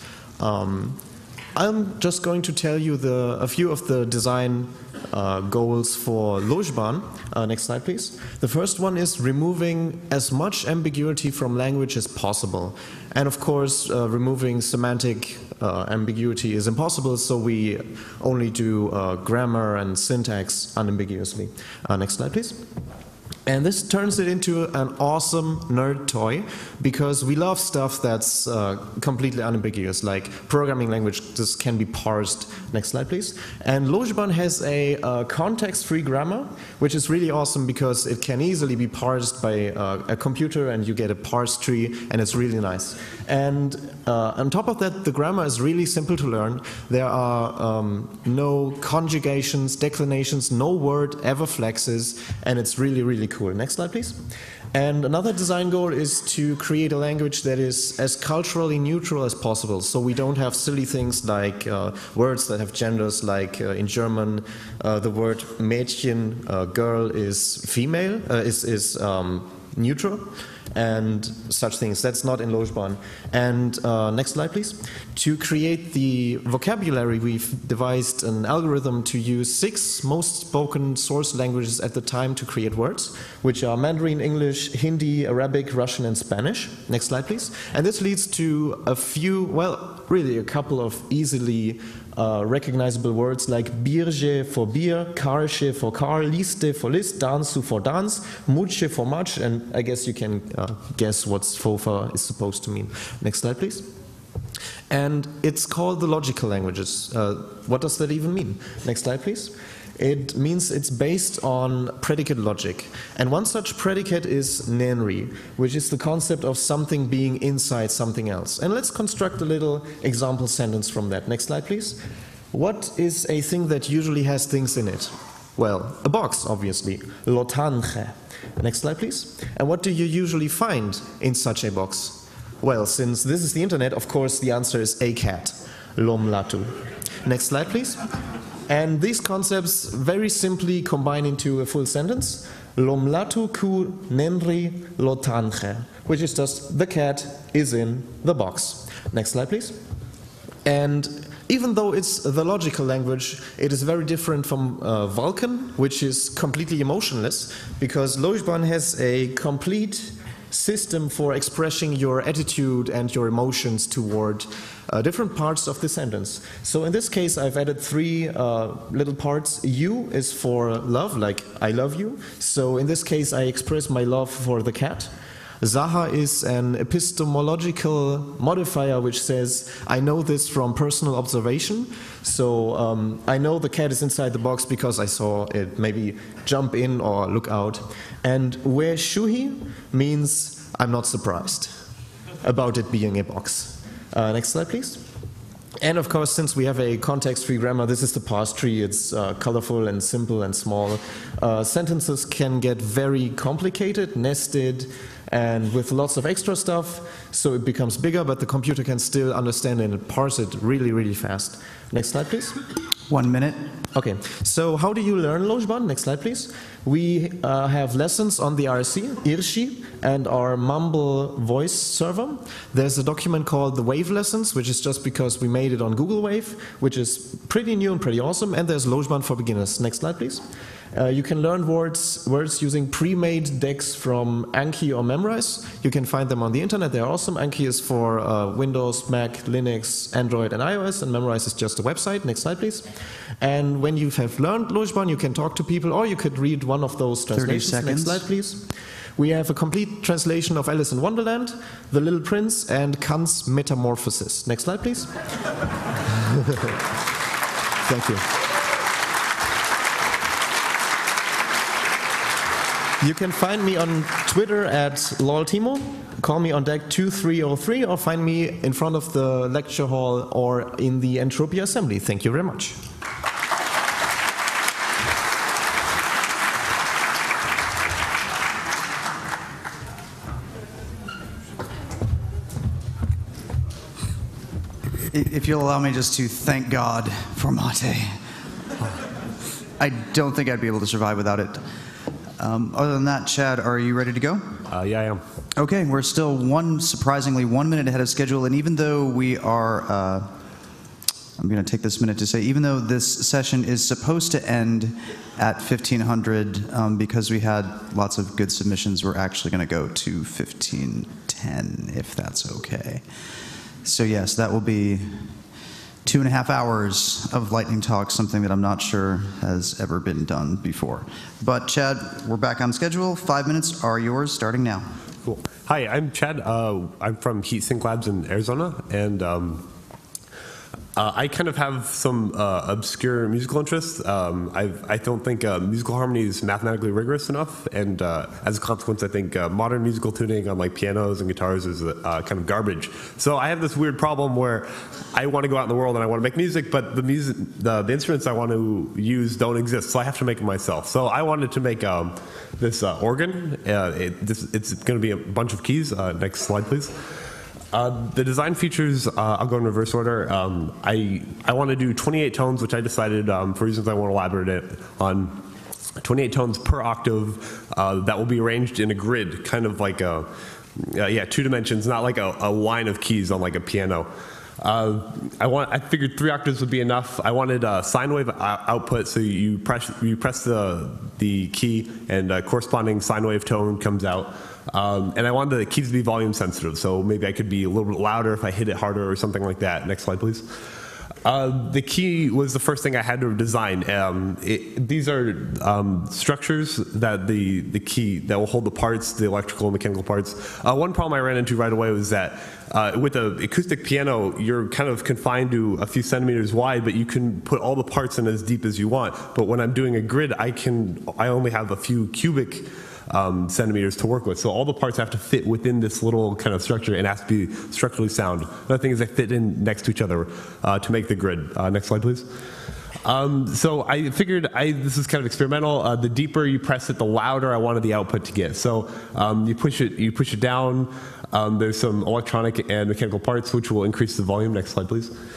[SPEAKER 2] I'm just going to tell you a few of the design goals for Lojban. Next slide, please. The first one is removing as much ambiguity from language as possible. And of course, removing semantic ambiguity is impossible, so we only do grammar and syntax unambiguously. Next slide, please. And this turns it into an awesome nerd toy, because we love stuff that's completely unambiguous, like programming languages can be parsed. Next slide, please. And Lojban has a context-free grammar, which is really awesome because it can easily be parsed by a computer, and you get a parse tree, and it's really nice. And on top of that, the grammar is really simple to learn. There are no conjugations, declinations, no word ever flexes, and it's really, really cool. Next slide, please. And another design goal is to create a language that is as culturally neutral as possible. So we don't have silly things like words that have genders, like in German, the word Mädchen, girl, is female, is neutral, and such things. That's not in Lojban. And next slide, please. To create the vocabulary, we've devised an algorithm to use 6 most spoken source languages at the time to create words, which are Mandarin, English, Hindi, Arabic, Russian, and Spanish. Next slide, please. And this leads to a few, well, really a couple of easily recognizable words like Bierge for beer, Karsche for car, Liste for list, Dansu for dance, Mutsche for much, and I guess you can guess what Fofa is supposed to mean. Next slide, please. And it's called the logical languages. What does that even mean? Next slide, please. It means it's based on predicate logic. And one such predicate is Nenri, which is the concept of something being inside something else. And let's construct a little example sentence from that. Next slide, please. What is a thing that usually has things in it? Well, a box, obviously. Lotange. Next slide, please. And what do you usually find in such a box? Well, since this is the internet, of course, the answer is a cat. Lomlatu. Next slide, please. And these concepts very simply combine into a full sentence. Lomlatu ku nenri lotange, which is just the cat is in the box. Next slide, please. And even though it's the logical language, it is very different from Vulkan, which is completely emotionless, because Lojban has a complete system for expressing your attitude and your emotions toward different parts of the sentence. So in this case, I've added 3 little parts. You is for love, like I love you. So in this case, I express my love for the cat. Zaha is an epistemological modifier which says, I know this from personal observation. So I know the cat is inside the box because I saw it maybe jump in or look out. And where shuhi means I'm not surprised about it being a box. Next slide, please. And of course, since we have a context-free grammar, this is the parse tree. It's colorful and simple and small. Sentences can get very complicated, nested, and with lots of extra stuff, so it becomes bigger, but the computer can still understand and parse it really, really fast. Next slide, please.
[SPEAKER 1] 1 minute.
[SPEAKER 2] Okay, so how do you learn Lojban? Next slide, please. We have lessons on the IRC, IRSHI, and our Mumble voice server. There's a document called the Wave Lessons, which is just because we made it on Google Wave, which is pretty new and pretty awesome, and there's Lojban for beginners. Next slide, please. You can learn words using pre-made decks from Anki or Memrise. You can find them on the internet. They're awesome. Anki is for Windows, Mac, Linux, Android, and iOS, and Memrise is just a website. Next slide, please. And when you have learned Lojban, you can talk to people, or you could read one of those translations.
[SPEAKER 1] 30 seconds.
[SPEAKER 2] Next slide, please. We have a complete translation of Alice in Wonderland, The Little Prince, and Kant's Metamorphosis. Next slide, please. Thank you. You can find me on Twitter at loltimo, call me on deck 2303, or find me in front of the lecture hall or in the Entropia Assembly. Thank you very much.
[SPEAKER 1] If you'll allow me just to thank God for Mate. I don't think I'd be able to survive without it. Other than that, Chad, are you ready to go?
[SPEAKER 4] Yeah, I am.
[SPEAKER 1] Okay, we're still surprisingly 1 minute ahead of schedule, and even though we are, I'm going to take this minute to say, even though this session is supposed to end at 1500, because we had lots of good submissions, we're actually going to go to 1510, if that's okay. So yes, that will be 2.5 hours of lightning talk, something that I'm not sure has ever been done before. But Chad, we're back on schedule. 5 minutes are yours, starting now.
[SPEAKER 4] Cool. Hi, I'm Chad. I'm from HeatSync Labs in Arizona, and I kind of have some obscure musical interests. I don't think musical harmony is mathematically rigorous enough, and as a consequence, I think modern musical tuning on like pianos and guitars is kind of garbage. So I have this weird problem where I want to go out in the world and I want to make music, but the instruments I want to use don't exist, so I have to make them myself. So I wanted to make this organ. It's going to be a bunch of keys. Next slide, please. The design features, I'll go in reverse order. I want to do 28 tones, which I decided, for reasons I won't elaborate on, 28 tones per octave that will be arranged in a grid, kind of like a, 2 dimensions, not like a line of keys on like a piano. I figured 3 octaves would be enough. I wanted a sine wave output, so you press the key and a corresponding sine wave tone comes out. And I wanted the keys to be volume sensitive, so maybe I could be a little bit louder if I hit it harder or something like that. Next slide, please. The key was the first thing I had to design. These are structures that the key that will hold the parts, the electrical and mechanical parts. One problem I ran into right away was that with an acoustic piano, you're kind of confined to a few centimeters wide, but you can put all the parts in as deep as you want. But when I'm doing a grid, I only have a few cubic centimeters to work with. So all the parts have to fit within this little kind of structure and has to be structurally sound. Another thing is they fit in next to each other to make the grid. Next slide, please. So I figured this is kind of experimental. The deeper you press it, the louder I wanted the output to get. So you push it down. There's some electronic and mechanical parts which will increase the volume. Next slide, please.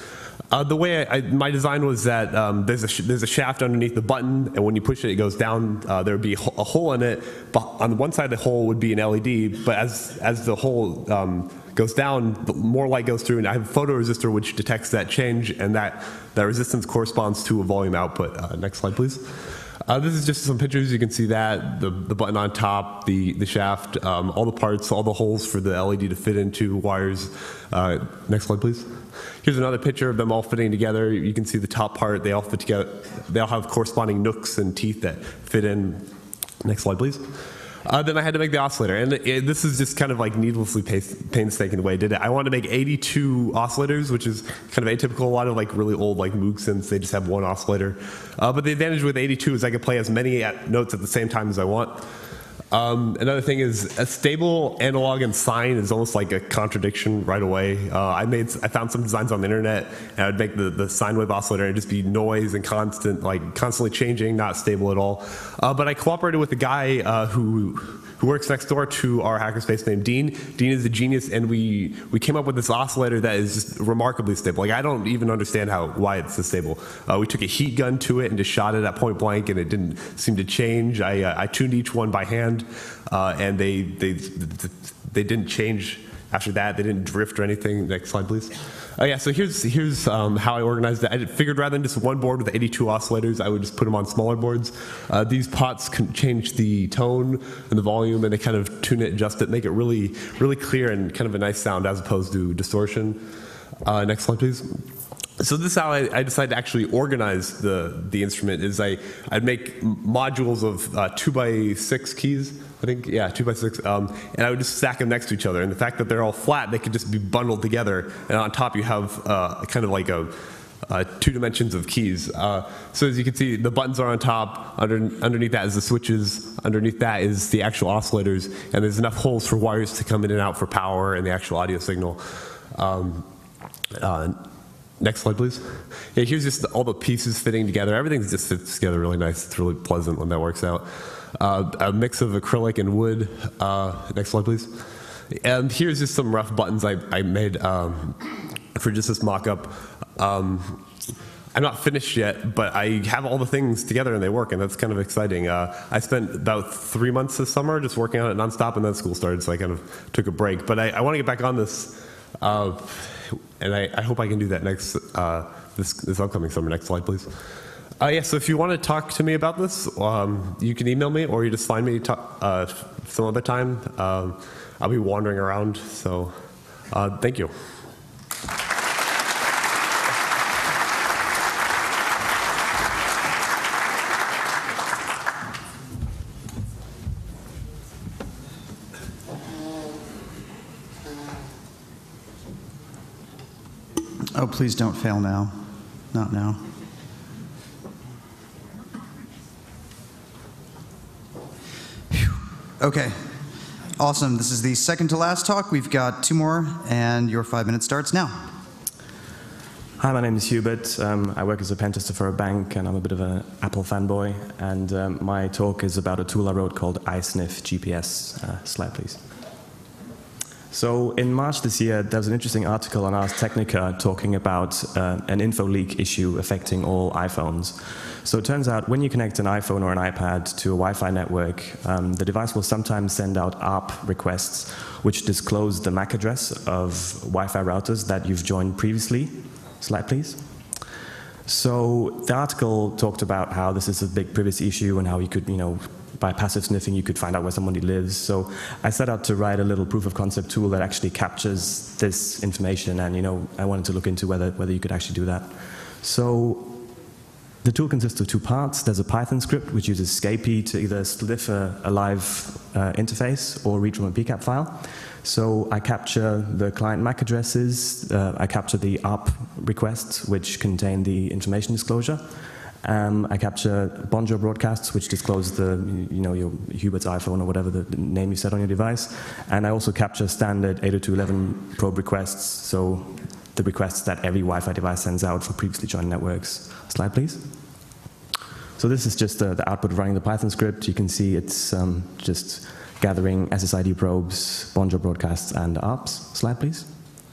[SPEAKER 4] The way my design was that there's a shaft underneath the button, and when you push it, it goes down. There would be a hole in it. But on one side of the hole would be an LED, but as the hole goes down, the more light goes through, and I have a photoresistor which detects that change, and that resistance corresponds to a volume output. Next slide, please. This is just some pictures. You can see that, the button on top, the shaft, all the parts, all the holes for the LED to fit into wires. Next slide, please. Here's another picture of them all fitting together. You can see the top part, they all fit together. They all have corresponding nooks and teeth that fit in. Next slide, please. Then I had to make the oscillator, and this is just kind of like needlessly painstaking the way I did it. I wanted to make 82 oscillators, which is kind of atypical. A lot of like really old like Moog synths, they just have one oscillator. But the advantage with 82 is I can play as many notes at the same time as I want. Another thing is a stable analog and sine is almost like a contradiction right away. I found some designs on the internet, and I would make the sine wave oscillator and just be noise and constantly changing, not stable at all. But I cooperated with a guy who works next door to our hackerspace named Dean. Dean is a genius, and we came up with this oscillator that is just remarkably stable. Like, I don't even understand why it's so stable. We took a heat gun to it and just shot it at point blank, and it didn't seem to change. I tuned each one by hand, and they didn't change after that. They didn't drift or anything. Next slide, please. Yeah, so here's how I organized it. I figured rather than just one board with 82 oscillators, I would just put them on smaller boards. These pots can change the tone and the volume, and they kind of tune it, adjust it, make it really, really clear and kind of a nice sound as opposed to distortion. Next slide, please. So this is how I decided to actually organize the instrument. I'd make modules of 2x6 keys. I think, yeah, 2x6, and I would just stack them next to each other. And the fact that they're all flat, they could just be bundled together. And on top, you have kind of like two dimensions of keys. So as you can see, the buttons are on top. Underneath that is the switches. Underneath that is the actual oscillators. And there's enough holes for wires to come in and out for power and the actual audio signal. Next slide, please. Yeah, here's just all the pieces fitting together. Everything just fits together really nice. It's really pleasant when that works out. A mix of acrylic and wood. Next slide, please. And here's just some rough buttons I made for just this mock-up. I'm not finished yet, but I have all the things together and they work, and that's kind of exciting. I spent about 3 months this summer just working on it nonstop, and then school started, so I kind of took a break. But I want to get back on this, and I hope I can do that next this upcoming summer. Next slide, please. Yeah, so if you want to talk to me about this, you can email me, or you just find me some other time. I'll be wandering around, so thank you.
[SPEAKER 1] Oh, please don't fail now. Not now. Okay, awesome. This is the second to last talk. We've got 2 more, and your 5 minutes starts now.
[SPEAKER 5] Hi, my name is Hubert. I work as a pen tester for a bank, and I'm a bit of an Apple fanboy. And my talk is about a tool I wrote called iSniff GPS. Slide, please. So in March this year, there was an interesting article on Ars Technica talking about an info leak issue affecting all iPhones. So it turns out when you connect an iPhone or an iPad to a Wi-Fi network, the device will sometimes send out ARP requests which disclose the MAC address of Wi-Fi routers that you've joined previously. Slide, please. So the article talked about how this is a big privacy issue and how you could, by passive sniffing, you could find out where somebody lives. So I set out to write a little proof of concept tool that actually captures this information, and I wanted to look into whether you could actually do that. So the tool consists of 2 parts. There's a Python script which uses Scapy to either sniff a live interface or read from a PCAP file. So I capture the client MAC addresses, I capture the ARP requests which contain the information disclosure. I capture Bonjour broadcasts, which disclose your Hubert's iPhone or whatever the name you set on your device. And I also capture standard 802.11 probe requests, so the requests that every Wi-Fi device sends out for previously joined networks. Slide, please. So this is just the output of running the Python script. You can see it's just gathering SSID probes, Bonjour broadcasts, and ARPs. Slide, please.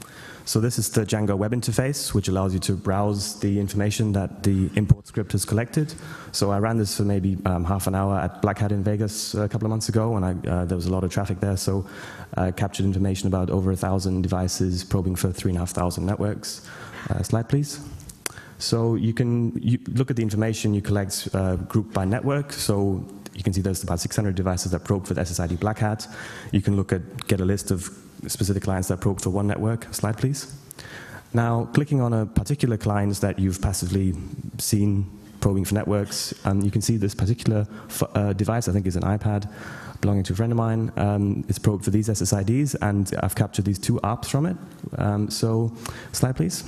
[SPEAKER 5] So this is the Django web interface, which allows you to browse the information that the import script has collected. So I ran this for maybe half an hour at Black Hat in Vegas a couple of months ago, and there was a lot of traffic there. So I captured information about over 1,000 devices, probing for 3,500 networks. Slide, please. So you look at the information you collect grouped by network. So you can see there's about 600 devices that probe for the SSID Black Hat. You can get a list of specific clients that probe for one network. Slide, please. Now, clicking on a particular client that you've passively seen probing for networks, you can see this particular device, I think is an iPad, belonging to a friend of mine. It's probed for these SSIDs, and I've captured these 2 ARPs from it. So, slide, please.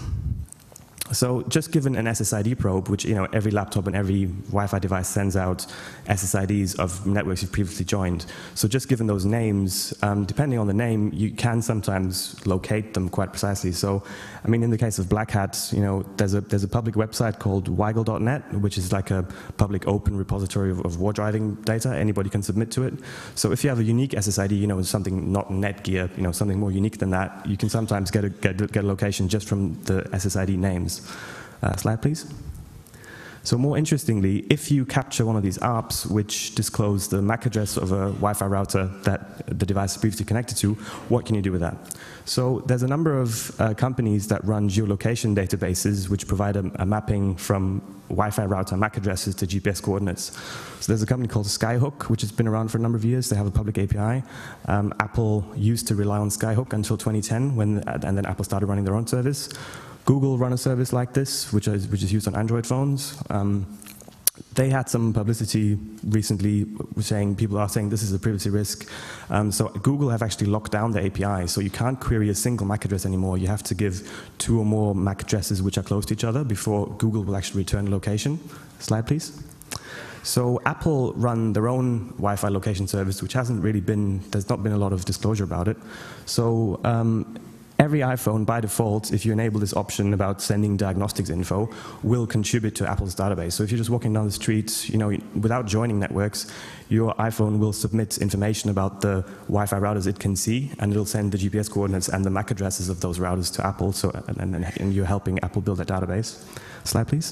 [SPEAKER 5] So just given an SSID probe, which every laptop and every Wi-Fi device sends out SSIDs of networks you've previously joined. So just given those names, depending on the name, you can sometimes locate them quite precisely. So, I mean, in the case of Black Hat, there's a public website called Weigel.net, which is like a public open repository of war driving data. Anybody can submit to it. So if you have a unique SSID, something not Netgear, something more unique than that, you can sometimes get a location just from the SSID names. Slide, please. So more interestingly, if you capture one of these ARPs which disclose the MAC address of a Wi-Fi router that the device is previously connected to, what can you do with that? So there's a number of companies that run geolocation databases which provide a mapping from Wi-Fi router MAC addresses to GPS coordinates. So there's a company called Skyhook, which has been around for a number of years. They have a public API. Apple used to rely on Skyhook until 2010, and then Apple started running their own service. Google run a service like this, which is used on Android phones. They had some publicity recently people are saying this is a privacy risk. So Google have actually locked down the API, so you can't query a single MAC address anymore. You have to give 2 or more MAC addresses which are close to each other before Google will actually return a location. Slide, please. So Apple run their own Wi-Fi location service, which there's not been a lot of disclosure about it. So every iPhone, by default, if you enable this option about sending diagnostics info, will contribute to Apple's database. So if you're just walking down the street, without joining networks, your iPhone will submit information about the Wi-Fi routers it can see, and it'll send the GPS coordinates and the MAC addresses of those routers to Apple. So, and you're helping Apple build that database. Slide, please.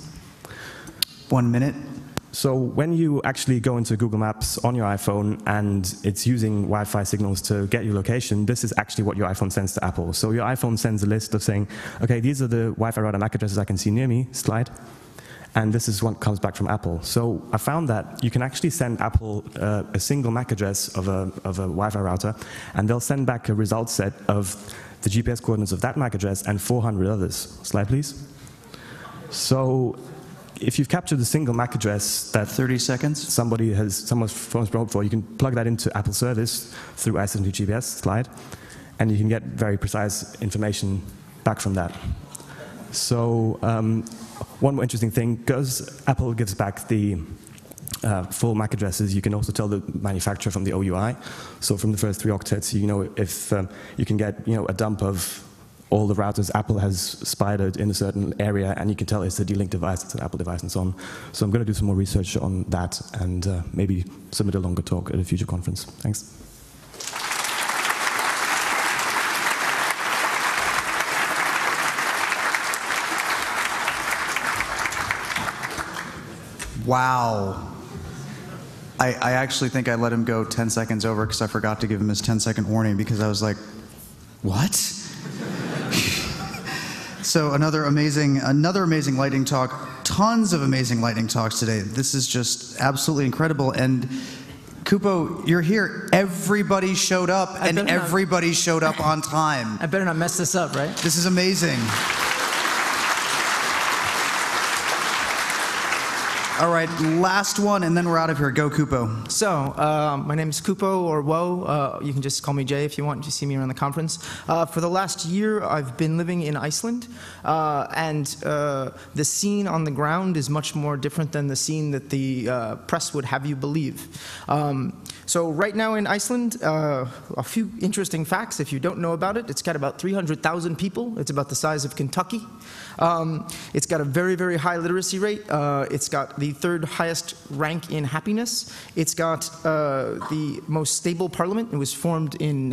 [SPEAKER 1] 1 minute.
[SPEAKER 5] So when you actually go into Google Maps on your iPhone and it's using Wi-Fi signals to get your location, this is actually what your iPhone sends to Apple. So your iPhone sends a list of saying, okay, these are the Wi-Fi router MAC addresses I can see near me, slide, and this is what comes back from Apple. So I found that you can actually send Apple a single MAC address of a Wi-Fi router, and they'll send back a result set of the GPS coordinates of that MAC address and 400 others. Slide, please. So if you've captured a single MAC address that
[SPEAKER 1] 30 seconds
[SPEAKER 5] someone's phone's probed for, you can plug that into Apple service through ISM2 GPS, slide, and you can get very precise information back from that. So one more interesting thing, because Apple gives back the full MAC addresses, you can also tell the manufacturer from the OUI. So from the first 3 octets, if you can get a dump of all the routers Apple has spidered in a certain area, and you can tell it's a D-Link device, it's an Apple device, and so on. So I'm going to do some more research on that and maybe submit a longer talk at a future conference. Thanks.
[SPEAKER 1] Wow. I actually think I let him go 10 seconds over because I forgot to give him his 10-second warning because I was like, what? So another amazing lightning talk. Tons of amazing lightning talks today. This is just absolutely incredible. And Kupo, you're here. Everybody showed up, and everybody showed up on time.
[SPEAKER 3] I better not mess this up, right?
[SPEAKER 1] This is amazing. All right, last one, and then we're out of here. Go, Kupo.
[SPEAKER 3] So, my name is Kupo, or Wo. You can just call me Jay if you want to see me around the conference. For the last year, I've been living in Iceland, and the scene on the ground is much more different than the scene that the press would have you believe. So right now in Iceland, a few interesting facts if you don't know about it. It's got about 300,000 people. It's about the size of Kentucky. It's got a very, very high literacy rate. It's got the the third highest rank in happiness. It's got the most stable parliament. It was formed in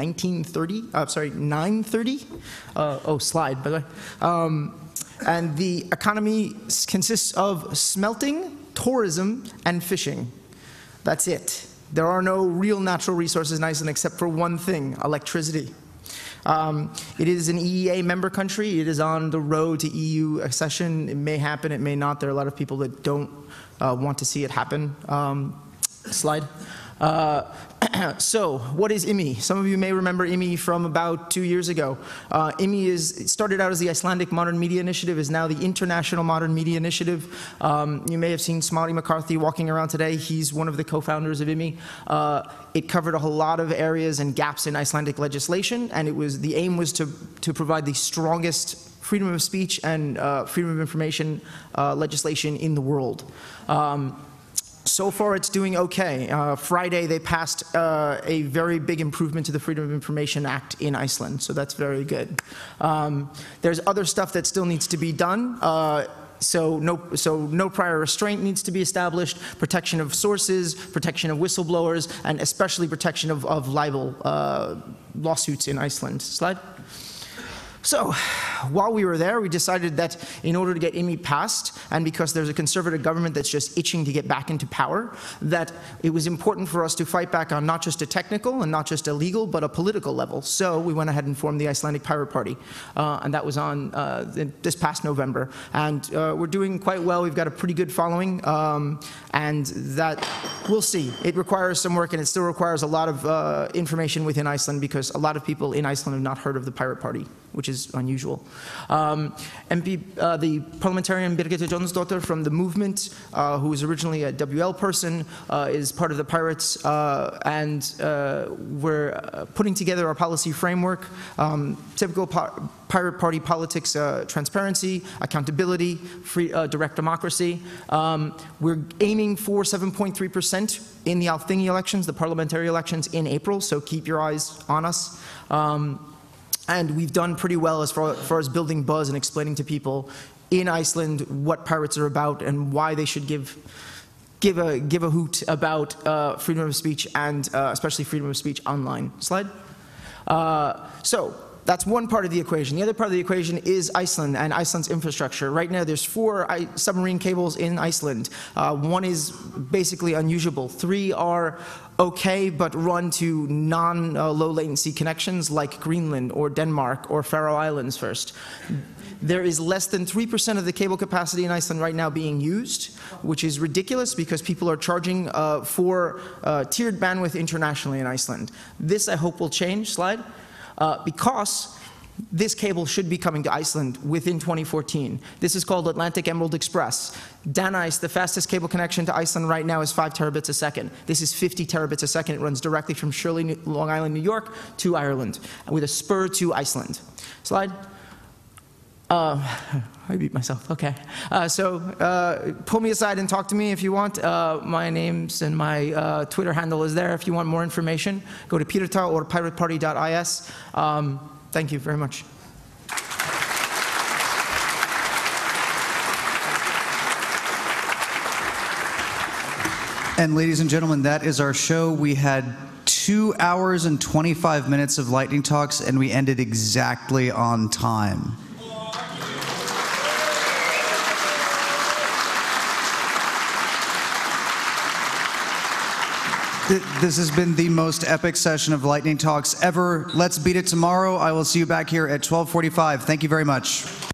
[SPEAKER 3] 930. Slide, by the way. And the economy consists of smelting, tourism, and fishing. That's it. There are no real natural resources in Iceland except for one thing, electricity. It is an EEA member country. It is on the road to EU accession. It may happen, it may not. There are a lot of people that don't want to see it happen. Slide. So, what is IMI? Some of you may remember IMI from about 2 years ago. IMI it started out as the Icelandic Modern Media Initiative, is now the International Modern Media Initiative. You may have seen Smári McCarthy walking around today. He's one of the co-founders of IMI. It covered a whole lot of areas and gaps in Icelandic legislation, and the aim was to provide the strongest freedom of speech and freedom of information legislation in the world. So far, it's doing okay. Friday, they passed a very big improvement to the Freedom of Information Act in Iceland, so that's very good. There's other stuff that still needs to be done. So no prior restraint needs to be established, protection of sources, protection of whistleblowers, and especially protection of libel lawsuits in Iceland. Slide. So, while we were there, we decided that in order to get IMI passed, and because there's a conservative government that's just itching to get back into power, that it was important for us to fight back on not just a technical and not just a legal, but a political level. So we went ahead and formed the Icelandic Pirate Party, and that was on this past November. And we're doing quite well. We've got a pretty good following, and that we'll see. It requires some work, and it still requires a lot of information within Iceland, because a lot of people in Iceland have not heard of the Pirate Party, which is unusual. The parliamentarian Birgitta Jónsdóttir from the movement, who was originally a WL person, is part of the Pirates, and we're putting together our policy framework, typical Pirate Party politics, transparency, accountability, free, direct democracy. We're aiming for 7.3% in the Althingi elections, the parliamentary elections in April, so keep your eyes on us. And we've done pretty well as far as building buzz and explaining to people in Iceland what pirates are about and why they should give a hoot about freedom of speech, and especially freedom of speech online. Slide. So that's one part of the equation. The other part of the equation is Iceland and Iceland's infrastructure. Right now, there's 4 submarine cables in Iceland. 1 is basically unusable. 3 are okay, but run to non-low latency connections like Greenland or Denmark or Faroe Islands first. There is less than 3% of the cable capacity in Iceland right now being used, which is ridiculous because people are charging for tiered bandwidth internationally in Iceland. This, I hope, will change. Slide. Because this cable should be coming to Iceland within 2014. This is called Atlantic Emerald Express. Danice, the fastest cable connection to Iceland right now, is 5 terabits a second. This is 50 terabits a second. It runs directly from Shirley, Long Island, New York to Ireland, with a spur to Iceland. Slide. I beat myself, okay. Pull me aside and talk to me if you want. My name's and my Twitter handle is there if you want more information. Go to Pirata or pirateparty.is. Thank you very much.
[SPEAKER 1] And ladies and gentlemen, that is our show. We had 2 hours and 25 minutes of lightning talks, and we ended exactly on time. This has been the most epic session of lightning talks ever. Let's beat it tomorrow. I will see you back here at 12:45. Thank you very much.